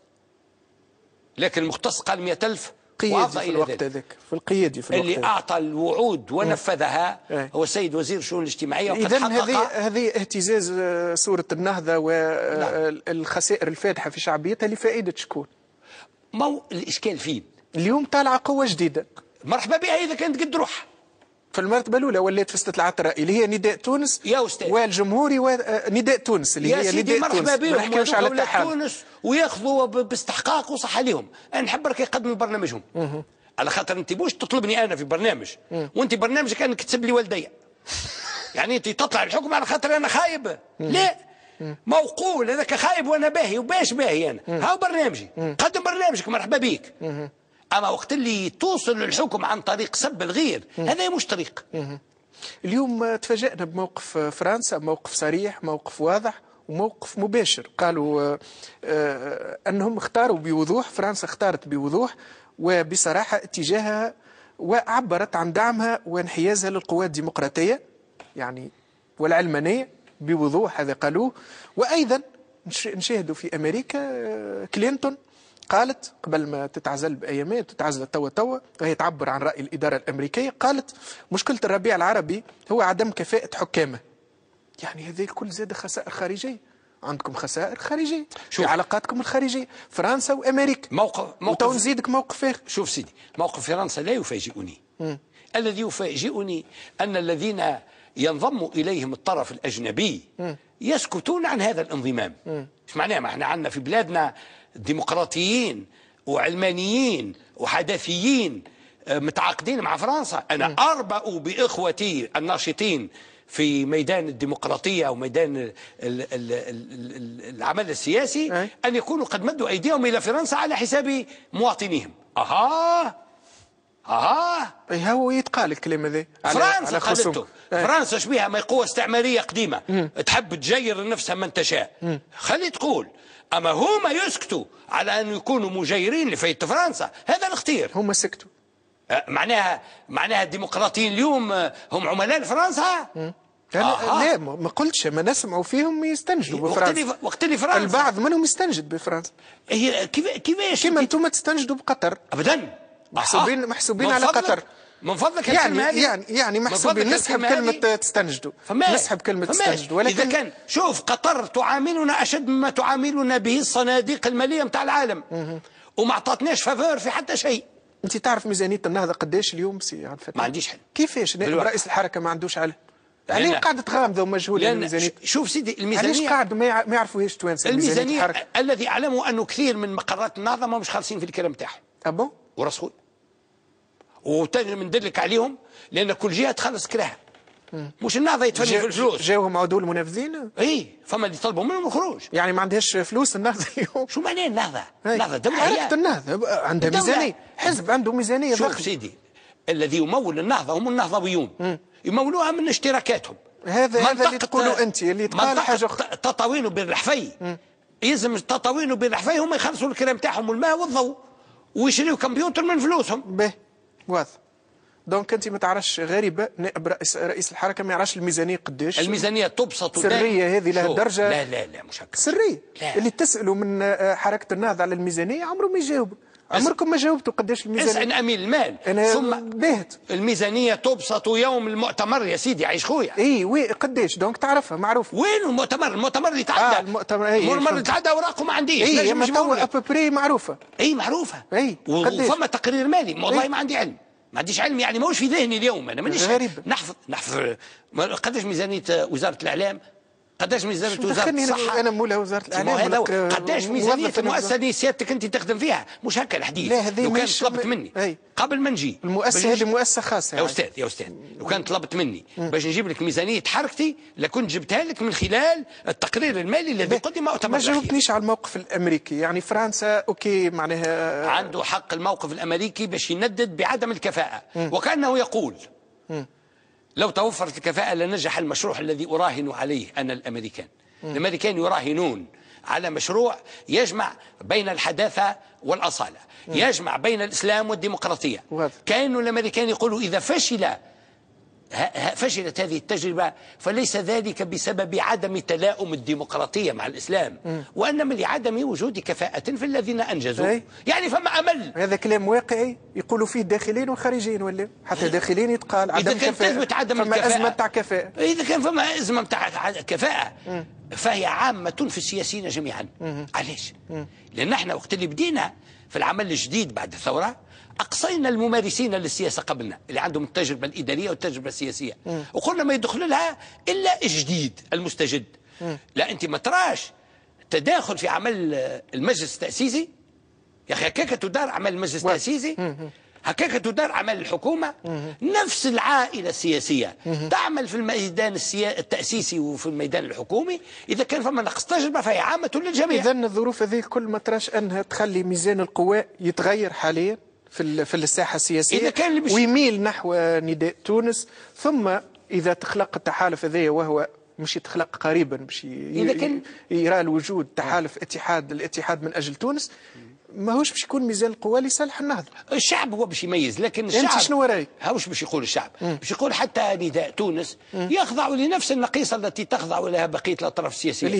[SPEAKER 2] لكن المختص قال 100,000
[SPEAKER 1] قيادي في الوقت هذاك، في القيادي في الوقت
[SPEAKER 2] اللي أعطى الوعود ونفذها هو السيد وزير الشؤون الاجتماعية.
[SPEAKER 1] إذن هذه اهتزاز صورة النهضة والخسائر الفادحة في شعبيتها لفائدة شكون؟
[SPEAKER 2] ما هو الإشكال فين؟
[SPEAKER 1] اليوم طالعة قوة جديدة،
[SPEAKER 2] مرحبا بها إذا كانت قد روحها.
[SPEAKER 1] في المرتبة الأولى ولات في استطلاعات الرأي اللي هي نداء تونس
[SPEAKER 2] يا أستاذ،
[SPEAKER 1] والجمهوري ونداء تونس اللي هي نداء تونس.
[SPEAKER 2] مرحبا بهم، ما نحكيوش على التحالف. تونس وياخذوا باستحقاق وصح عليهم. أنا نحب راك يقدموا برنامجهم على خاطر أنت بوش تطلبني أنا في برنامج وأنت برنامجك أنك تسب لي والدي. يعني أنت تطلع الحكم على خاطر أنا خايب؟ لا، موقول هذاك خايب وأنا باهي، وباش باهي أنا؟ هاو برنامجي، قدم برنامجك مرحبا بيك. أما وقت اللي توصل للحكم عن طريق سب الغير هذا مش طريق.
[SPEAKER 1] اليوم تفاجأنا بموقف فرنسا، موقف صريح، موقف واضح وموقف مباشر. قالوا أنهم اختاروا بوضوح، فرنسا اختارت بوضوح وبصراحة اتجاهها، وعبرت عن دعمها وانحيازها للقوات الديمقراطية يعني والعلمانية بوضوح، هذا قالوه. وأيضا نشاهدوا في أمريكا كلينتون قالت قبل ما تتعزل بأيامات، تتعزل توا وهي تعبر عن رأي الإدارة الأمريكية، قالت مشكلة الربيع العربي هو عدم كفاءة حكامه. يعني هذا الكل زاد خسائر خارجية، عندكم خسائر خارجية في علاقاتكم الخارجية، فرنسا وأمريكا. موقف نزيدك موقف آخر.
[SPEAKER 2] شوف سيدي، موقف فرنسا لا يفاجئني. الذي يفاجئني أن الذين ينضم إليهم الطرف الأجنبي يسكتون عن هذا الانضمام. ايش معناه؟ ما احنا عندنا في بلادنا ديمقراطيين وعلمانيين وحداثيين متعاقدين مع فرنسا. أنا أربأ بإخوتي الناشطين في ميدان الديمقراطية وميدان العمل السياسي أن يكونوا قد مدوا أيديهم إلى فرنسا على حساب مواطنيهم.
[SPEAKER 1] هو يتقال الكلام هذا
[SPEAKER 2] فرنسا قالته. فرنسا شبيها ما قوة استعمارية قديمة تحب تجير لنفسها من تشاء، خلي تقول. أما هما يسكتوا على أن يكونوا مجيرين لفايدة فرنسا، هذا الاختيار.
[SPEAKER 1] هما سكتوا.
[SPEAKER 2] معناها الديمقراطيين اليوم هم عملاء فرنسا؟
[SPEAKER 1] لا ما قلتش، ما نسمعوا فيهم يستنجدوا بفرنسا.
[SPEAKER 2] وقت اللي فرنسا
[SPEAKER 1] البعض منهم يستنجد بفرنسا.
[SPEAKER 2] هي كيفاش
[SPEAKER 1] كيما انتم تستنجدوا بقطر
[SPEAKER 2] ابدا.
[SPEAKER 1] محسوبين على قطر.
[SPEAKER 2] من فضلك
[SPEAKER 1] يعني محسوبين. نسحب كلمة تستنجدوا، نسحب كلمة تستنجدوا.
[SPEAKER 2] ولكن إذا كان شوف قطر تعاملنا أشد مما تعاملنا به الصناديق المالية متاع العالم وما عطاتناش فافور في حتى شيء.
[SPEAKER 1] انت تعرف ميزانية النهضة قداش اليوم سي عبد الفتاح؟
[SPEAKER 2] ما عنديش حل.
[SPEAKER 1] كيفاش رئيس الحركة ما عندوش علم؟ يعني قاعدة تغامض ومجهولة الميزانية.
[SPEAKER 2] شوف سيدي الميزانية
[SPEAKER 1] علاش قاعد ما يعرفوهاش توانسة
[SPEAKER 2] الميزانية؟ الذي أعلمه أنه كثير من مقرات النهضة ما مش خالصين في الكلام تاعهم.
[SPEAKER 1] أبو
[SPEAKER 2] ورسول وتاني مندلك عليهم لأن كل جهة تخلص كراها. مش النهضة يتفنوا في الفلوس.
[SPEAKER 1] جاوهم عدول المنافذين؟
[SPEAKER 2] فما اللي طلبوا منهم الخروج.
[SPEAKER 1] يعني ما عندهاش فلوس النهضة اليوم؟
[SPEAKER 2] شو معناه النهضة؟ النهضة دولة.
[SPEAKER 1] حركة النهضة عندها ميزانية، حزب عنده ميزانية.
[SPEAKER 2] شوف سيدي، الذي يمول النهضة هم النهضويون، يمولوها من اشتراكاتهم.
[SPEAKER 1] هذا اللي تقولوا أنت، اللي تقال حاجة
[SPEAKER 2] تطاوين وبالرحفي. يلزم التطاوين وبالرحفي هم يخلصوا الكلام تاعهم والماء والضوء ويشريوا كمبيوتر من فلوسهم.
[SPEAKER 1] به واضح. دونك انت ما تعرفش، غريبه نائب رئيس الحركه ما يعرفش الميزانيه قداش.
[SPEAKER 2] الميزانيه تبسط
[SPEAKER 1] سريه هذه لها درجه.
[SPEAKER 2] لا مش هكا
[SPEAKER 1] سريه. لا. اللي تسالوا من حركه النهضه على الميزانيه عمره ما يجاوب. عمركم ما جاوبتوا قداش الميزانيه.
[SPEAKER 2] اسال امين المال.
[SPEAKER 1] ثم باهت
[SPEAKER 2] الميزانيه تبسط يوم المؤتمر يا سيدي، عايش خويا.
[SPEAKER 1] وي قداش دونك تعرفها معروف.
[SPEAKER 2] وين المؤتمر اللي تعدى.
[SPEAKER 1] المؤتمر
[SPEAKER 2] اللي تعدى اوراقه ما عنديش.
[SPEAKER 1] ما توا ابري معروفه.
[SPEAKER 2] معروفه.
[SPEAKER 1] وفما
[SPEAKER 2] تقرير مالي والله ما عندي علم. ما عنديش علم، يعني ماهوش في ذهني اليوم. انا مانيش نحفظ قداش ميزانيه وزاره الاعلام، قداش ميزانيه وزاره الصحه.
[SPEAKER 1] انا مولا وزاره الاعلام.
[SPEAKER 2] قداش ميزانيه المؤسسه اللي سيادتك انت تخدم فيها. مش هكا الحديث. لو كانت طلبت مني قبل ما نجي
[SPEAKER 1] المؤسسه هذه مؤسسه خاصه
[SPEAKER 2] يا استاذ لو كانت طلبت مني باش نجيب لك ميزانيه حركتي لكنت جبتها لك من خلال التقرير المالي الذي قدم مؤتمر.
[SPEAKER 1] ما جاوبتنيش على الموقف الامريكي. يعني فرنسا اوكي معناها
[SPEAKER 2] عنده حق الموقف الامريكي باش يندد بعدم الكفاءه، وكانه يقول لو توفرت الكفاءة لنجح المشروع الذي أراهن عليه أنا الأمريكان. الأمريكان يراهنون على مشروع يجمع بين الحداثة والأصالة، يجمع بين الإسلام والديمقراطية. كأنه الأمريكان يقولوا إذا فشلت هذه التجربة فليس ذلك بسبب عدم تلاؤم الديمقراطية مع الإسلام، وإنما لعدم وجود كفاءة في الذين أنجزوا. يعني فما أمل.
[SPEAKER 1] هذا كلام واقعي يقولوا فيه داخلين وخارجين، ولا حتى داخلين يتقال عدم كفاءة. فما أزمة تاع كفاءة.
[SPEAKER 2] إذا كان فما أزمة تاع كفاءة فهي عامة في السياسيين جميعا. علاش؟ لأن احنا وقت اللي بدينا في العمل الجديد بعد الثورة أقصينا الممارسين للسياسة قبلنا اللي عندهم التجربة الإدارية والتجربة السياسية، وقلنا ما يدخل لها إلا الجديد المستجد. لا أنت ما تراش تداخل في عمل المجلس التأسيسي. يا أخي هكاك تدار عمل المجلس التأسيسي، هكاك تدار عمل الحكومة. نفس العائلة السياسية تعمل في الميدان التأسيسي وفي الميدان الحكومي. إذا كان فما نقص تجربة فهي عامة للجميع.
[SPEAKER 1] إذن الظروف هذه كل ما تراش أنها تخلي ميزان القوى يتغير حاليا في الساحة السياسية ويميل نحو نداء تونس. ثم إذا تخلق التحالف هذايا، وهو مش يتخلق قريبا، باش يرى الوجود تحالف الاتحاد من أجل تونس، ماهوش باش يكون ميزان القوى لصالح النهضة.
[SPEAKER 2] الشعب هو باش يميز، لكن الشعب
[SPEAKER 1] انت شنو رايك؟
[SPEAKER 2] هاوش باش يقول الشعب، باش يقول حتى نداء تونس يخضع لنفس النقيصة التي تخضع لها بقية الأطراف السياسية.
[SPEAKER 1] اللي هي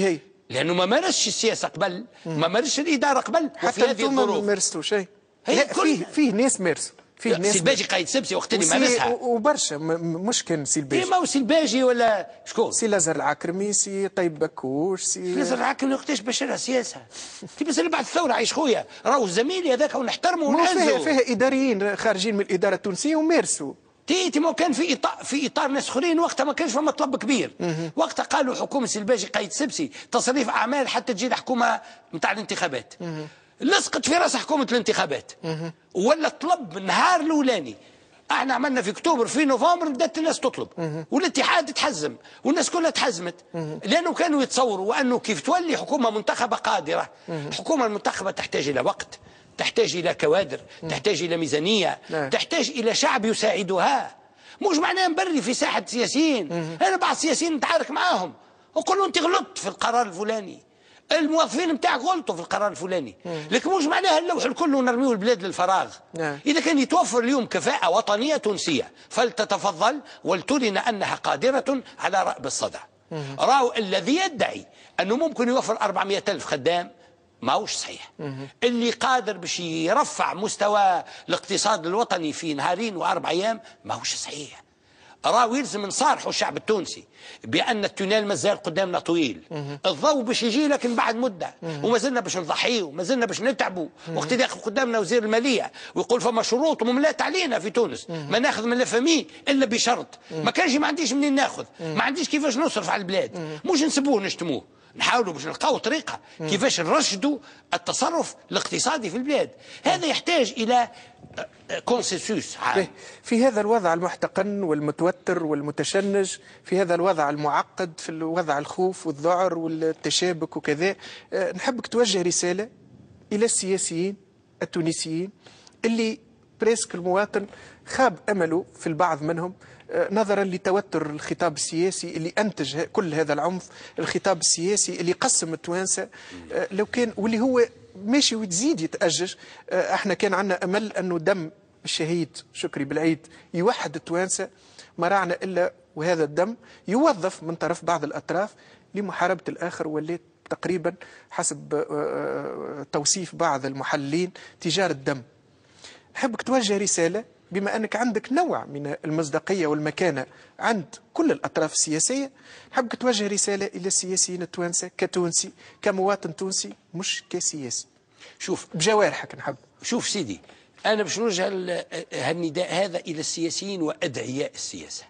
[SPEAKER 2] لانه ما مارسش السياسه قبل، ما مارسش الاداره قبل، وفي هذه الظروف
[SPEAKER 1] ما مارستوا شيء.
[SPEAKER 2] هي
[SPEAKER 1] فيه ناس مارسوا، فيه ناس.
[SPEAKER 2] سي الباجي قايد سبسي وقت اللي مارسها
[SPEAKER 1] وبرشا مش كان سي الباجي.
[SPEAKER 2] ما هو سي الباجي ولا شكون؟
[SPEAKER 1] سي لازر العكرمي، سي طيب بكوش، سي
[SPEAKER 2] لازر العكرمي وقتاش بشرها سياسه؟ بس بعد الثوره عايش خويا، راهو زميلي هذاك ونحترمه ونعزه.
[SPEAKER 1] فيها اداريين خارجين من الاداره التونسيه ومارسوا.
[SPEAKER 2] تيتي ما كان في اطار ناس اخرين وقتها ما كانش فما طلب كبير. وقتها قالوا حكومه الباجي قايد سبسي تصريف اعمال حتى تجي الحكومه نتاع الانتخابات. لصقت في راس حكومه الانتخابات. ولا طلب النهار الاولاني. احنا عملنا في اكتوبر، في نوفمبر بدات الناس تطلب. والاتحاد تحزم والناس كلها تحزمت. لانه كانوا يتصوروا انه كيف تولي حكومه منتخبه قادره. الحكومه المنتخبه تحتاج الى وقت، تحتاج إلى كوادر، تحتاج إلى ميزانية، تحتاج إلى شعب يساعدها. مش معناه نبري في ساحة سياسيين. أنا بعض السياسيين نتعارك معاهم ونقول له أنت غلطت في القرار الفلاني، الموظفين نتاعك غلطوا في القرار الفلاني، لكن مش معناها نلوح الكل ونرميه البلاد للفراغ. إذا كان يتوفر اليوم كفاءة وطنية تونسية فلتتفضل ولترن أنها قادرة على رأب الصدع. راهو الذي يدعي أنه ممكن يوفر 400,000 خدام ماهوش صحيح. اللي قادر باش يرفع مستوى الاقتصاد الوطني في نهارين و4 أيام ماهوش صحيح. راهو يلزم نصارحوا الشعب التونسي بأن التونال مازال قدامنا طويل. الضوء باش يجي لكن بعد مدة، وما زلنا باش نضحيه وما زلنا باش نتعبوا. وقت اللي ياخذ قدامنا وزير المالية ويقول فما شروط مملات علينا في تونس، ما ناخذ من الفامي إلا بشرط. ما كانش ما عنديش منين ناخذ، ما عنديش كيفاش نصرف على البلاد. مش نسبوه نشتموه، نحاولوا باش نلقاو طريقه كيفاش نرشدوا التصرف الاقتصادي في البلاد. هذا يحتاج الى كونسنسوس عام.
[SPEAKER 1] في هذا الوضع المحتقن والمتوتر والمتشنج، في هذا الوضع المعقد، في الوضع الخوف والذعر والتشابك وكذا، نحبك توجه رساله الى السياسيين التونسيين اللي بريسك المواطن خاب امله في البعض منهم نظرا لتوتر الخطاب السياسي اللي انتج كل هذا العنف، الخطاب السياسي اللي قسم التوانسه. لو كان واللي هو ماشي وتزيد يتأجج. احنا كان عندنا امل انه دم الشهيد شكري بالعيد يوحد التوانسه، ما رعنا الا وهذا الدم يوظف من طرف بعض الاطراف لمحاربه الاخر، ولات تقريبا حسب توصيف بعض المحللين تجاره دم. نحبك توجه رساله بما أنك عندك نوع من المصداقية والمكانة عند كل الأطراف السياسية، حبك توجه رسالة إلى السياسيين التوانسة كتونسي، كمواطن تونسي، مش كسياسي.
[SPEAKER 2] شوف
[SPEAKER 1] بجوارحك نحب.
[SPEAKER 2] شوف سيدي، أنا باش نوجه النداء هذا إلى السياسيين وأدعياء السياسة.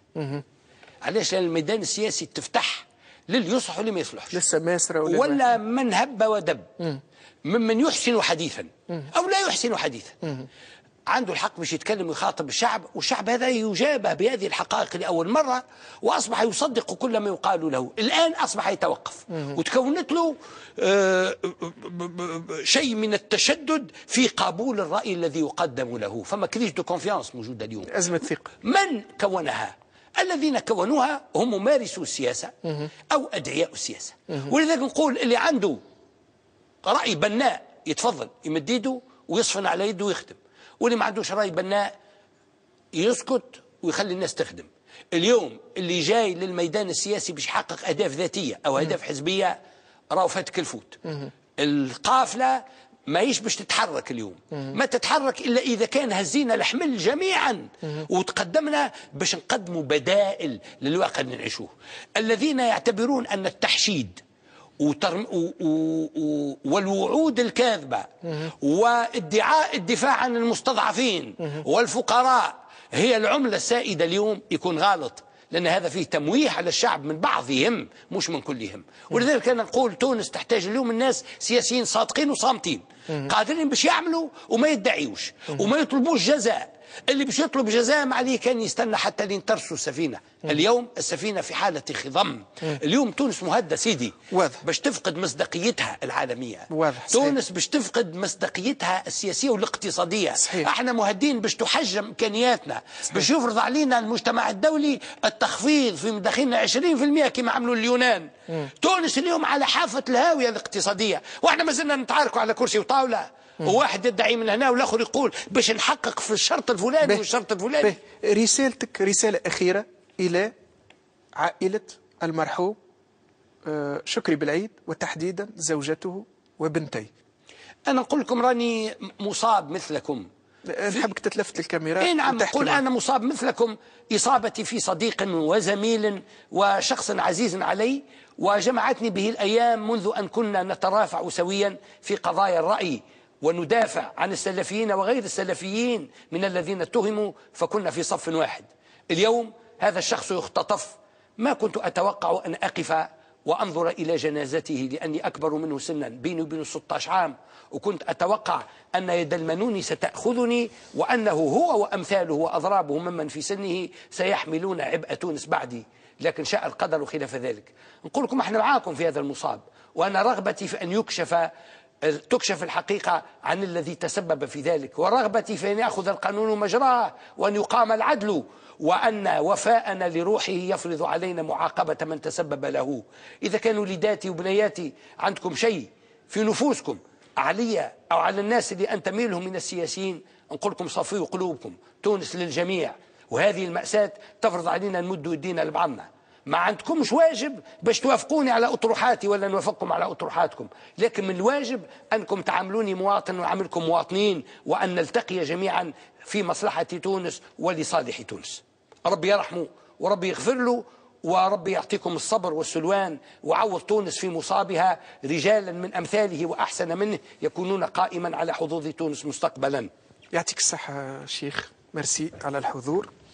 [SPEAKER 2] علاش؟ لأن الميدان السياسي تفتح للي يصلح واللي ما يصلحش،
[SPEAKER 1] للسماسرة
[SPEAKER 2] ولا من هب ودب، ممن يحسن حديثا أو لا يحسن حديثا. عنده الحق باش يتكلم ويخاطب الشعب، والشعب هذا يجابه بهذه الحقائق لأول مرة، وأصبح يصدق كل ما يقال له. الآن أصبح يتوقف، وتكونت له شيء من التشدد في قبول الرأي الذي يقدم له. فما كريز دو كونفيانس موجودة اليوم،
[SPEAKER 1] أزمة ثقة.
[SPEAKER 2] من كونها؟ الذين كونوها هم ممارسو السياسة أو أدعياء السياسة. ولذلك نقول اللي عنده رأي بناء يتفضل يمد يده ويصفن على يده ويخدم، واللي ما عندوش رأي بناء يسكت ويخلي الناس تخدم. اليوم اللي جاي للميدان السياسي باش يحقق أهداف ذاتية أو أهداف حزبية راهو فاتك الفوت. القافلة ماهيش باش تتحرك اليوم، ما تتحرك إلا إذا كان هزينا الحمل جميعا وتقدمنا باش نقدموا بدائل للواقع اللي نعيشوه. الذين يعتبرون أن التحشيد والوعود الكاذبة وادعاء الدفاع عن المستضعفين والفقراء هي العملة السائدة اليوم يكون غلط، لأن هذا فيه تمويه على الشعب من بعضهم مش من كلهم. ولذلك أنا نقول تونس تحتاج اليوم الناس سياسيين صادقين وصامتين قادرين باش يعملوا وما يدعيوش وما يطلبوش جزاء. اللي باش يطلب جزاء ما عليه كان يستنى حتى لين ترسو السفينة. اليوم السفينة في حالة خضم. اليوم تونس مهدة سيدي، باش تفقد مصداقيتها العالمية. تونس باش تفقد مصداقيتها السياسية والاقتصادية. احنا مهدين باش تحجم امكانياتنا، باش يفرض علينا المجتمع الدولي التخفيض في مداخلنا 20% كما عملوا اليونان. تونس اليوم على حافة الهاوية الاقتصادية، واحنا ما زلنا نتعاركوا على كرسي وطاولة، وواحد يدعي من هنا والاخر يقول باش نحقق في الشرط الفلاني والشرط الفلاني.
[SPEAKER 1] رسالتك رسالة أخيرة إلى عائلة المرحوم شكري بالعيد وتحديدا زوجته وبنتي.
[SPEAKER 2] أنا نقول لكم راني مصاب مثلكم.
[SPEAKER 1] نحبك تتلفت الكاميرا.
[SPEAKER 2] اي نعم، نقول أنا مصاب مثلكم، إصابتي في صديق وزميل وشخص عزيز علي، وجمعتني به الأيام منذ أن كنا نترافع سويا في قضايا الرأي وندافع عن السلفيين وغير السلفيين من الذين اتهموا، فكنا في صف واحد. اليوم هذا الشخص يختطف. ما كنت أتوقع أن أقف وأنظر إلى جنازته لأني أكبر منه سنا، بيني وبينه 16 عام، وكنت أتوقع أن يد المنون ستأخذني، وأنه هو وأمثاله وأضرابه ممن في سنه سيحملون عبء تونس بعدي، لكن شاء القدر خلاف ذلك. نقول لكم احنا معاكم في هذا المصاب، وأنا رغبتي في أن تكشف الحقيقة عن الذي تسبب في ذلك، ورغبتي في أن يأخذ القانون مجراه وأن يقام العدل، وأن وفاءنا لروحه يفرض علينا معاقبة من تسبب له. إذا كان وليداتي وبنياتي عندكم شيء في نفوسكم علي أو على الناس اللي أنتمي لهم من السياسيين، نقول لكم صفيوا قلوبكم. تونس للجميع، وهذه المأساة تفرض علينا نمد يدينا لبعضنا. ما عندكمش واجب باش توافقوني على أطروحاتي ولا نوافقكم على أطروحاتكم، لكن من الواجب أنكم تعاملوني مواطن وعاملكم مواطنين، وأن نلتقي جميعا في مصلحة تونس ولصالح تونس. ربي يرحمه وربي يغفر له، وربي يعطيكم الصبر والسلوان، وعوض تونس في مصابها رجالا من أمثاله وأحسن منه يكونون قائما على حظوظ تونس مستقبلا.
[SPEAKER 1] يعطيك الصحة شيخ، ميرسي على الحضور.